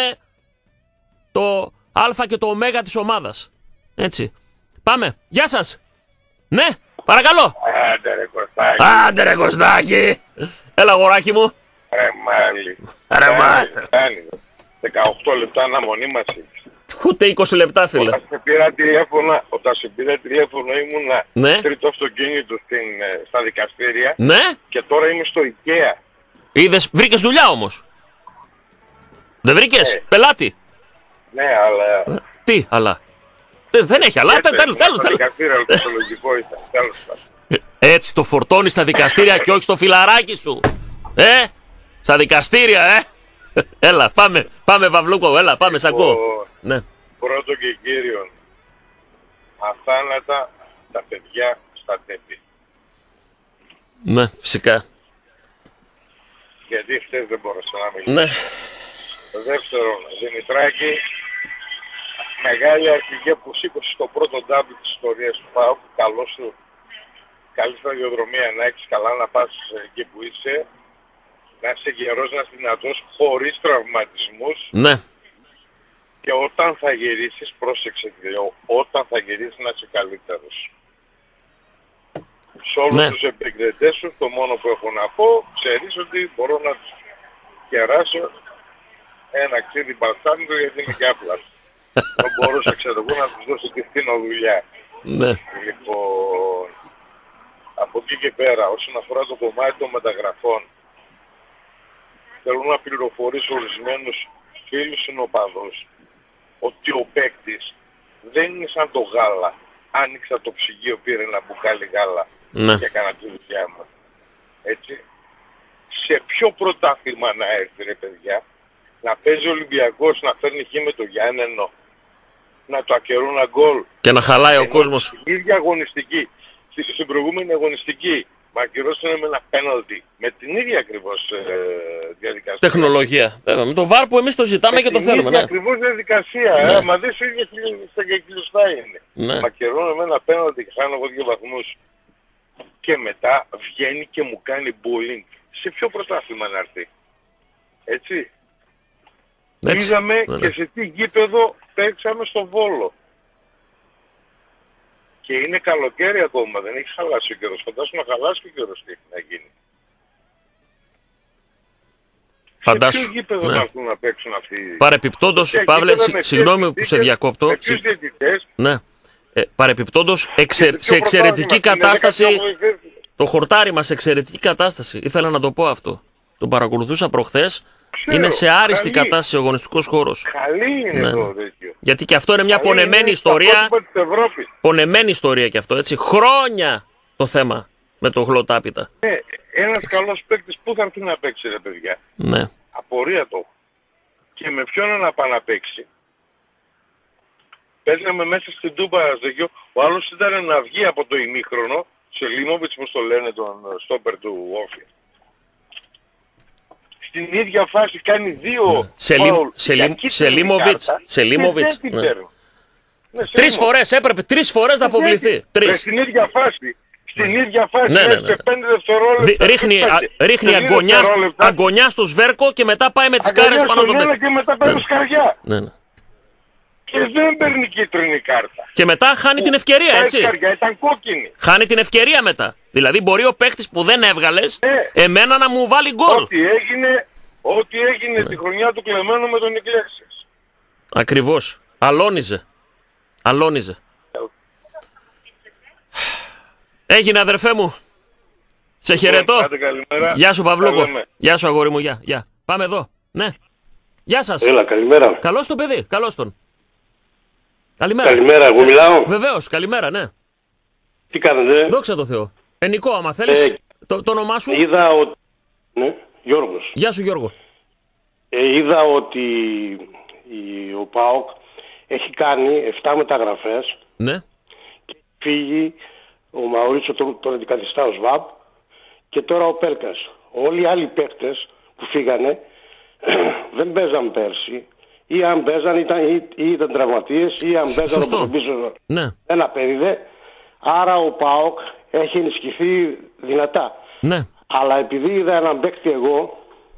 το α και το ω της ομάδας. Έτσι. Πάμε. Γεια σας. Ναι, παρακαλώ. Άντε ρε Κωστάκη. Έλα αγοράκι μου. Ρε μάλι. 18 λεπτά αναμονή μας. Ούτε 20 λεπτά, φίλε. Όταν σε πήρα τηλέφωνο ήμουνα τρίτο αυτοκίνητο στα δικαστήρια. Ναι. Και τώρα είμαι στο IKEA. Είδες, βρήκες δουλειά όμως. Δεν βρήκες πελάτη? Ναι, αλλά... Τι, αλλά? Δεν έχει, αλλά τέλος. Το δικαστήριο αλκοολογικό ήταν, τέλος πάντων. Έτσι το φορτώνεις στα δικαστήρια και όχι στο φιλαράκι σου. Στα δικαστήρια, Έλα, πάμε Παυλούκο, έλα, πάμε, σ' ακούω. Ναι. Πρώτο και κύριον, αθάνατα τα παιδιά στα τέπη. Ναι, φυσικά. Γιατί χθες δεν μπορούσα να μιλήσω. Ναι. Δεύτερον, Δημητράκη, μεγάλη αρχηγέ που σήκωσε το πρώτο ντάμπι της ιστορίας του ΠΑΟΚ, καλό σου, καλή σταδιοδρομία να έχεις, καλά να πας εκεί που είσαι, να είσαι γερός, να είσαι δυνατός, χωρίς τραυματισμούς. Ναι. Και όταν θα γυρίσεις, πρόσεξε τι λέω, όταν θα γυρίσεις να είσαι καλύτερος. Σε όλους τους επικριτές σου, το μόνο που έχω να πω, ξέρεις ότι μπορώ να τους κεράσω ένα ξύδι μπαλσάμικο γιατί είναι και άπλα. Δεν μπορούσα, ξέρω εγώ, να τους δώσω τη φθήνο δουλειά. Ναι. Λοιπόν, από εκεί και πέρα, όσον αφορά το κομμάτι των μεταγραφών, θέλω να πληροφορήσω ορισμένους φίλους συνοπαδούς ότι ο παίκτης δεν είναι σαν το γάλα. Άνοιξα το ψυγείο, πήρε ένα μπουκάλι γάλα και έκανα τη δουλειά μου. Έτσι. Σε ποιο πρωτάθλημα να έρθει ρε παιδιά, να παίζει ο Ολυμπιακός, να φέρνει χ με το Γιάννενο, να το ακαιρούν ένα γκολ και να χαλάει ο κόσμος. Στην ίδια αγωνιστική, στην προηγούμενη αγωνιστική, μα ακυρώσανε με ένα πέναλτι, με την ίδια ακριβώς διαδικασία. Τεχνολογία. Βέβαια, με το βάρ που εμείς το ζητάμε και το θέλουμε. Είναι ακριβώς διαδικασία. Μα δεν σε ίδια χιλιοστά είναι. Ναι. Μα ακυρώνω με ένα πέναλτι και χάνω εγώ 2 βαθμούς. Και μετά βγαίνει και μου κάνει bullying. Σε ποιο πρωτάθλημα να έρθει. Έτσι. Είδαμε και σε τι γήπεδο παίξαμε στο Βόλο. Και είναι καλοκαίρι ακόμα, δεν έχει χαλάσει ο καιρός. Φαντάσου να χαλάσει ο καιρός τι έχει να γίνει. Φαντάσου. Σε ποιο γήπεδο θα έρθουν να παίξουν αυτοί. Παρεπιπτόντως, Παύλε, συγγνώμη που σε διακόπτω. Με ποιους διαιτητές. Ναι. Παρεπιπτόντως, σε εξαιρετική κατάσταση. Το χορτάρι μας σε εξαιρετική κατάσταση. Ήθελα να το πω αυτό. Τον παρακολουθούσα προχθές. Είναι σε άριστη κατάσταση ο αγωνιστικός χώρος. Καλή είναι το τέτοιο. Γιατί και αυτό είναι μια πονεμένη ιστορία. Πονεμένη ιστορία και αυτό, έτσι. Χρόνια το θέμα με το γλωτάπιτα. Ένας καλός παίκτης που θα έρθει να παίξει ρε παιδιά. Ναι. Απορία το. Και με ποιον να πάει να παίξει. Παίζαμε μέσα στην Τούμπα Ζεγιό. Ο άλλος ήταν να βγει από το ημίχρονο. Σελίμοβιτς, πώς το λένε, τον στόπερ του Όφη. Στην ίδια φάση κάνει 2 Σελίμοβιτς. 3 φορές έπρεπε, 3 φορές να αποβληθεί. Στην ίδια φάση. Στην ίδια φάση. Σε 5 δευτερόλεπτα. Ρίχνει αγκονιά στο σβέρκο και μετά πάει με τις κάρες πάνω από το και μετά παίρνει σκαριά. Και δεν παίρνει κίτρινη κάρτα. Και μετά χάνει την ευκαιρία, έτσι. Ήταν κόκκινη. Χάνει την ευκαιρία μετά. Δηλαδή μπορεί ο παίχτης που δεν έβγαλες, εμένα να μου βάλει γκολ. Ό,τι έγινε τη χρονιά του κλεμμένου με τον Ιγκλέσιας. Ακριβώς. Αλώνιζε. Έγινε αδερφέ μου. Σε χαιρετώ. Γεια σου Παυλούκο. Γεια σου αγόρι μου. Γεια. Πάμε εδώ. Ναι. Γεια σας. Έλα, καλημέρα. Καλώς το παιδί. Καλώς τον. Καλημέρα, εγώ μιλάω. Βεβαίως, καλημέρα, ναι. Τι κάνετε? Δόξα τω Θεώ. Νικό, άμα θέλεις, το όνομά σου. Είδα ότι... Ναι, Γιώργος. Γεια σου Γιώργο. Είδα ότι ο ΠΑΟΚ έχει κάνει 7 μεταγραφές. Ναι. Και φύγει ο Μαουρίτσο, τον αντικαθιστά ο ΣΒΑΠ και τώρα ο Πέλκας. Όλοι οι άλλοι παίκτες που φύγανε δεν παίζαν πέρσι. Ή αν παίζαν ήταν τραυματίες ή αν παίζαν από τον πίσω ένα περίδε. Άρα ο ΠΑΟΚ έχει ενισχυθεί δυνατά. Ναι. Αλλά επειδή είδα έναν παίκτη εγώ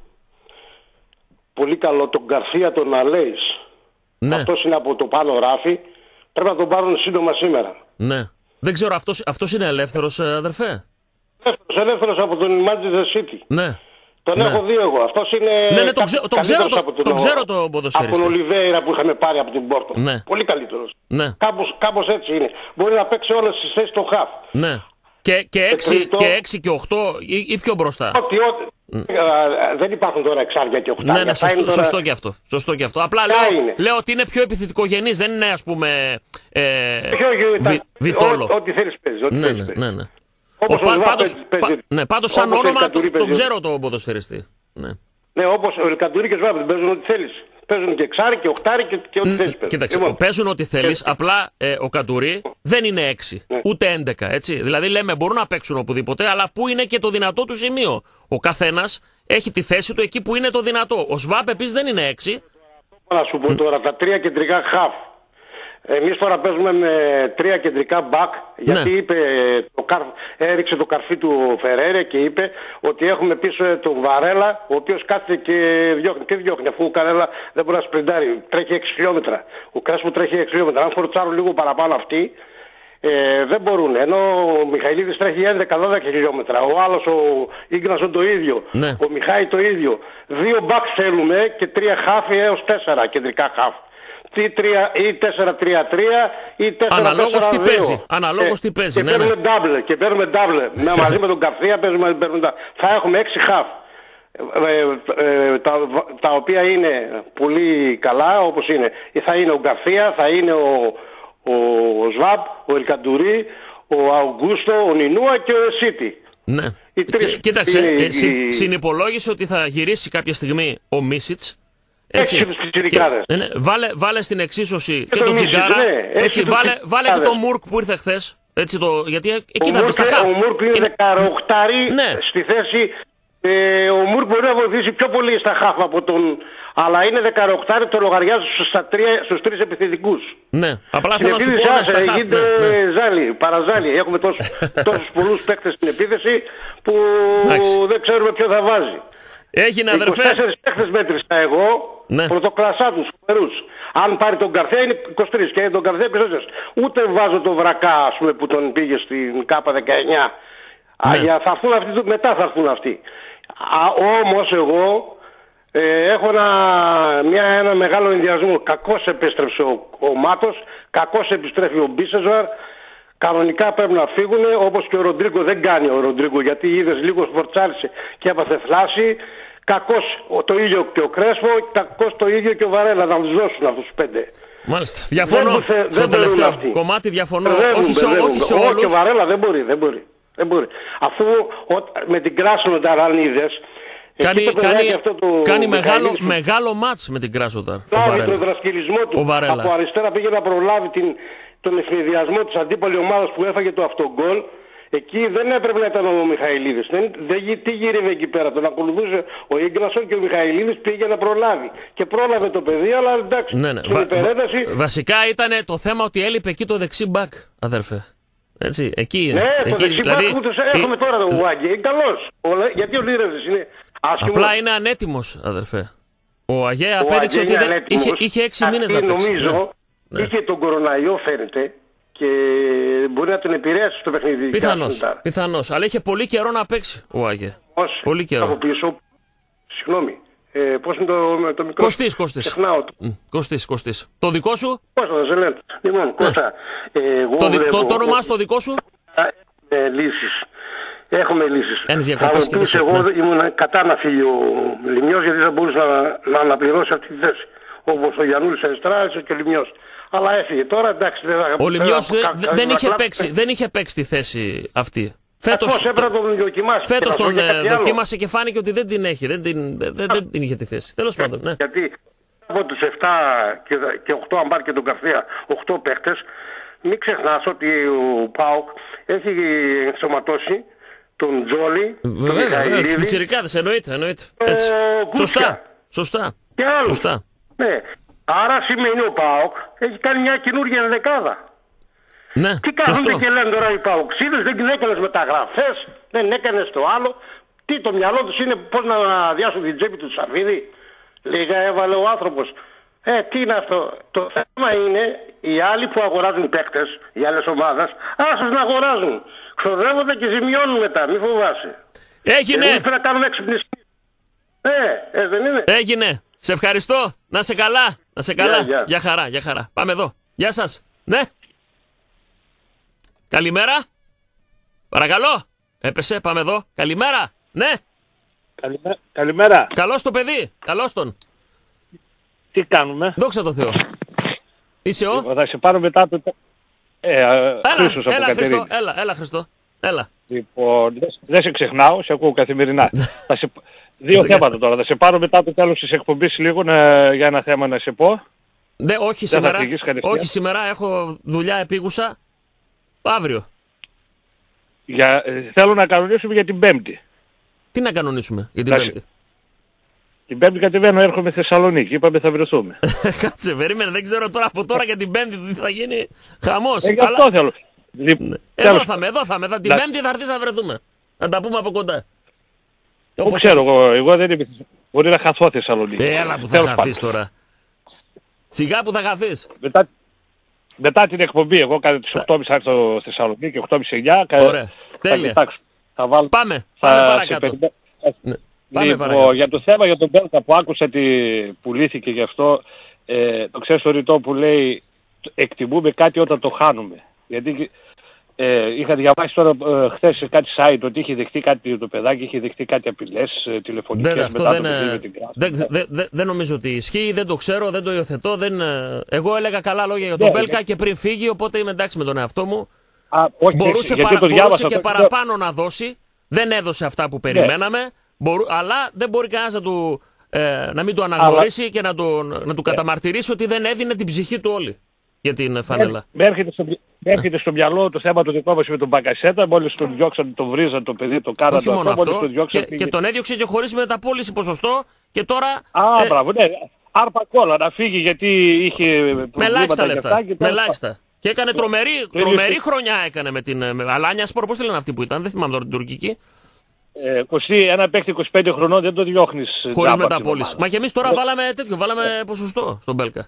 πολύ καλό, τον Γκαρσία τον Αλέης. Ναι. Αυτός είναι από το πάνω ράφι. Πρέπει να τον πάρουν σύντομα σήμερα. Ναι. Δεν ξέρω, αυτός είναι ελεύθερος αδερφέ. Ελεύθερος από τον Manchester City. Ναι. Τον έχω δει εγώ. Αυτός είναι τον ξέρω το ποδοσφαιριστή. Από τον Ολιβέηρα που είχαμε πάρει από την Πόρτο. Ναι. Πολύ καλύτερος. Ναι. Κάπως έτσι είναι. Μπορεί να παίξει όλες τις θέσεις στο χαφ. Ναι. Και 6 και 8 ή πιο μπροστά. Δεν υπάρχουν τώρα εξάρια και 8. Ναι, σωστό και αυτό. Απλά λέω ότι είναι πιο επιθετικογενής, δεν είναι ας πούμε Βιτόλο. Ό,τι θέλεις παίζει. Ναι. Πάντως σαν όνομα τον ξέρω τον ποδοσφαιριστή. Ναι, όπως ο Ελκαντουρί και ο Σβάμπ παίζουν ό,τι θέλεις. Παίζουν και εξάρι και οχτάρι και ό,τι θέλεις. Κοίταξε, παίζουν ό,τι θέλεις, απλά ο Καντουρί δεν είναι 6, ούτε 11, έτσι. Δηλαδή λέμε μπορούν να παίξουν οπουδήποτε, αλλά πού είναι και το δυνατό του σημείο. Ο καθένας έχει τη θέση του εκεί που είναι το δυνατό. Ο Σβάμπ επίσης δεν είναι 6. Να σου πω τώρα, τα 3 κεντρικά χαφ. Εμείς τώρα παίζουμε με 3 κεντρικά μπακ, γιατί έριξε το καρφί του Φεραίρε και είπε ότι έχουμε πίσω τον Βαρέλα, ο οποίος κάθεται και διώχνει, αφού ο Καρέλα δεν μπορεί να σπριντάρει, τρέχει 6 χιλιόμετρα. Ο Κρέσπο τρέχει 6 χιλιόμετρα, αν φορτσάρουν λίγο παραπάνω αυτοί, δεν μπορούν. Ενώ ο Μιχαηλίδης τρέχει 11-12 χιλιόμετρα, ο άλλος ο Ίγκνασον το ίδιο, ο Μιχάη το ίδιο. 2 μπακ θέλουμε και 3 χάφι έως 4 κεντρικά χάφ. Ή 4-3-3 ή 4-4-2. Αναλόγως τι παίζει. Και παίρνουμε double. Μαζί με τον Γκαρθία παίζουμε. Θα έχουμε 6 χαφ. Τα οποία είναι πολύ καλά όπως είναι. Θα είναι ο Γκαρθία, θα είναι ο Σβάμπ, ο Ελκαντουρί, ο Αουγκούστο, ο Νινούα και ο Σίτι. Ναι. Κοίταξε, συνυπολόγισε ότι θα γυρίσει κάποια στιγμή ο Μίσιτς. Έτσι. Βάλε στην εξίσωση και τον Τζιγκάρα. Βάλε και τον Μουρκ που ήρθε χθες. Γιατί εκεί θα πει στα χαφ. Ο Μουρκ είναι 18 στη θέση. Ο Μουρκ μπορεί να βοηθήσει πιο πολύ στα χαφ από τον. Αλλά είναι 18, το λογαριάζω στους 3 επιθετικούς. Ναι, απλά θέλω να σου πω στα χαφ. Παραζάλι. Έχουμε τόσους πολλούς παίκτες στην επίθεση που δεν ξέρουμε ποιο θα βάζει. Έγινε, αδερφέ. 24 παίχτες μέτρησα εγώ, πρωτοκλασσά τους, φοβερούς. Αν πάρει τον Καρθία είναι 23 και τον Καρθία 24. Ούτε βάζω τον Βρακά, ας πούμε, που τον πήγε στην ΚΑΠΑ 19. Θα έρθουν αυτοί, μετά θα έρθουν αυτοί. Όμως εγώ έχω ένα μεγάλο ενδιασμό. Κακώς επέστρεψε ο Μάτος, κακώς επιστρέφει ο Μπίσεζαρ. Κανονικά πρέπει να φύγουν, όπως και ο Ροντρίγκο δεν κάνει ο Ροντρίγκο, γιατί είδες λίγο φορτσάρισε και έπαθε φλάση. Κακώς το ίδιο και ο Κρέσπο, κακώς το ίδιο και ο Βαρέλα, να τους δώσουν αυτούς τους 5. Μάλιστα, διαφωνώ. Στο τελευταίο κομμάτι διαφωνώ. Όχι σε όλους. Και ο Βαρέλα δεν μπορεί. Αφού με την Κράσνονταρ αν είδες, κάνει μεγάλο μάτς με την Κράσνονταρ. Κάνει τον δρασκελισμό του. Από αριστερά πήγε να προλάβει τον ευνηδιασμό της αντίπαλης ομάδας που έφαγε το αυτογκόλ. Εκεί δεν έπρεπε να ήταν ο Μιχαηλίδης. Τι γύρευε εκεί πέρα. Τον ακολουθούσε ο Ίγκνασον και ο Μιχαηλίδης πήγε να προλάβει. Και πρόλαβε το παιδί, αλλά εντάξει. Στην υπερένταση. Βασικά ήταν το θέμα ότι έλειπε εκεί το δεξί μπακ, αδερφέ. Έτσι, εκεί είναι. Ναι, το δεξί μπακ που τους έχουμε τώρα τον Ουάγκη. Είναι καλός. Γιατί ο Λίρευς είναι άσχημος. Απλά είναι ανέτοιμος, αδερφέ. Ο Αγέ απέδειξε ότι είχε 6 μήνες να παίξει. Νομίζω είχε τον κοροναϊό, φαίνεται. Και μπορεί να τον επηρέασει στο παιχνίδι. Πιθανώς. Αλλά είχε πολύ καιρό να παίξει ο Άγε. Πολύ καιρό. Από πίσω. Συγγνώμη. Πώς είναι το μικρό. Κωστής. Το δικό σου. Κώστα, σε λένε. Λοιπόν, Κώστα. Το όνομά σου το δικό σου. Λύσεις. Έχουμε λύσεις. Εγώ ήμουν κατά να φύγει ο Λιμιός, γιατί δεν μπορούσε να αναπληρώσει αυτή τη θέση. Όπως ο Γιαννούλης αριστερά, και ο Λιμιός. Αλλά έφυγε τώρα, εντάξει. Ο Λιμιός δεν είχε παίξει τη θέση αυτή. Φέτος τον δοκίμασε και φάνηκε ότι δεν την έχει. Δεν την είχε τη θέση. Τέλος πάντων. Ναι. Γιατί από τους 7 και 8, αν πάρει και τον Καρθία, 8 παίχτες, μην ξεχνάς ότι ο ΠΑΟΚ έχει ενσωματώσει τον Τζόλι, τον Μιχαηλίδη. Φυσικάδες, εννοείται. Σωστά. Και άλλους. Ναι. Άρα σημαίνει ο ΠΑΟΚ έχει κάνει μια καινούργια ενδεκάδα. Ναι, τι κάθονται και λένε τώρα οι ΠΑΟΚΣίδες, δεν έκανες μεταγραφές, δεν έκανες το άλλο. Τι το μυαλό τους είναι, πώς να αδειάσουν την τσέπη του Σαββίδη. Λίγα έβαλε ο άνθρωπος. Τι είναι αυτό. Το θέμα είναι οι άλλοι που αγοράζουν παίκτες, οι άλλες ομάδες, άσως να αγοράζουν. Ξοδεύονται και ζημιώνουν μετά, μη φοβάσαι. Έγινε. Πρέπει να κάνουμε έξυπνη σκέψη. Δεν είναι. Έγινε. Σε ευχαριστώ. Να σε καλά. Για χαρά. Πάμε εδώ. Γεια σας. Ναι. Καλημέρα. Παρακαλώ. Έπεσε, πάμε εδώ. Καλημέρα. Ναι. Καλημέρα. Καλώς το παιδί. Καλώς τον. Τι κάνουμε? Δόξα τω Θεώ. Είσαι ο? Θα σε πάρω μετά το... Χρήστος από έλα Κατερίνη. Χριστό. Έλα Χριστό. Έλα. Λοιπόν, δεν σε ξεχνάω, σε ακούω καθημερινά. Δύο θέματα τώρα. Θα σε πάρω μετά το τέλος της εκπομπής λίγο για ένα θέμα να σε πω. Όχι σήμερα. Όχι σήμερα. Έχω δουλειά επίγουσα. Αύριο. Θέλω να κανονίσουμε για την Πέμπτη. Τι να κανονίσουμε για την Πέμπτη? Την Πέμπτη κατεβαίνω, έρχομαι Θεσσαλονίκη. Είπαμε θα βρεθούμε. Κάτσε, περίμενε. Δεν ξέρω τώρα από τώρα για την Πέμπτη τι θα γίνει. Χαμός. Γι' αυτό θέλω. Εδώ θα είμαι. Την Πέμπτη θα έρθεις να βρεθούμε. Να τα πούμε από κοντά. Το ξέρω εγώ δεν είμαι. Μπορεί να χαθώ Θεσσαλονίκη. Έλα που θα χαθείς τώρα. Σιγά που θα χαθείς. Μετά την εκπομπή, εγώ κατά τις 8.30 θα έρθω στη Θεσσαλονίκη, 8.30-9. Ωραία. Τέλεια. Πάμε παρακάτω. Λοιπόν, για το θέμα για τον Μπέλκα που άκουσα που λύθηκε γι' αυτό, το ξέρεις το ρητό που λέει εκτιμούμε κάτι όταν το χάνουμε. Γιατί είχα διαβάσει τώρα χθες σε κάτι site ότι είχε δεχτεί κάτι το παιδάκι, είχε δεχτεί κάτι απειλές τηλεφωνικές μετά το παιδί με την κράση. Δεν νομίζω ότι ισχύει, δεν το ξέρω, δεν το υιοθετώ. Εγώ έλεγα καλά λόγια για τον Μπέλκα και πριν φύγει, οπότε είμαι εντάξει με τον εαυτό μου. Μπορούσε και παραπάνω να δώσει, δεν έδωσε αυτά που περιμέναμε, αλλά δεν μπορεί κανένας να μην το αναγνωρίσει και να του καταμαρτυρήσει ότι δεν έδινε την ψυχή του όλη για την φανέλα. Με έρχεται στο μυαλό το θέμα το δικό μας με τον Μπακασέτα, μόλις τον διώξαν, τον βρίζαν το παιδί, το κάναν όχι μόνο αυτό, και τον έδιωξε και χωρίς μεταπώληση ποσοστό και τώρα... Μπράβο, ναι. Άρπα κόλλα να φύγει γιατί είχε με ελάχιστα λεφτά. Με ελάχιστα. Και έκανε τρομερή χρονιά έκανε με την Αλάνια Σπορ, πώς τη λένε αυτή που ήταν, δεν θυμάμαι τώρα την τουρκική. Ένα παίκτη 25 χρονών δεν το διώχνεις χωρίς μεταπώληση. Μα και εμείς τώρα βάλαμε ποσοστό στον Μπέλκα.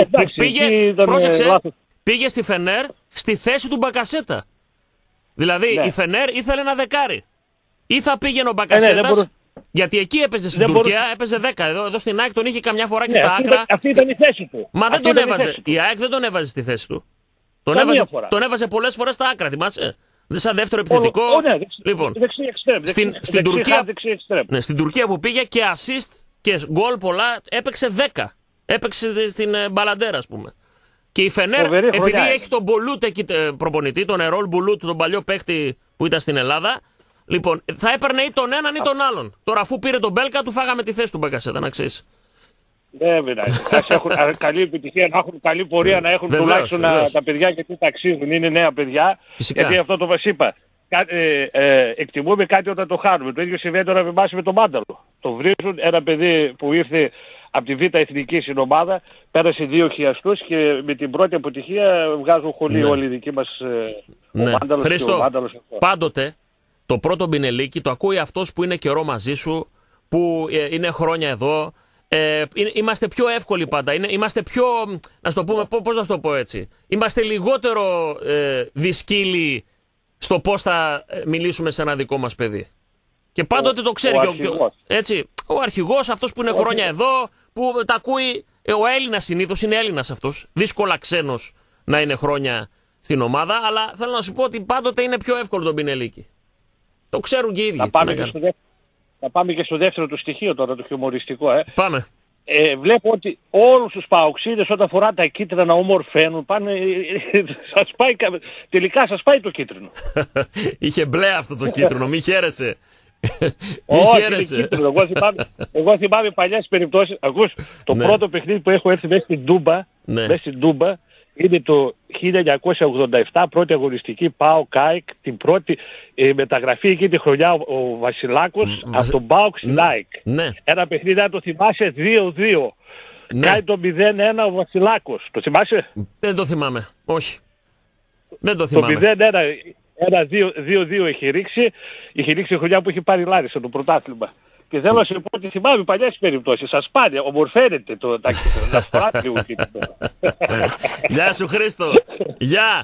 Πήγε στη Φενέρ στη θέση του Μπακασέτα. Δηλαδή η Φενέρ ήθελε ένα δεκάρι. Ή θα πήγαινε ο Μπακασέτας, γιατί εκεί έπαιζε στην Τουρκία, έπαιζε 10. Εδώ στην ΑΕΚ τον είχε καμιά φορά και στα άκρα. Αυτή ήταν η θέση του. Μα δεν τον έβαζε. Η ΑΕΚ δεν τον έβαζε στη θέση του. Τον έβαζε πολλές φορές στα άκρα, θυμάσαι. Σαν δεύτερο επιθετικό. Λοιπόν, στην Τουρκία που πήγε και assist και γκολ πολλά, έπαιξε 10. Έπαιξε στην Μπαλαντέρα, ας πούμε. Και η Φενέρ, επειδή έχει τον Μπολούτ εκεί προπονητή, τον Ερόλ Μπολούτ, τον παλιό παίχτη που ήταν στην Ελλάδα, λοιπόν, θα έπαιρνε ή τον έναν ή τον άλλον. Τώρα, αφού πήρε τον Μπέλκα, του φάγαμε τη θέση του Μπακασέτα, να ξέρεις. Ναι, έχουν καλή επιτυχία, να έχουν καλή πορεία, να έχουν τουλάχιστον τα παιδιά γιατί ταξίδουν, είναι νέα παιδιά. Φυσικά. Γιατί αυτό το μας είπα. Εκτιμούμε κάτι όταν το χάνουμε. Το ίδιο συμβαίνει τώρα με εμάς με τον Μάνταλο. Το βρίζουν ένα παιδί που ήρθε από τη Β' Εθνική στην ομάδα, πέρασε 2 χιαστούς και με την πρώτη αποτυχία βγάζουν χολή όλοι οι δικοί μας ο Μάνταλος. Χρήστο, πάντοτε το πρώτο μπινελίκι το ακούει αυτός που είναι καιρό μαζί σου, που είναι χρόνια εδώ. Είμαστε πιο εύκολοι πάντα. Είμαστε πιο, να το πούμε, πώς να το πω έτσι. Είμαστε λιγότερο δυσκύλοι στο πώς θα μιλήσουμε σε ένα δικό μας παιδί. Και πάντοτε το ξέρει ο αρχηγός, αυτός που είναι χρόνια εδώ, που τα ακούει. Ο Έλληνας συνήθως είναι Έλληνας αυτός. Δύσκολα ξένος να είναι χρόνια στην ομάδα, αλλά θέλω να σου πω ότι πάντοτε είναι πιο εύκολο τον πινελίκι. Το ξέρουν και οι ίδιοι. Θα πάμε και στο δεύτερο του στοιχείο τώρα, το χιουμοριστικό. Πάμε. Βλέπω ότι όλους τους παοξίδες όταν φοράνε τα κίτρινα να ομορφαίνουν, τελικά σας πάει το κίτρινο. Είχε μπλε αυτό το κίτρινο, μη χαίρεσαι. Όχι, εγώ θυμάμαι παλιές περιπτώσεις. Ακούς, το πρώτο παιχνίδι που έχω έρθει μέσα στην Τούμπα, είναι το 1987, πρώτη αγωνιστική ΠΑΟΚ ΑΕΚ, την πρώτη μεταγραφή εκεί τη χρονιά ο Βασιλάκος από τον ΠΑΟΚ στην ΑΕΚ. Ένα παιχνίδι, αν το θυμάσαι, 2-2. Κάνει το 0-1 ο Βασιλάκος. Το θυμάσαι? Δεν το θυμάμαι. Όχι. Δεν το θυμάμαι. Το 0-1, 2-2 έχει ρίξει η χρονιά που έχει πάρει Λάρισα το πρωτάθλημα. Και θέλω να σου πω ότι θυμάμαι παλιές περιπτώσεις. Σας πάνε, ομορφαίνεται τα κίτρινα. Να σπάτε λίγο κίτρινα. Γεια σου Χρήστο. Γεια.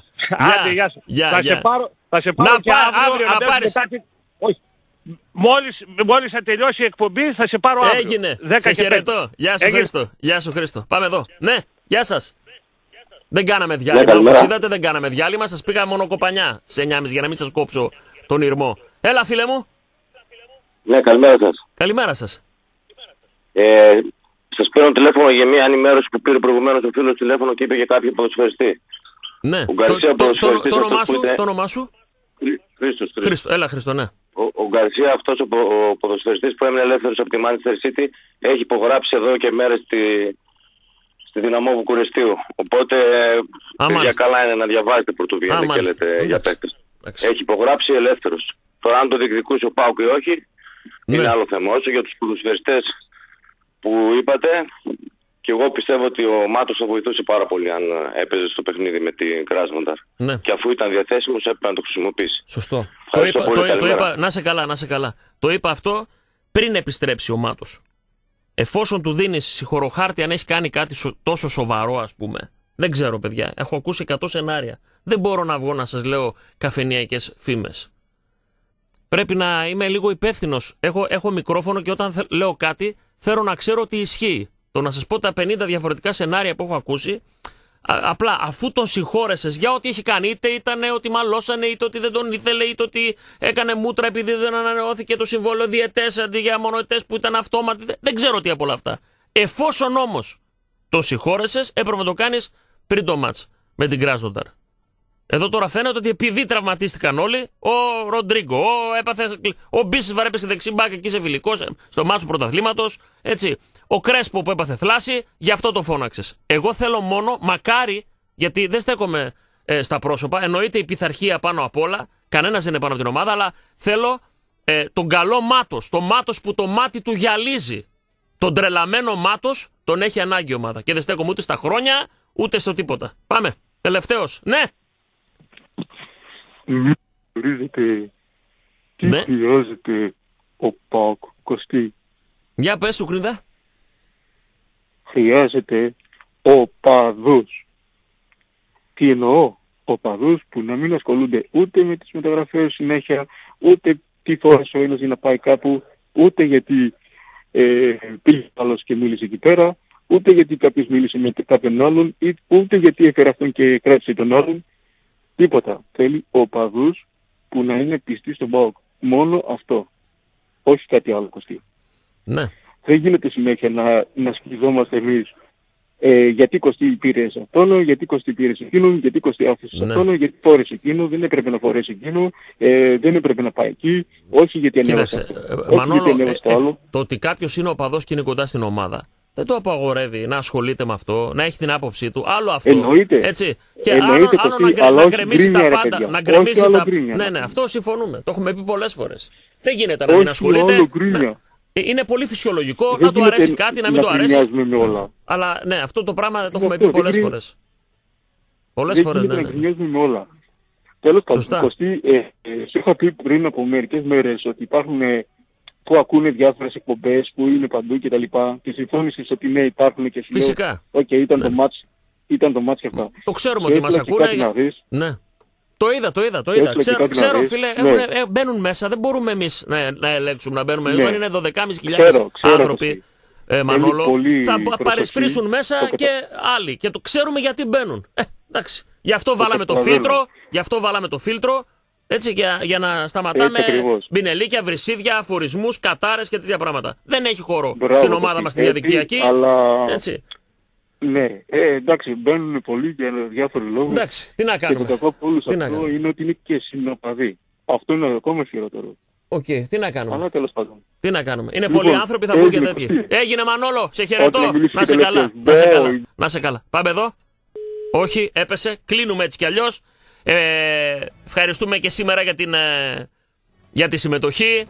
Θα σε πάρω και αύριο να πάρεις. Όχι. Μόλις θα τελειώσει η εκπομπή θα σε πάρω αύριο. Έγινε. Σε χαιρετώ. Γεια σου Χρήστο. Γεια σου Χρήστο. Πάμε εδώ. Ναι. Γεια σας. Δεν κάναμε διάλειμμα. Όπως είδατε δεν κάναμε διάλειμμα. Σας πήγα μόνο κοπανιά σε 9.30 για να μην σας κόψω τον Ηρμό. Έλα, φίλε μου. Ναι, καλημέρα σας. Καλημέρα σας. Σας παίρνω τηλέφωνο για μια ενημέρωση που πήρε προηγουμένως ο φίλος τηλέφωνο και είπε για κάποιο ποδοσφαιριστή. Ναι. Το όνομά σου. Χρήστος. Έλα, Χρήστο, ναι. Ο Γκαρσία, αυτός ο ποδοσφαιριστής που έμεινε ελεύθερος από τη Manchester City, έχει υπογράψει εδώ και μέρες στη Δυναμό Βουκουρεστίου. Οπότε για καλά είναι να διαβάζετε πρωτού βγαίνετε και λέτε για παίκτες. Έχει υπογράψει ελεύθερος. Τώρα αν το διεκδικούσε ο ΠΑΟΚ ή όχι, είναι άλλο θέμα. Όσο για τους ποδοσφαιριστές που είπατε, και εγώ πιστεύω ότι ο Μάτος θα βοηθούσε πάρα πολύ αν έπαιζε στο παιχνίδι με την Κράσνονταρ. Ναι. Και αφού ήταν διαθέσιμος έπρεπε να το χρησιμοποιήσει. Σωστό. Το είπα, να σε καλά. Το είπα αυτό πριν επιστρέψει ο Μάτος. Εφόσον του δίνεις συγχωροχάρτη, αν έχει κάνει κάτι τόσο σοβαρό, ας πούμε. Δεν ξέρω, παιδιά. Έχω ακούσει 100 σενάρια. Δεν μπορώ να βγω να σας λέω καφενειακές φήμες. Πρέπει να είμαι λίγο υπεύθυνος. Έχω μικρόφωνο και όταν λέω κάτι, θέλω να ξέρω ότι ισχύει. Το να σας πω τα 50 διαφορετικά σενάρια που έχω ακούσει, απλά αφού τον συγχώρεσες για ό,τι έχει κάνει, είτε ήταν ότι μαλώσανε, είτε ότι δεν τον ήθελε, είτε ότι έκανε μούτρα επειδή δεν ανανεώθηκε το συμβόλαιο διετές αντί για μονοετές που ήταν αυτόματη, δεν ξέρω τι από όλα αυτά. Εφόσον όμως τον συγχώρεσες, έπρεπε να το κάνεις πριν το μάτς με την Κράσνονταρ. Εδώ τώρα φαίνεται ότι επειδή τραυματίστηκαν όλοι, ο Ροντρίγκο, ο Μπίσης βαρέπεσε δεξί μπακ εκεί σε φιλικός, στο μάτσο πρωταθλήματος, έτσι. Ο Κρέσπο που έπαθε θλάση, γι' αυτό το φώναξες. Εγώ θέλω μόνο, μακάρι, γιατί δεν στέκομαι στα πρόσωπα, εννοείται η πειθαρχία πάνω απ' όλα, κανένας δεν είναι πάνω από την ομάδα, αλλά θέλω τον καλό Μάτος, το Μάτος που το μάτι του γυαλίζει. Τον τρελαμένο Μάτος τον έχει ανάγκη η ομάδα. Και δεν στέκομαι ούτε στα χρόνια, ούτε στο τίποτα. Πάμε. Τελευταίος. Ναι. Τι χρειάζεται ο ΠΑΟΚ, Κωστή? Για πες σου, Κρίντα. Χρειάζεται οπαδούς. Τι εννοώ? Οπαδούς που να μην ασχολούνται ούτε με τις μεταγραφές συνέχεια, ούτε τι φόρεσε ο ένας για να πάει κάπου, ούτε γιατί πήγε άλλος και μίλησε εκεί πέρα, ούτε γιατί κάποιος μίλησε με κάποιον άλλον, ούτε γιατί έφερε αυτόν και κράτησε τον άλλον. Τίποτα. Θέλει οπαδούς που να είναι πιστοί στον ΠΑΟΚ. Μόνο αυτό. Όχι κάτι άλλο, Κωστή. Ναι. Δεν γίνεται συνέχεια να σκυζόμαστε εμείς γιατί Κωστή πήρε σε αυτόν, γιατί Κωστή πήρε σε εκείνον, γιατί Κωστή άφησε σε αυτόν, γιατί φόρεσε εκείνο, δεν έπρεπε να φορέσει εκείνο, δεν έπρεπε να πάει εκεί, όχι γιατί ανέβασε αυτό. Μανώλο, το ότι κάποιος είναι οπαδός και είναι κοντά στην ομάδα, δεν το απαγορεύει να ασχολείται με αυτό, να έχει την άποψη του. Άλλο αυτό. Εννοείται. Έτσι. Και άλλο να γκρεμίσει τα πάντα. Να γκρεμίσει τα. Ναι, αυτό συμφωνούμε. Το έχουμε πει πολλές φορές. Δεν γίνεται να μην ασχολείται. Είναι πολύ φυσιολογικό να του αρέσει κάτι, να μην του αρέσει. Αλλά ναι, αυτό το πράγμα το έχουμε πει πολλές φορές. Πολλές φορές, ναι. Δεν γκρινιάζουμε με όλα. Τέλος πάντων, Κωστή, σου είχα πει πριν από μερικές μέρες ότι υπάρχουν που ακούνε διάφορες εκπομπές που είναι παντού κτλ. Και συμφώνησες ότι ναι, υπάρχουν και σου φυσικά. Οκ, ήταν το μάτς και αυτά. Το ξέρουμε ότι μας ακούνε. Ναι. Το είδα. Ξέρω, φίλε, μπαίνουν μέσα, δεν μπορούμε εμείς να ελέγξουμε, να μπαίνουμε. Εδώ είναι 12.500 άνθρωποι, Μανώλο, θα παρεσφρήσουν μέσα και άλλοι. Και το ξέρουμε γιατί μπαίνουν. Εντάξει. Γι' αυτό βάλαμε το φίλτρο, έτσι, για να σταματάμε μπινελίκια, βρυσίδια, αφορισμούς, κατάρες και τέτοια πράγματα. Δεν έχει χώρο στην ομάδα μας τη διαδικτυακή. Έτσι. Ναι, εντάξει, μπαίνουν πολλοί για διάφορους λόγους. Εντάξει, τι να κάνουμε. Και το κακό από όλους αυτό είναι ότι είναι και συνοπαδοί. Αυτό είναι ακόμα χειρότερο. Οκ, τι να κάνουμε. Αλλά τέλος πάντων. Τι να κάνουμε. Είναι πολλοί άνθρωποι, θα πούν και τέτοιοι. Έγινε, Μανώλο, σε χαιρετώ. Να σε καλά. Να σε καλά. Πάμε εδώ. Όχι, έπεσε. Κλείνουμε έτσι κι αλλιώς. Ευχαριστούμε και σήμερα για τη συμμετοχή.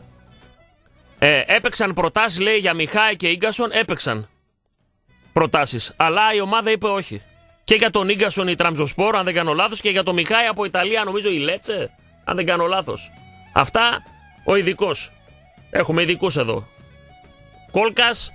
Έπαιξαν προτάσεις, λέει, για Μιχάη και Ίγκασον. Έπαιξαν προτάσεις. Αλλά η ομάδα είπε όχι. Και για τον Ίγκασον η Τραμζοσπόρ, αν δεν κάνω λάθος, και για τον Μιχάη από Ιταλία, νομίζω η Λέτσε, αν δεν κάνω λάθος. Αυτά ο ειδικός. Έχουμε ειδικούς εδώ. Κόλκας,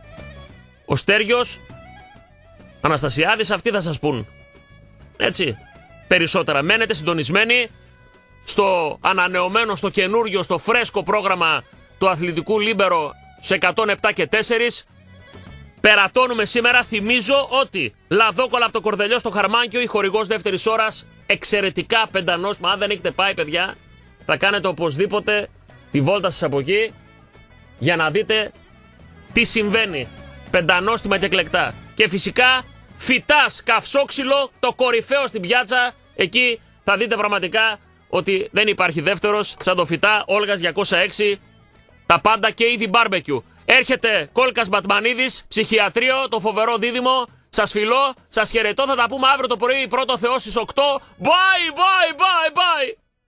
ο Στέργιος, Αναστασιάδης, αυτοί θα σας πούν. Έτσι. Περισσότερα. Μένετε συντονισμένοι στο ανανεωμένο, στο καινούριο, στο φρέσκο πρόγραμμα του Αθλητικού Λίμπερο σε 107 και 4. Περατώνουμε σήμερα. Θυμίζω ότι Λαδόκολα από το Κορδελιό στο Χαρμάνκιο, η χορηγός δεύτερης ώρας, εξαιρετικά πεντανόσημα. Αν δεν έχετε πάει, παιδιά, θα κάνετε οπωσδήποτε τη βόλτα σας από εκεί για να δείτε τι συμβαίνει. Πεντανόστιμα και εκλεκτά. Και φυσικά φυτάς, καυσόξυλο, το κορυφαίο στην πιάτσα. Εκεί θα δείτε πραγματικά ότι δεν υπάρχει δεύτερος σαν το φυτά Όλγας 206. Τα πάντα και είδη μπάρμπεκιου. Έρχεται Κόλκας Μπατμανίδης, ψυχιατρίο, το φοβερό δίδυμο. Σας φιλώ, σας χαιρετώ, θα τα πούμε αύριο το πρωί, πρώτο Θεός στις 8. Bye, bye, bye, bye.